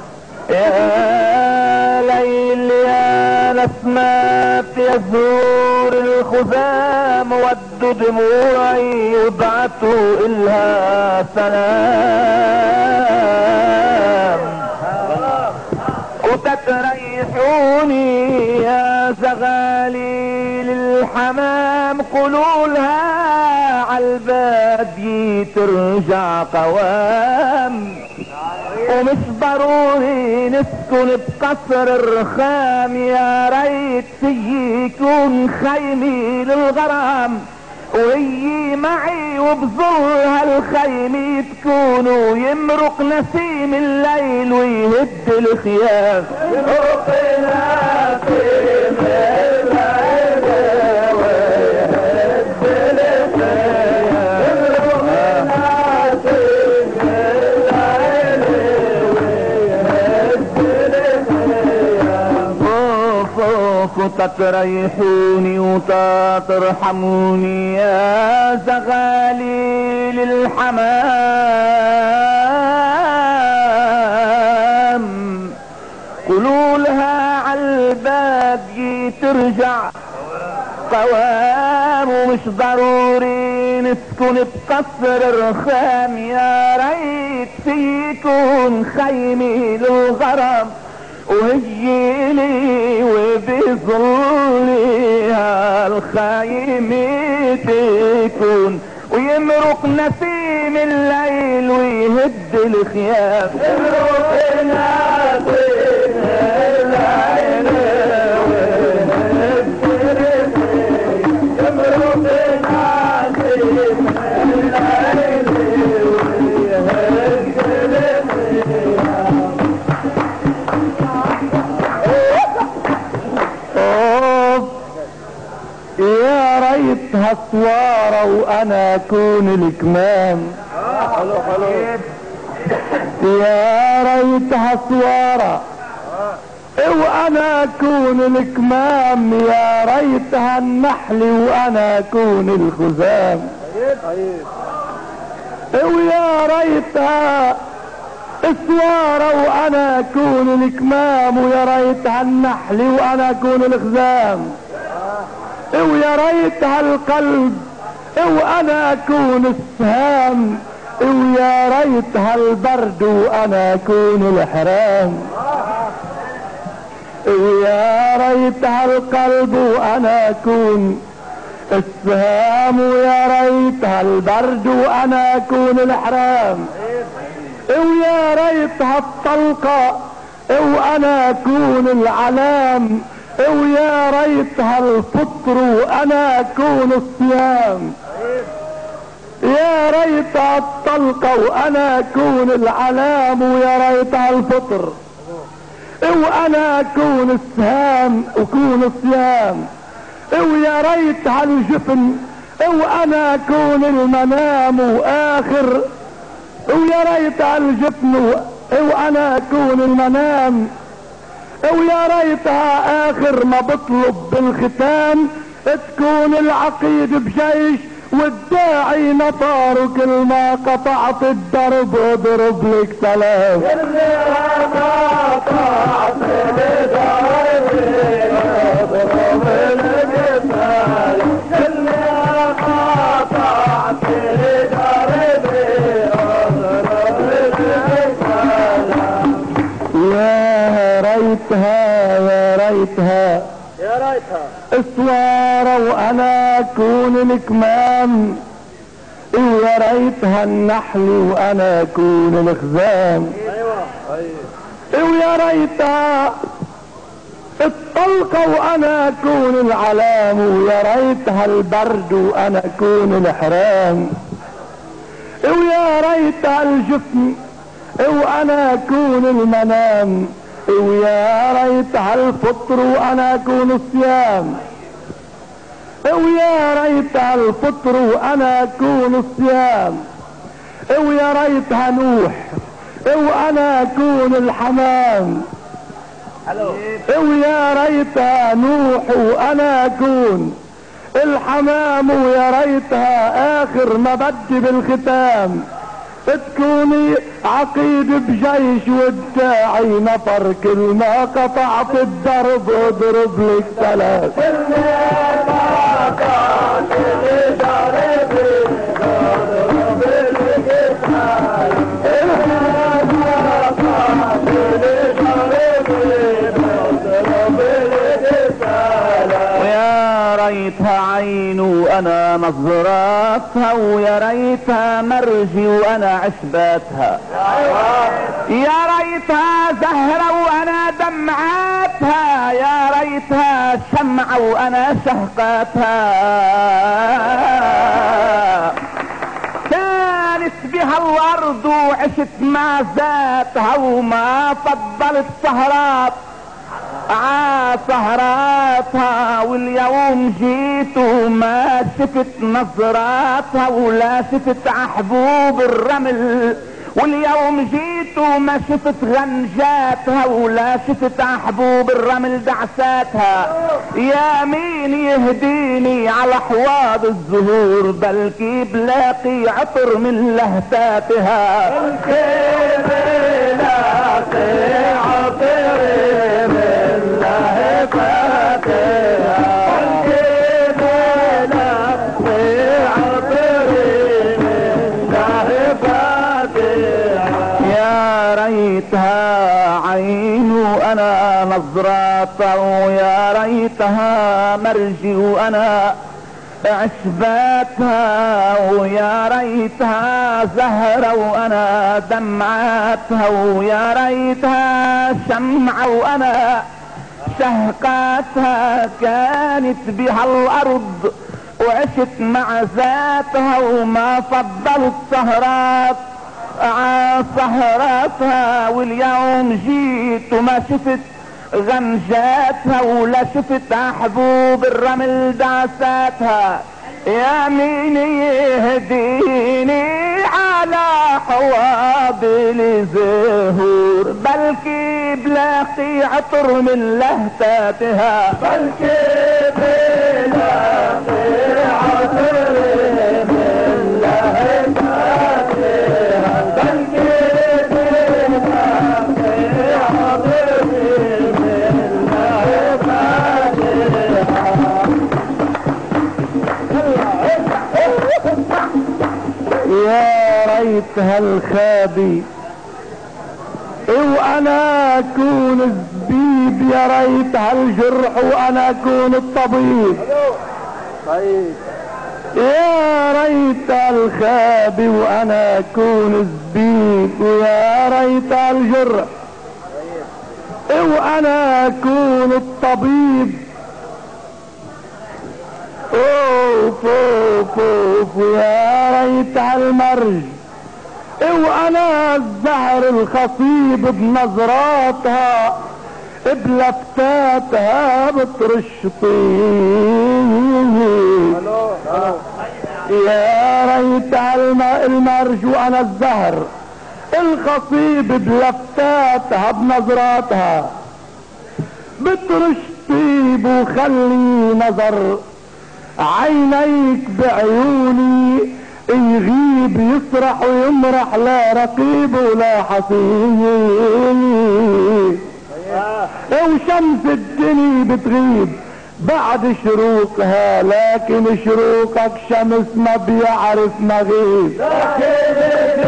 يا ليل يا نسمات يزهور الخزام، ودوا دموعي يبعثوا إلها سلام. تريحوني يا زغالي للحمام قولولها عالبادي ترجع قوام ومش ضروري نسكن بقصر الرخام يا ريت يكون خيمي للغرام وهي معي وبظلها الخيم تكون ويمرق نسيم الليل ويهد الخيام يمرق نسيم الليل ويهد الخيام يمرق نسيم الليل ويهد الخيام فوق تريحوني وترحموني يا زغالي للحمام قولوا لها عالباب ترجع قوام ومش ضروري نسكن بقصر الرخام يا ريت يكون خيمي للغرام وهي لي وبظلها الخيم تكون ويمرق نسيم الليل ويهد الخيام يمرق نسيم الليل ويهد الخيام يمرق نسيم الليل ويهد الخيام يا ريتها صوارة وانا اكون الكمام يا ريتها صوارة وانا اكون الكمام يا ريتها النحل وانا اكون الخزام ويا ريتها السوارة وانا اكون الكمام ويا ريتها النحل وانا اكون الخزام ويا ريتها القلب وانا اكون السهام ويا ريتها البرد وانا اكون الحرام ويا ريتها القلب وانا اكون السهام ويا ريتها البرد وانا اكون الحرام ويا ريتها الطلقة وانا اكون العلام ويا ريتها الفطر وانا اكون الصيام يا ريتها الطلقة وانا اكون العلام ويا ريتها الفطر وانا اكون السهام وكون الصيام ويا ريتها الجفن وانا اكون المنام واخر ويا ريتها الجفن وانا اكون المنام ويا ريتها اخر ما بطلب بالختام تكون العقيد بجيش والداعي نطار وكل ما قطعت الدرب اضرب لك سلام كل ما قطعت الدرب اضرب لك سلام كل ما قطعت الدرب اضرب لك سلام يا ريتها اسوارة وانا اكون الكمام ويا ريتها النحل وانا اكون الخزام ويا ريتها الطلقة وانا اكون العلام ويا ريتها البرد وانا اكون الحرام ويا ريتها الجفن وانا اكون المنام ويا ريتها الفطر وانا اكون الصيام ويا ريتها الفطر وانا اكون الصيام ويا ريتها نوح وانا اكون الحمام ويا ريتها نوح وانا اكون الحمام ويا ريتها اخر ما بدي بالختام تكوني عقيد بجيش والداعي نفر كل ما قطعت الدرب اضرب لك سلام كل ما قطعت الدرب اضرب لك سلام كل ما قطعت الدرب وانا نظراتها ويا ريتها مرجي وانا عشباتها يا ريتها زهرة وانا دمعاتها يا ريتها شمعة وانا شهقاتها كانت بها الارض وعشت مع ذاتها وما فضلت سهرات سهراتها واليوم جيت وما شفت نظراتها ولا شفت حبوب الرمل واليوم جيت وما شفت غنجاتها ولا شفت حبوب الرمل دعساتها يا مين يهديني على حواض الزهور بلكي بلاقي عطر من لهفاتها بلكي بلاقي عطر من لهفاتها ريتها عين وانا نظراتها ويا ريتها مرجي وانا عشباتها ويا ريتها زهرة وانا دمعاتها ويا ريتها شمعة وانا شهقاتها كانت بها الارض وعشت مع ذاتها وما فضلت سهرات سهراتها واليوم جيت وما شفت غنجاتها ولا شفت حبوب الرمل دعساتها يا مين يهديني على حوابل زهور بلكي بلاقي عطر من لهفاتها بلكي بلاقي عطر من لهفاتها يا ريتها الخابي وانا اكون الزبيب يا ريتها الجرح وانا اكون الطبيب يا ريتها الخابي وانا اكون الزبيب ويا ريتها الجرح وانا اكون الطبيب اوف اوف اوف يا ريتها المرج وانا الزهر الخصيب بنظراتها بلفتاتها بترش طيب يا ريتها المرج وانا الزهر الخصيب بلفتاتها بنظراتها بترش طيب وخلي نظر عينيك بعيوني يغيب يسرح ويمرح لا رقيب ولا حصيب وشمس الدنيا بتغيب بعد شروقها لكن شروقك شمس ما بيعرف مغيب لكن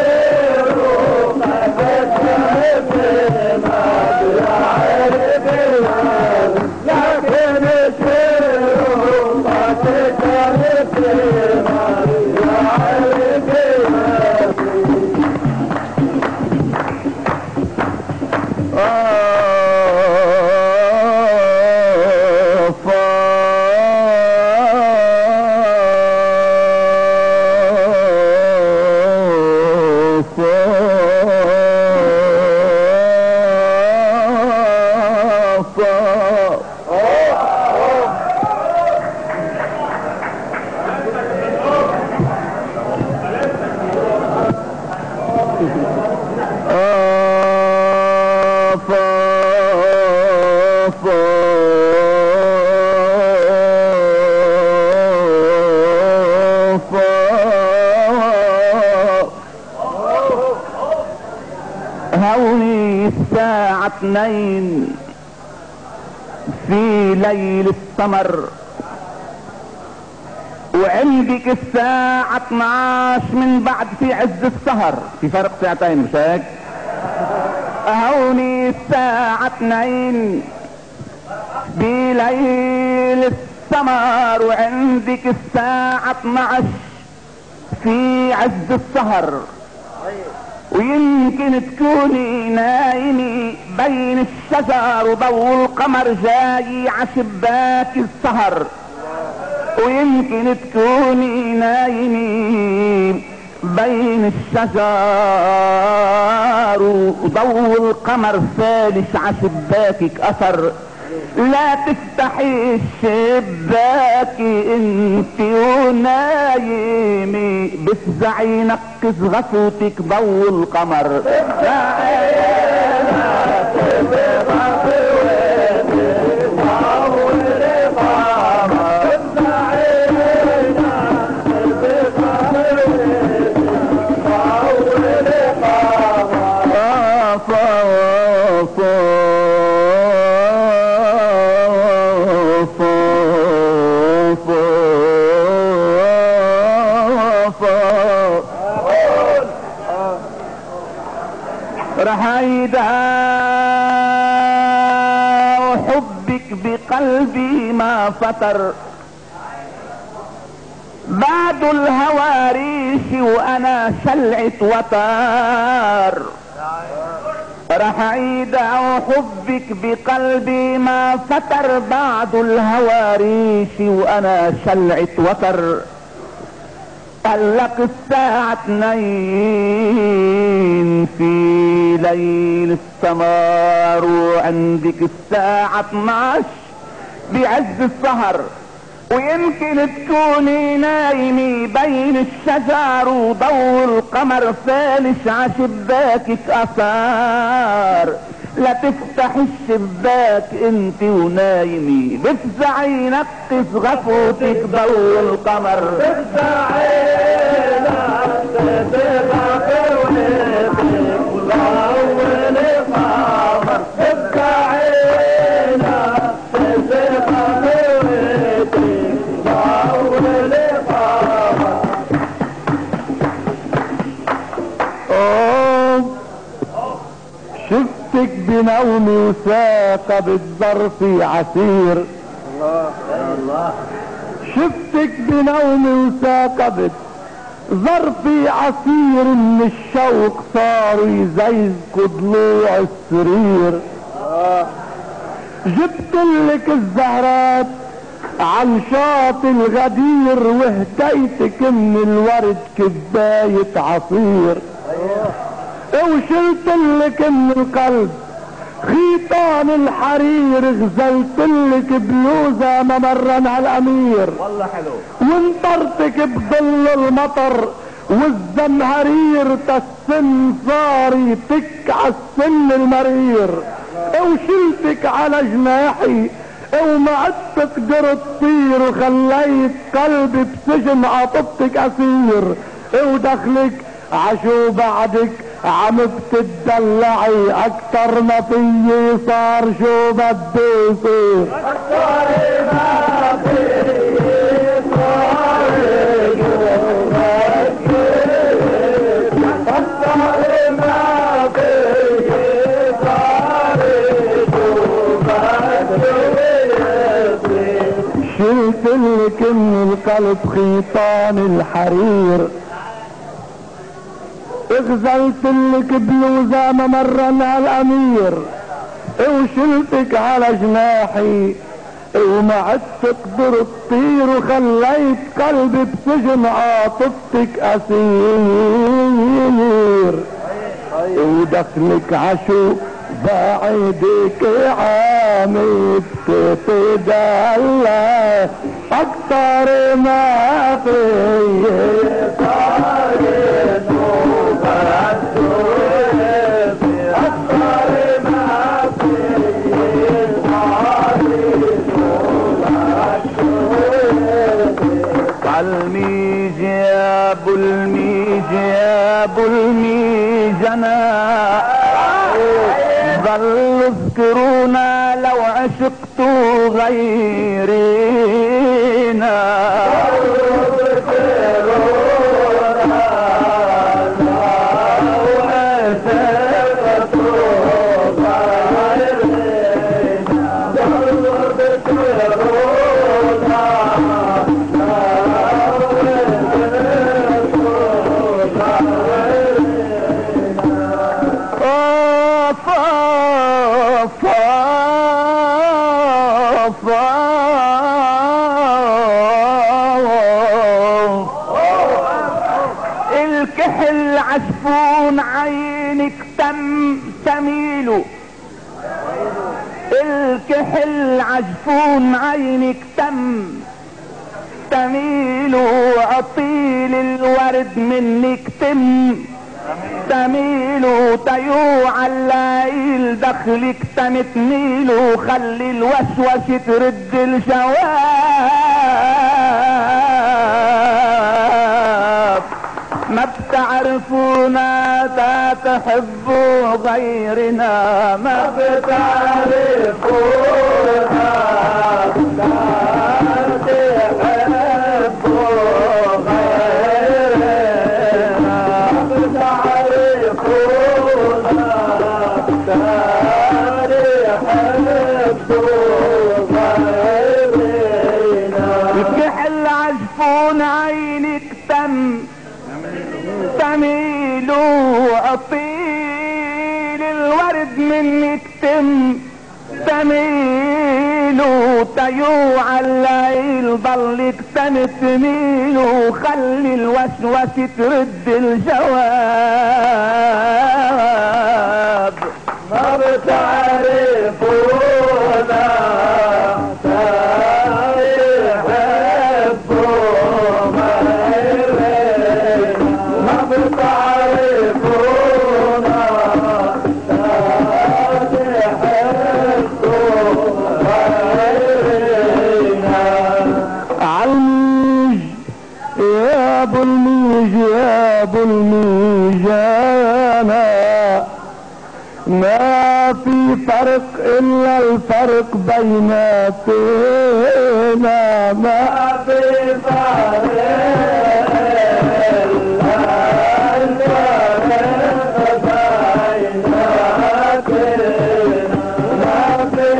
شروقك شمس ما بيعرف مغيب لكن شروقك شمس ما بيعرف هوني الساعة 2 في ليل السمر وعندك الساعة 12 من بعد في عز السهر، في فرق ساعتين مش هيك؟ هوني الساعة 2 بليل السمر القمر وعندك الساعة 12 في عز السهر، ويمكن تكوني نايمي بين الشجر وضوء القمر جاي عشباك السهر، ويمكن تكوني نايمي بين الشجر وضوء القمر فالش عشباكك اثر. لا تفتحي الشباك انت ونايمي، بفزعي نقص غفوتك ضوء القمر. رهيدا وحبك بقلبي ما فتر، بعد الهواريش وانا شلعة وتر. رهيدا وحبك بقلبي ما فتر، بعد الهواريش وانا شلعة وتر. طلق الساعة 2 في ليل السمار، وعندك الساعة 12 بعز السهر، ويمكن تكوني نايمي بين الشجر وضوء القمر فالش عشباكك اثار. لا تفتحي الشباك انت ونايمي، بفزعي نقص غفوتك ضوء القمر. بفزعي نقص غفوتك ضوء القمر. بفزعي نقص غفوتك ضوء القمر. شفتك بنومي وساقة بالظرف عسير. الله شفتك بنومي وساقة بالظرف عسير، من الشوق صاروا يزيزكوا ضلوع السرير. جبتلك الزهرات عن شاط الغدير، وهديتك من الورد كباية عصير. وشلتلك من القلب خيطان الحرير، غزلتلك بلوزة ممرا على الامير. والله حلو. وانطرتك بظل المطر والزمهرير، تالسن صاري تك عالسن المرير. وشلتك على جناحي وما عدت تقدر تطير، وخليت قلبي بسجن عاطفتك اسير. ودخلك عشو بعدك عم بتدلعي، اكتر ما فيي صار شو بدي يصير. اكتر ما فيي صار شو بدي يصير. اكتر ما فيي صار شو بدي يصير. شلتلك من القلب خيطان الحرير، غزلتلك بلوزة ممرا على الامير. وشلتك على جناحي وما عدت تقدر تطير، وخليت قلبي بسجن عاطفتك اسير. ودخلك عشو بعيدك عامد تتدلى، اكتر ما فيه صار الميجاب الميجنا، ظل اذكرونا لو عشقتوا غيرنا. عشفون عينك تميله، الكحل عجفون عينك تميله، اطيل الورد منك تميله، تيوع الليل دخلك تميله، خلي الوسوسة ترد الجواب. ما بتعرفونا تا تحبوا غيرنا، ما بتعرفونا تا تحبوا غيرنا، ما بتعرفونا تا تحبوا غيرنا. الكحل عجفون عينك تميلوا، اطيل الورد منك تميلوا، تيوع الليل ضلك تميلوا، خلي الوسوسة ترد الجواب. ما بتعرفونا يا ابو الميجانا، ما في فرق الا الفرق بيناتنا، ما في فرق الا الفرق بيناتنا، ما في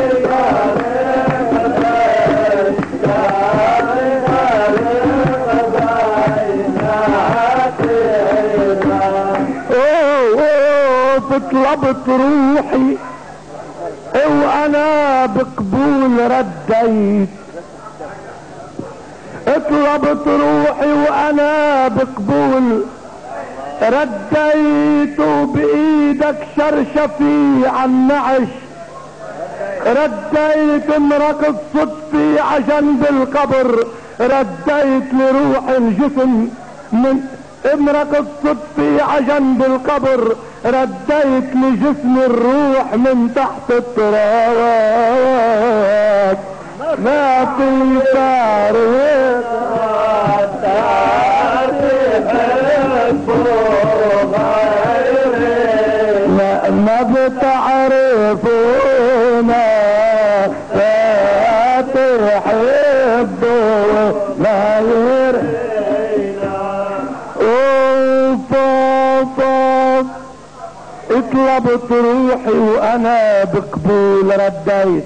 طلبت روحي وانا بقبول رديت، طلبت روحي وانا بقبول رديت، وبايدك شرشفي عالنعش رديت، مرقد صدفي عجنب القبر رديت لروح الجسم، من امرقد صدفي عجنب القبر رديت لجسم الروح من تحت التراب. ما في فارق ما بتعرفونا لا تحبوا غيرنا. اطلبت روحي وانا بقبول رديت،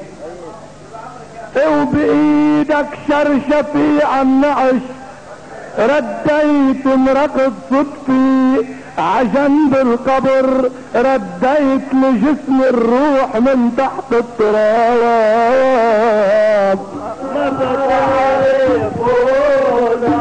وبايدك شرشفي عالنعش رديت، مرقد صدفي عجنب القبر رديت لجسم الروح من تحت التراب. ما بتعرفونا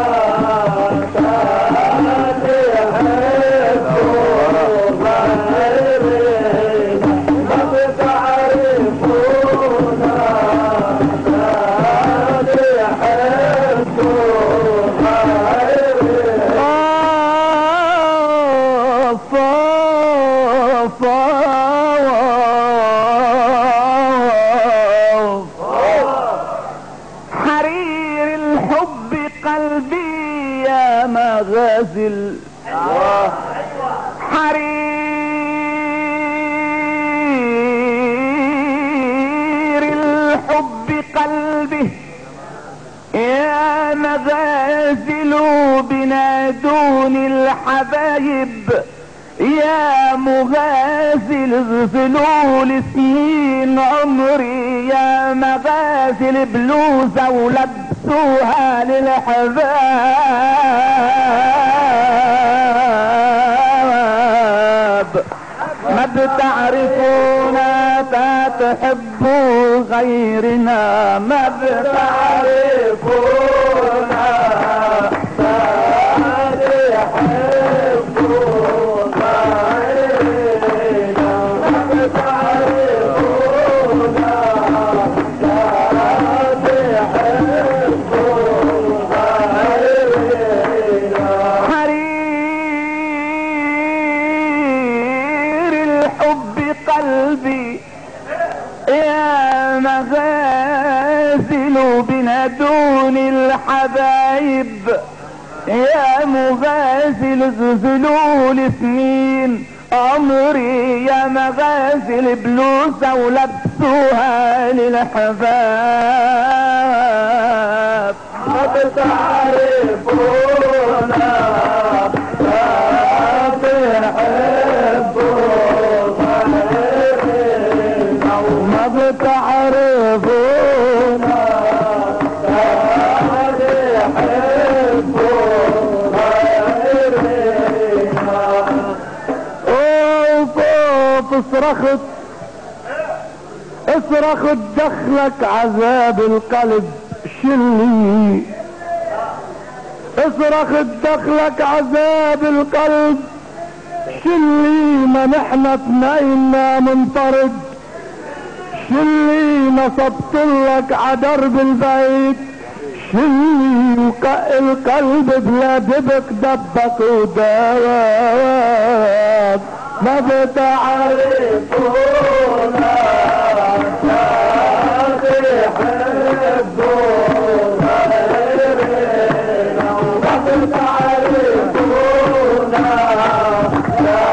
حرير الحب قلبي يا مغازل، حرير الحب قلبي يا مغازل، بنادوني الحبايب يا مغازل، ظلول سنين عمري يا مغازل، بلوزة ولبسوها للحباب. ما بتعرفونا تا تحبوا غيرنا، ما بتعرفونا تا تحبوا نادوني الحبايب يا مغازل زلزلول سنين عمري يا مغازل بلوزة ولبسوها للحباب. ما بتعرفونا ما بتحبونا ما بتعرفونا ما بتحبونا. اوف اصرخت دخلك عذاب القلب شلي. اصرخت دخلك عذاب القلب شلي. ما نحن اثنينا منطرد شلي. نصبتلك عدرب البيت شلي. وقق القلب بلا دبك دبك ودواك. ما بتعرفونا ما بتحبونا ما بتعرفونا ما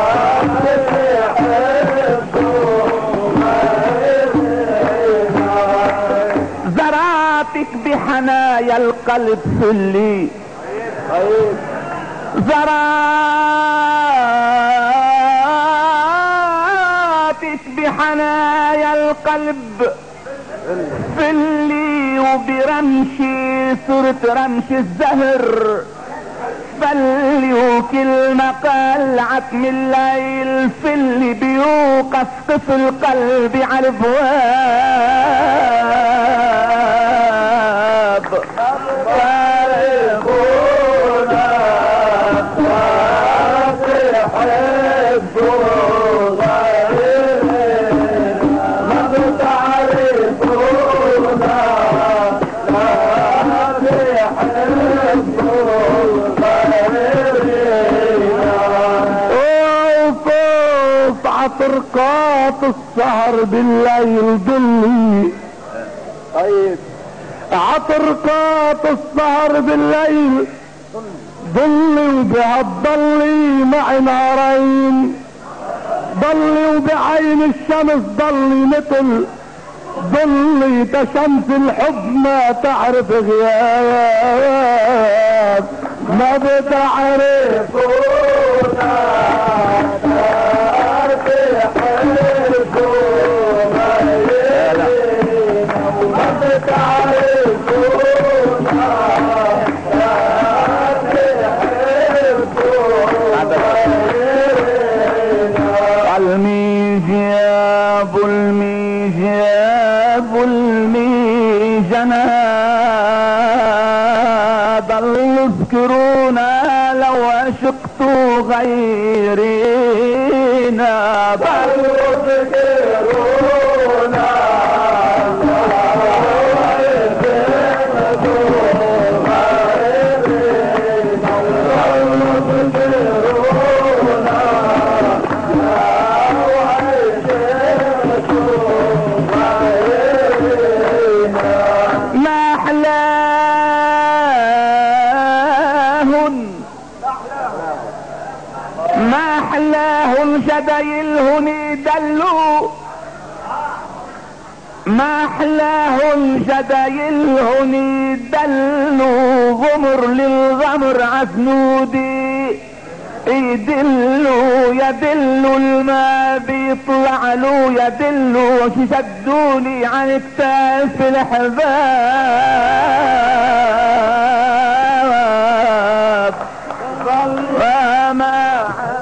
بتحبونا. زرعتك بحنايا القلب سلي زرعتك بحنايا القلب فلي وبرمشي صرت رمش الزهر فلي وكلمة قلعت من الليل فلي بيوقف طفل قلبي على البواب. عطرقات السهر بالليل ضلي. طيب عطرقات السهر بالليل ضلي وبهالضلي معي نارين ضلي وبعين الشمس ضلي مثل ضلي كشمس الحب ما تعرف غياب. ما بتعرفونا الميجاب الميجاب الميجنا ضل اذكرونا لو عشقتوا غيرنا. ضل اذكرونا ما احلاهن جدايلهن يدلوا ما احلاهن جدايلهن يدلوا غمر للغمر عزنودي يدلوا يدلوا الماء بيطلع له يدلوا شدوني عن كتاف الحباب. وما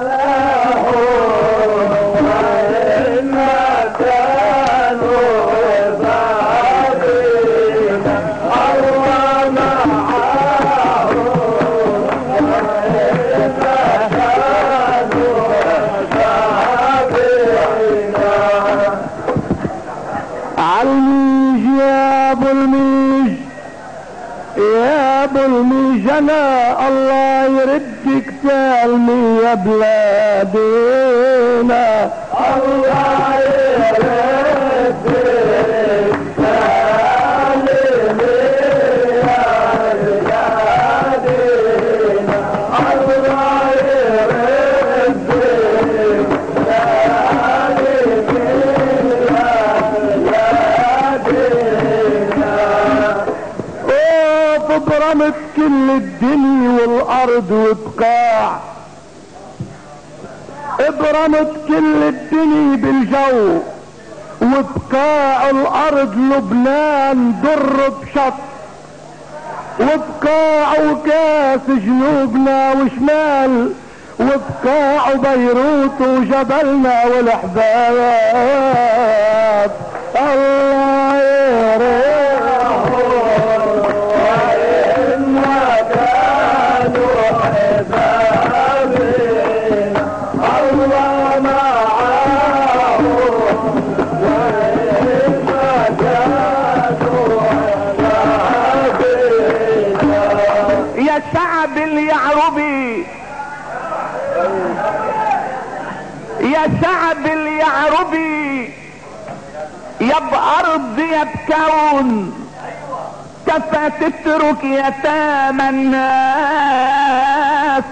يا ابو الميجنا الله يردك سالمي يا بلادنا. الله يردك سالمي ابرمت كل الدنيا والارض وبقاع، ابرمت كل الدنيا بالجو وبقاع الارض لبنان در بشط، وبقاع وكاس جنوبنا وشمال، وبقاع بيروت وجبلنا والاحباب. الله يريحهم وإنا كانوا حبابنا، الله معاهم وإنا كانوا حبابنا. يا شعب اليعربي، يا شعب اليعربي، يا بأرض يا بكون، كفى تترك يتامى الناس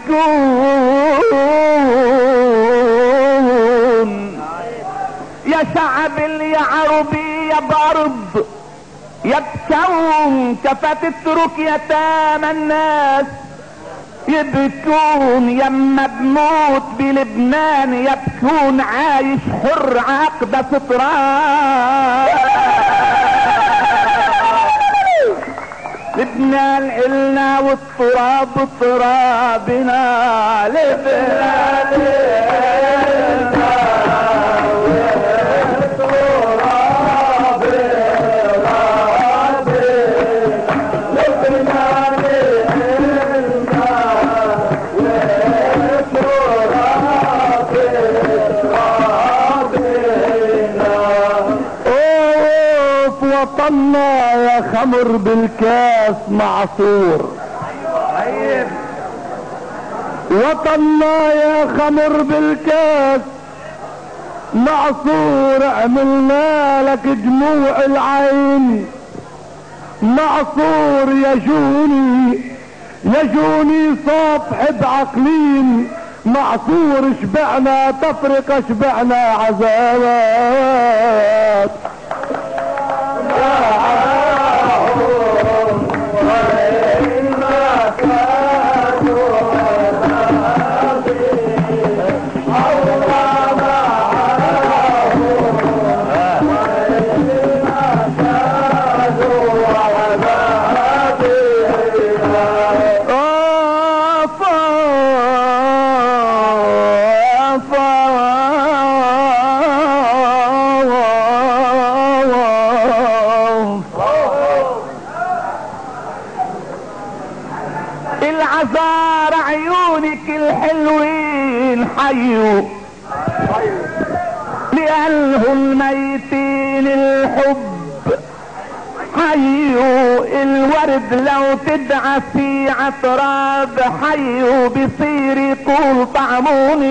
يبكون. يا شعب اليعربي يا بأرض يا بكون، كفى تترك يتامى الناس يبكون. يما بموت بلبنان يبكون، عايش حر عقدة ستران. لبنان إلنا والتراب ترابنا، لبنان إلنا والتراب ترابنا، لبنان إلنا والتراب ترابنا. اوف وطننا يا خمر بالكاس معصور، وطننا يا خمر بالكاس معصور، عملنا لك دموع العين معصور. يجوني صافح بعقلين معصور، شبعنا تفرقة شبعنا عذابات. العذار عيونك الحلوين حيوا، لأنهم ميتين الحب حيوا. الورد لو تدعسي عتراب حيوا، بصير يطول طعموني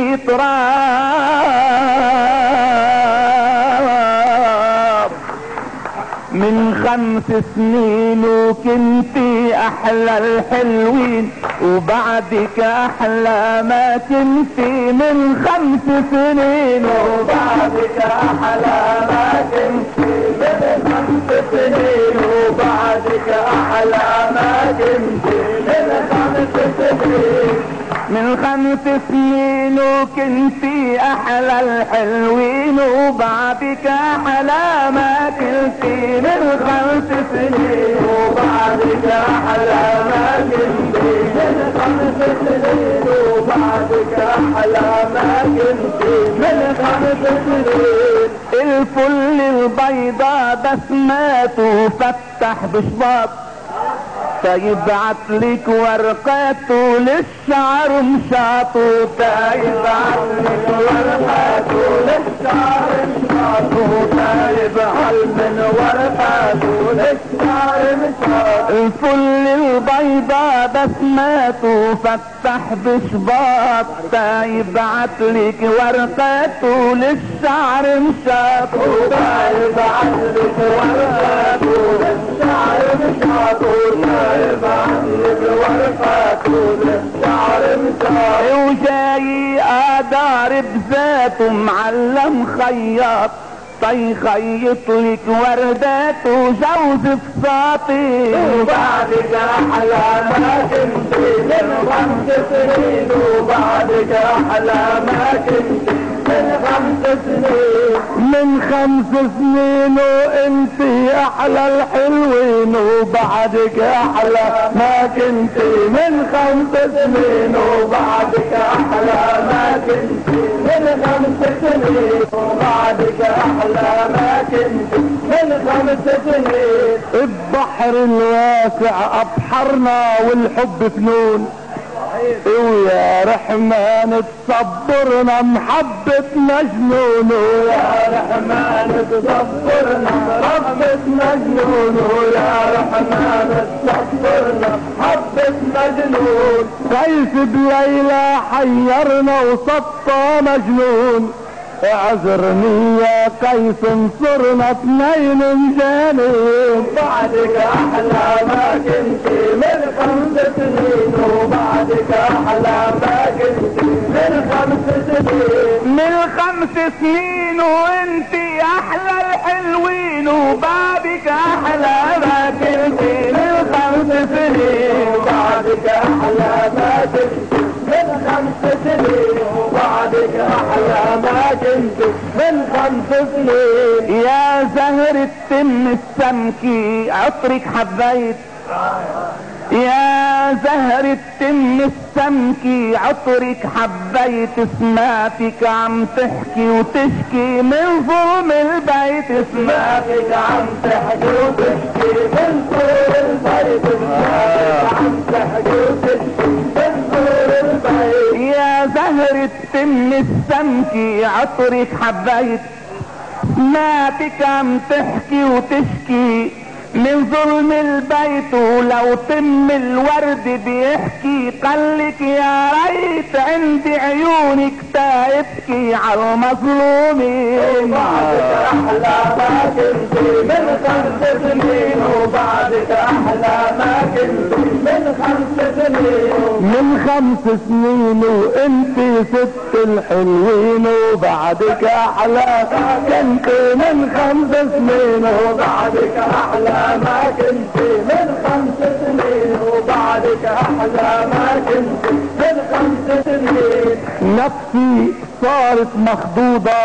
تراب. من 5 سنين وكنتي احلى الحلوين، وبعدك احلى ما كنتي. من 5 سنين وبعدك احلى ما كنتي. من 5 سنين وبعدك احلى ما كنتي. من 5 سنين، من 5 سنين وكنتي احلى الحلوين، وبعدك احلى ما كنتي. من 5 سنين وبعدك احلى ما كنتي. من 5 سنين وبعدك احلى ما كنتي. من 5 سنين. الفل البيضة بسماته فتح بشباط، فيبعت لك ورقاته للشعر مشاطه. فيبعت لك ورقاته للشعر مشاطه. فيبعت من ورقاته للشعر مشاطه. الفل البيضة بسماته فتح بشباط، فيبعت لك ورقاته للشعر مشاطه. فيبعت لك ورقاته للشعر مشاطه. وجاي ادار بذاته معلم خياط، يخيط لك وردات وجوز فساطين، وبعدك احلى ما كنتي من 5 سنين، وبعدك احلى ما كنتي من 5 سنين، من 5 سنين وانتي احلى الحلوين، وبعدك احلى ما كنتي من 5 سنين، وبعدك احلى ما كنتي من 5 سنين، وبعدك احلى ما كنتي من 5 سنين. البحر الواسع ابحرنا والحب فنون، ويا رحمن تصبرنا محبتنا جنون، ويا رحمن تصبرنا محبتنا جنون، ويا رحمن تصبرنا محبتنا جنون. قيس بليلى حيرنا وسطى مجنون، اعذرني يا قيس انصرنا 2 مجانين، بعدك احلى ما كنتي من 5 سنين، وبعدك احلى ما كنتي من 5 سنين، من 5 سنين وانتي احلى الحلوين، وبعدك احلى ما كنتي من 5 سنين، وبعدك احلى ما كنتي من 5 سنين، وبعدك احلى ما كنتي من 5 سنين. يا زهر التم السمكي عطرك حبيت، يا زهر التم السمكي عطرك حبيت، سمعتك عم تحكي وتشكي من ظلم البيت، سمعتك عم تحكي وتشكي من طول البيت، سمعتك عم تحكي وتشكي من طول البيت. يا زهر التم السمكي عطرك حبيت، سمعتك عم تحكي وتشكي من ظلم البيت، ولو تم الورد بيحكي قالك يا ريت عندي عيونك تبكي على المظلومين. وبعدك احلى ما كنتي من 5 سنين، وبعدك احلى ما كنتي من 5 سنين، من 5 سنين وانتي ست الحلوين، وبعدك احلى ما كنتي من 5 سنين، وبعدك احلى ما كنتي من 5 سنين، وبعدك احلى ما كنتي من 5 سنين. نفسي صارت مخضوضة،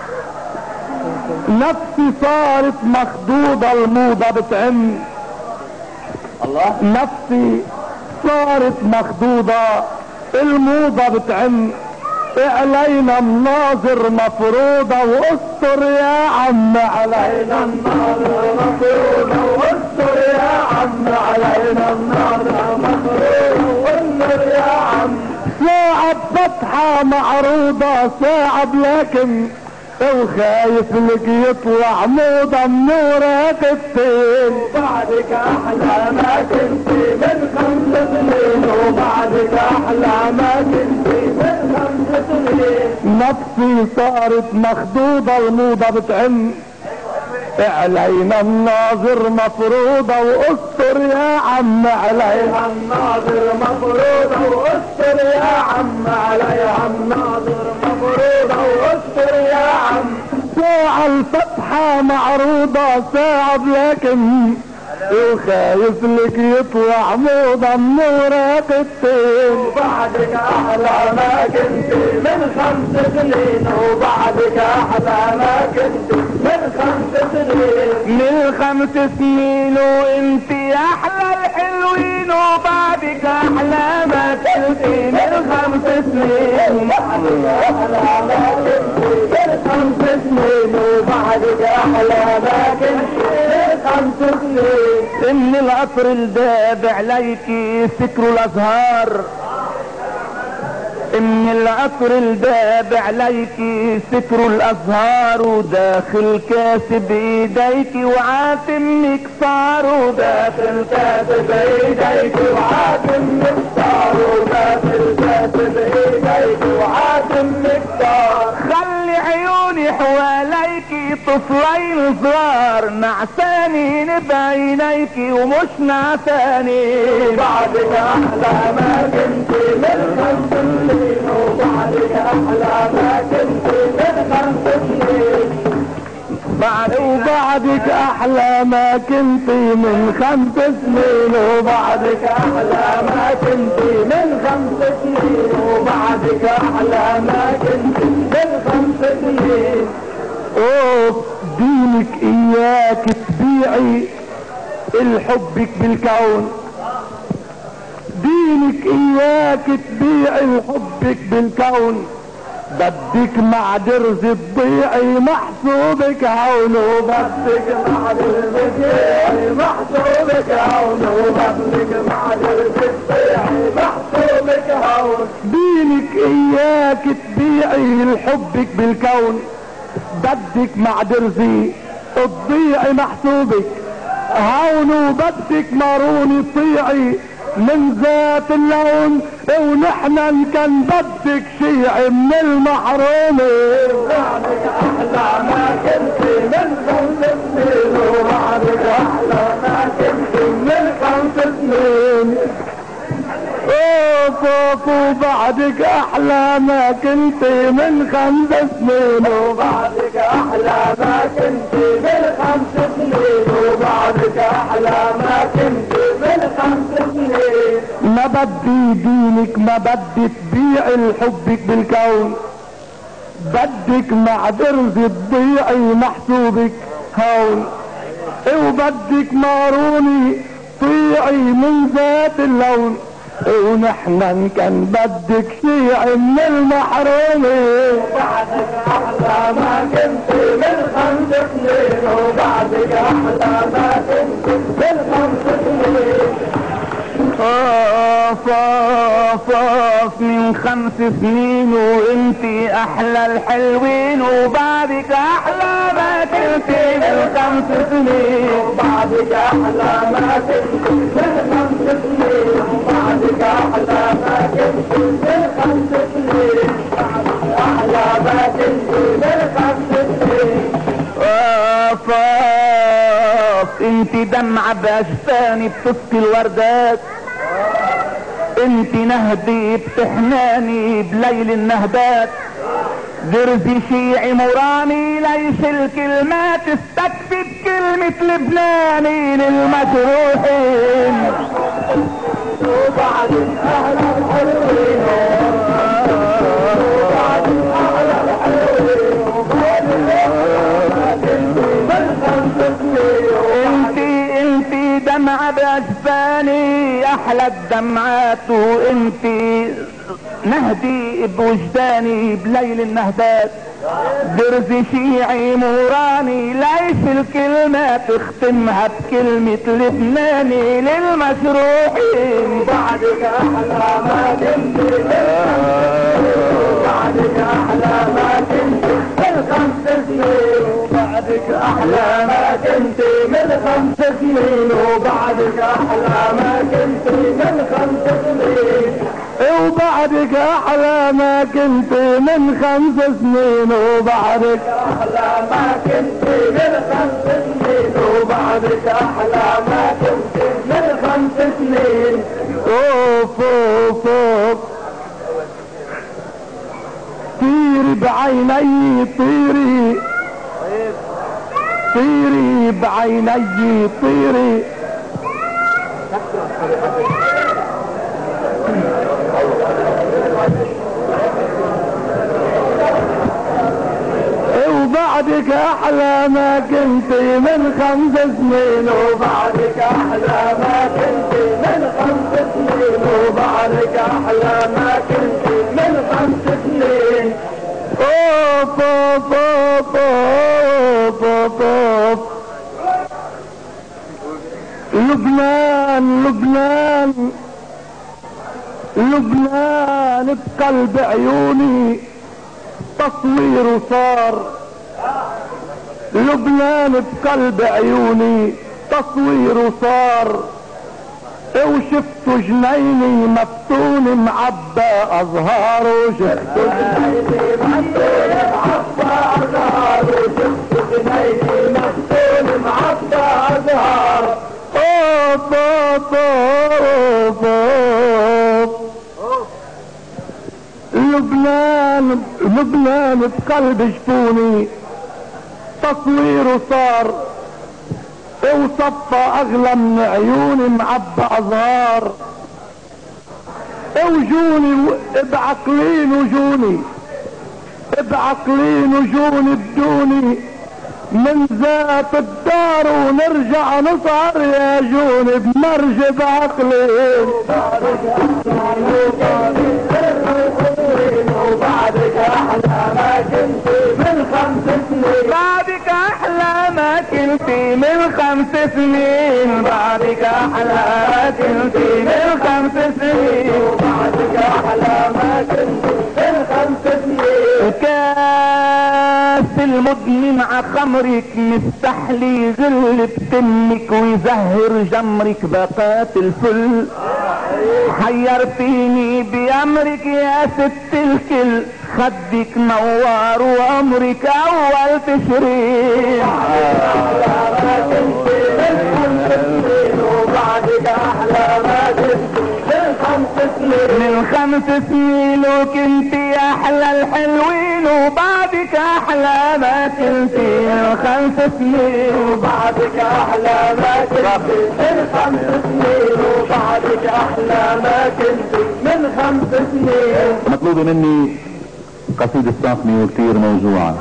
نفسي صارت مخضوضة، الموضة بتعم الله، نفسي صارت مخضوضة الموضة بتعم، علينا مناظر مفروضة واستر يا عم، علينا مناظر مفروضة واستر يا عم، علينا مناظر مفروضة واستر يا عم. ساعة فتحة معروضة ساعة بلكن، وخايف لك يطلع موضة من وراك التين، وبعدك احلى ما كنتي من 5 سنين، وبعدك احلى ما كنتي من 5 سنين. نفسي صارت مخضوضة الموضة بتعم، علينا الناظر مفروضة واستر يا عم، عليها الناظر مفروضة واستر يا عم، عليها الناظر مفروضة واستر يا عم. ساعة الفتحة معروضة ساعة لكن، وخايف لك يطلع موضة من وراك التين، وبعدك احلى ما كنتي من 5 سنين، وبعدك احلى ما كنتي من 5 سنين، من 5 سنين وانتي احلى الحلوين، وبعدك احلى ما كنتي من 5 سنين، وبعدك احلى ما كنتي من 5 سنين، وبعدك احلى ما كنتي من 5 سنين. ان القطر الباب عليكي سكر الازهار، ان القطر الباب عليكي سكر الازهار، وداخل كاس بايديك وعاتمك صار، وداخل كاس بايديك وعاتمك صار، وداخل كاس بايديك وعاتمك صار. خلي عيوني حواليكي طفلين صغار، نعسانين بعينيكي ومش نعسانين، بعدك احلى ما كنتي من 5 سنين، وبعدك احلى ما كنتي من 5 سنين. وبعدك احلى ما كنتي من 5 سنين، وبعدك احلى ما كنتي من 5 سنين، وبعدك احلى ما كنتي من 5 سنين. اوف دينك اياك تبيعي الحبك بالكون، دينك اياك تبيعي الحبك بالكون، بدك مع درز تضيعي محسوبك هون، وبدك مع درز تضيعي محسوبك هون، وبدك مع درز تضيعي محسوبك هون. دينك اياك تبيعي الحبك بالكون، بدك مع درزي تضيعي محسوبك هون، وبدك ماروني تطيعي من ذات اللون، ونحن كان بدك شيعي من المحرومة. وبعدك احلى ما كنتي من 5 سنين، وبعدك احلى ما كنتي من 5 سنين. اوف اوف وبعدك احلى ما كنتي من 5 سنين، وبعدك احلى ما كنتي من 5 سنين، وبعدك احلى ما كنتي من 5 سنين. ما بدي دينك ما بدي تبيعي الحبك بالكون، بدك مع درز تضيعي محسوبك هون، وبدك ماروني طيعي من ذات اللون، ونحن كان بدك شيعي من المحرومة. وبعدك احلى ما كنتي من 5 سنين، وبعدك احلى ما كنتي من 5 سنين. من 5 سنين وانتي احلى الحلوين، وبعدك احلى ما كنتي من 5 سنين، وبعدك احلى ما كنتي من 5 سنين، وبعدك احلى ما كنتي من 5 سنين، احلى ما كنتي من 5 سنين. انتي دمعة بأجفاني بتسقي الوردات، انتي نهدي بتحناني بليل النهبات، درزي شيعي مراني ليش الكلمات استكفت كلمة لبناني للمجروحين. وبعدك احلى الحلوين، وبعدك احلى الحلوين، وبعدك احلى من 5 سنين. انتي دمعة بأجفاني احلى الدمعات، وانتي نهدي بوجداني بليل النهبات، درزي شيعي موراني ليش الكلمة تختمها بكلمة لبناني للمجروحين. بعدك احلى ما كنتي بعدك احلى ما كنتي من 5 سنين، وبعدك احلى ما كنتي من 5 سنين، وبعدك احلى ما كنتي من 5 سنين، وبعدك احلى ما كنتي من 5 سنين، وبعدك احلى ما كنتي من 5 سنين، وبعدك احلى ما كنتي من 5 سنين. اوف اوف اوف طيري بعيني طيري، طيري بعيني طيري، وبعدك احلى ما كنتي من 5 سنين، وبعدك احلى ما كنتي من 5 سنين، وبعدك احلى ما كنتي من 5 سنين. اوف اوف اوف اوف اوف اوف لبنان لبنان لبنان بقلب عيوني تصوير صار، لبنان بقلب عيوني تصوير صار، وشفتوا جنيني مفتون معبى ازهار، وشفتوا جنيني مفتون معبى ازهار، وشفتوا جنيني مفتون معبى ازهار. اوف اوف اوف اوف لبنان لبنان بقلب جفوني تصويره صار وصفى اغلى من عيوني معبى ازهار وجوني بعقلين وجوني بعقلين وجوني بدوني من ذات الدار ونرجع نسهر يا جوني بمرج بعقلين وبعدك احلى ما كنت من 5 سنين بعدك احلى ما كنت من 5 سنين بعدك احلى ما كنت من 5 سنين وبعدك احلى ما كنت من 5 سنين كاس المدمن ع خمرك مستحلي غل بتمك ويزهر جمرك باقات الفل حيرتيني بأمرك يا ست الكل خدك نوار وامرك اول تشرين وبعدك احلى ما كنت من 5 سنين وكنت احلى الحلوين وبعدك احلى ما كنت من 5 سنين وبعدك احلى ما كنت من 5 سنين وبعدك احلى ما كنت من 5 سنين. مطلوب مني قصيدة صافني وكتير موجوعة.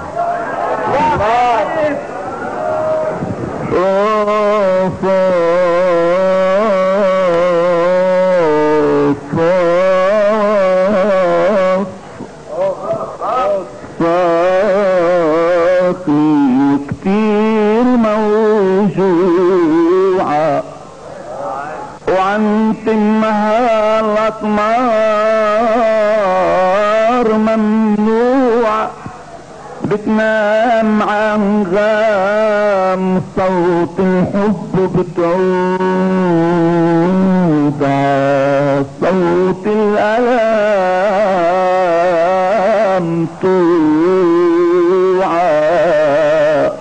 صافني وكتير موجوعة وعن تمها الاطمار ممنوع بتنام عن غام صوت الحب بتعود صوت الالام توعى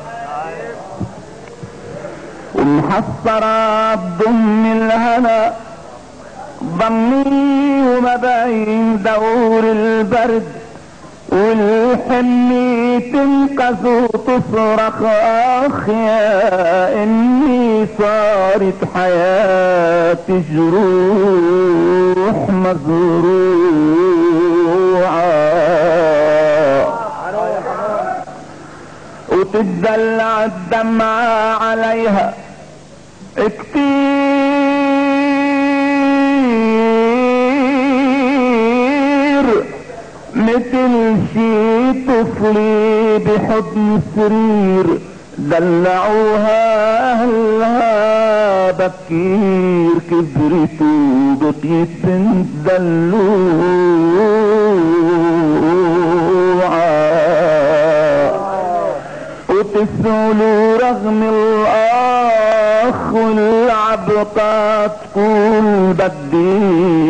ومحصرة بضم الهنا ضمي وما بين دور البرد والحني تنقذ وتصرخ اخ يا اني صارت حياتي جروح مزروعة وتدلع الدمعة عليها كتير مثل شي طفلي بحضن سرير دلعوها اهلها بكير كبرت وبقيت بنت دلوعة وتسألوا رغم الاخ والعبقى تقول بدي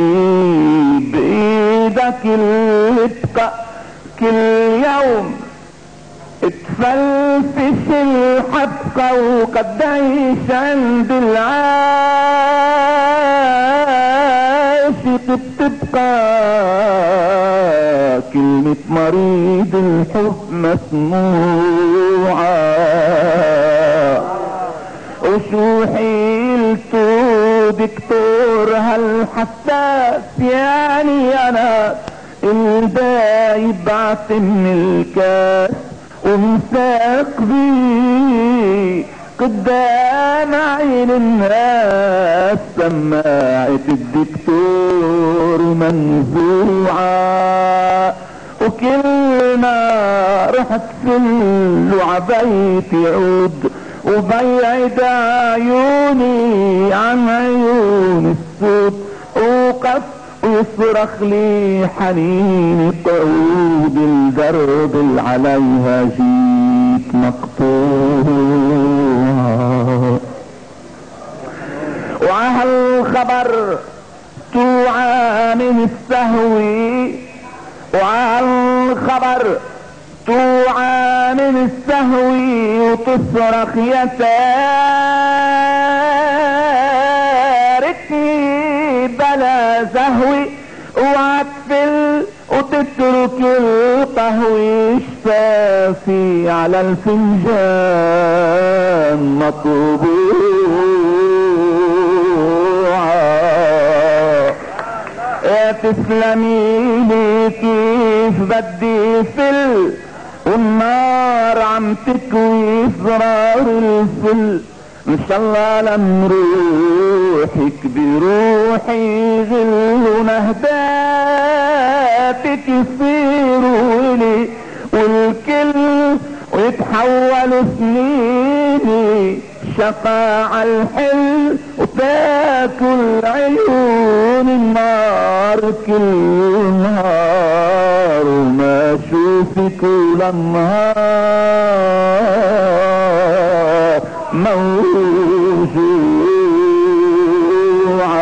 بايدك اللي تبقى كل يوم تفلفش الحبقى وقد عيش عند العاشق بتبقى كلمة مريض الحب مسموعة وشو حيلته دكتور هالحساس يعني انا الباقي بعتم الكاس ومساق بيه قدام عين الناس سماعة الدكتور منزوعة وكل ما رحت فله عبيت يعود وبيعد عيوني عن عيون السود وقف ويصرخ لي حنين تعود الدرب اللي عليها جيت مقطوع وعهالخبر توعى من السهوي وعهالخبر توعى من السهوي وتصرخ يا تاركني بلا زهوي وعتفل يترك القهوة يشفافي على الفنجان مطبوعة. يا تسلميلي كيف بدي فل والنار عم تكوي زرار الفل. ان شاء الله لمروحك بروحي غل ونهداتك يصيروا لي والكل ويتحول سنيني شقا عالحل وتاكل عيون النار كل نهار وما اشوفك ولا النهار موجوعة.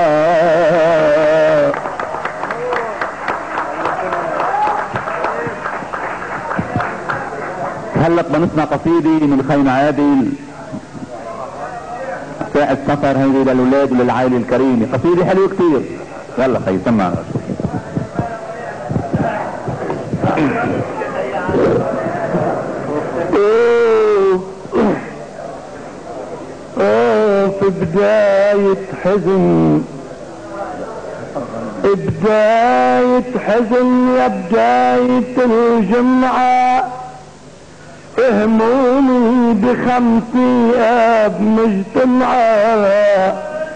هلق بنسمع قصيدة من خيم عادل ساعة سفر هيدي للولاد وللعائلة الكريمة. قصيدة حلوة كتير. يلا خي سمع. في بداية حزن يا بداية الجمعة اهموني ب5 مجتمعة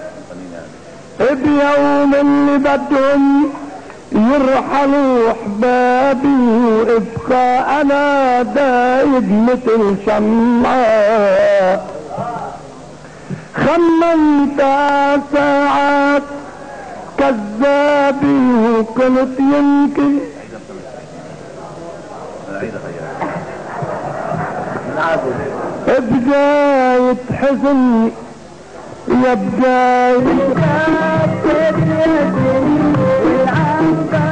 بيوم اللي بدهم يرحلوا احبابي وابقى انا دايب مثل شمعة. خمنت ساعات كذابي وكنت يمكن بداية حزن يا بداية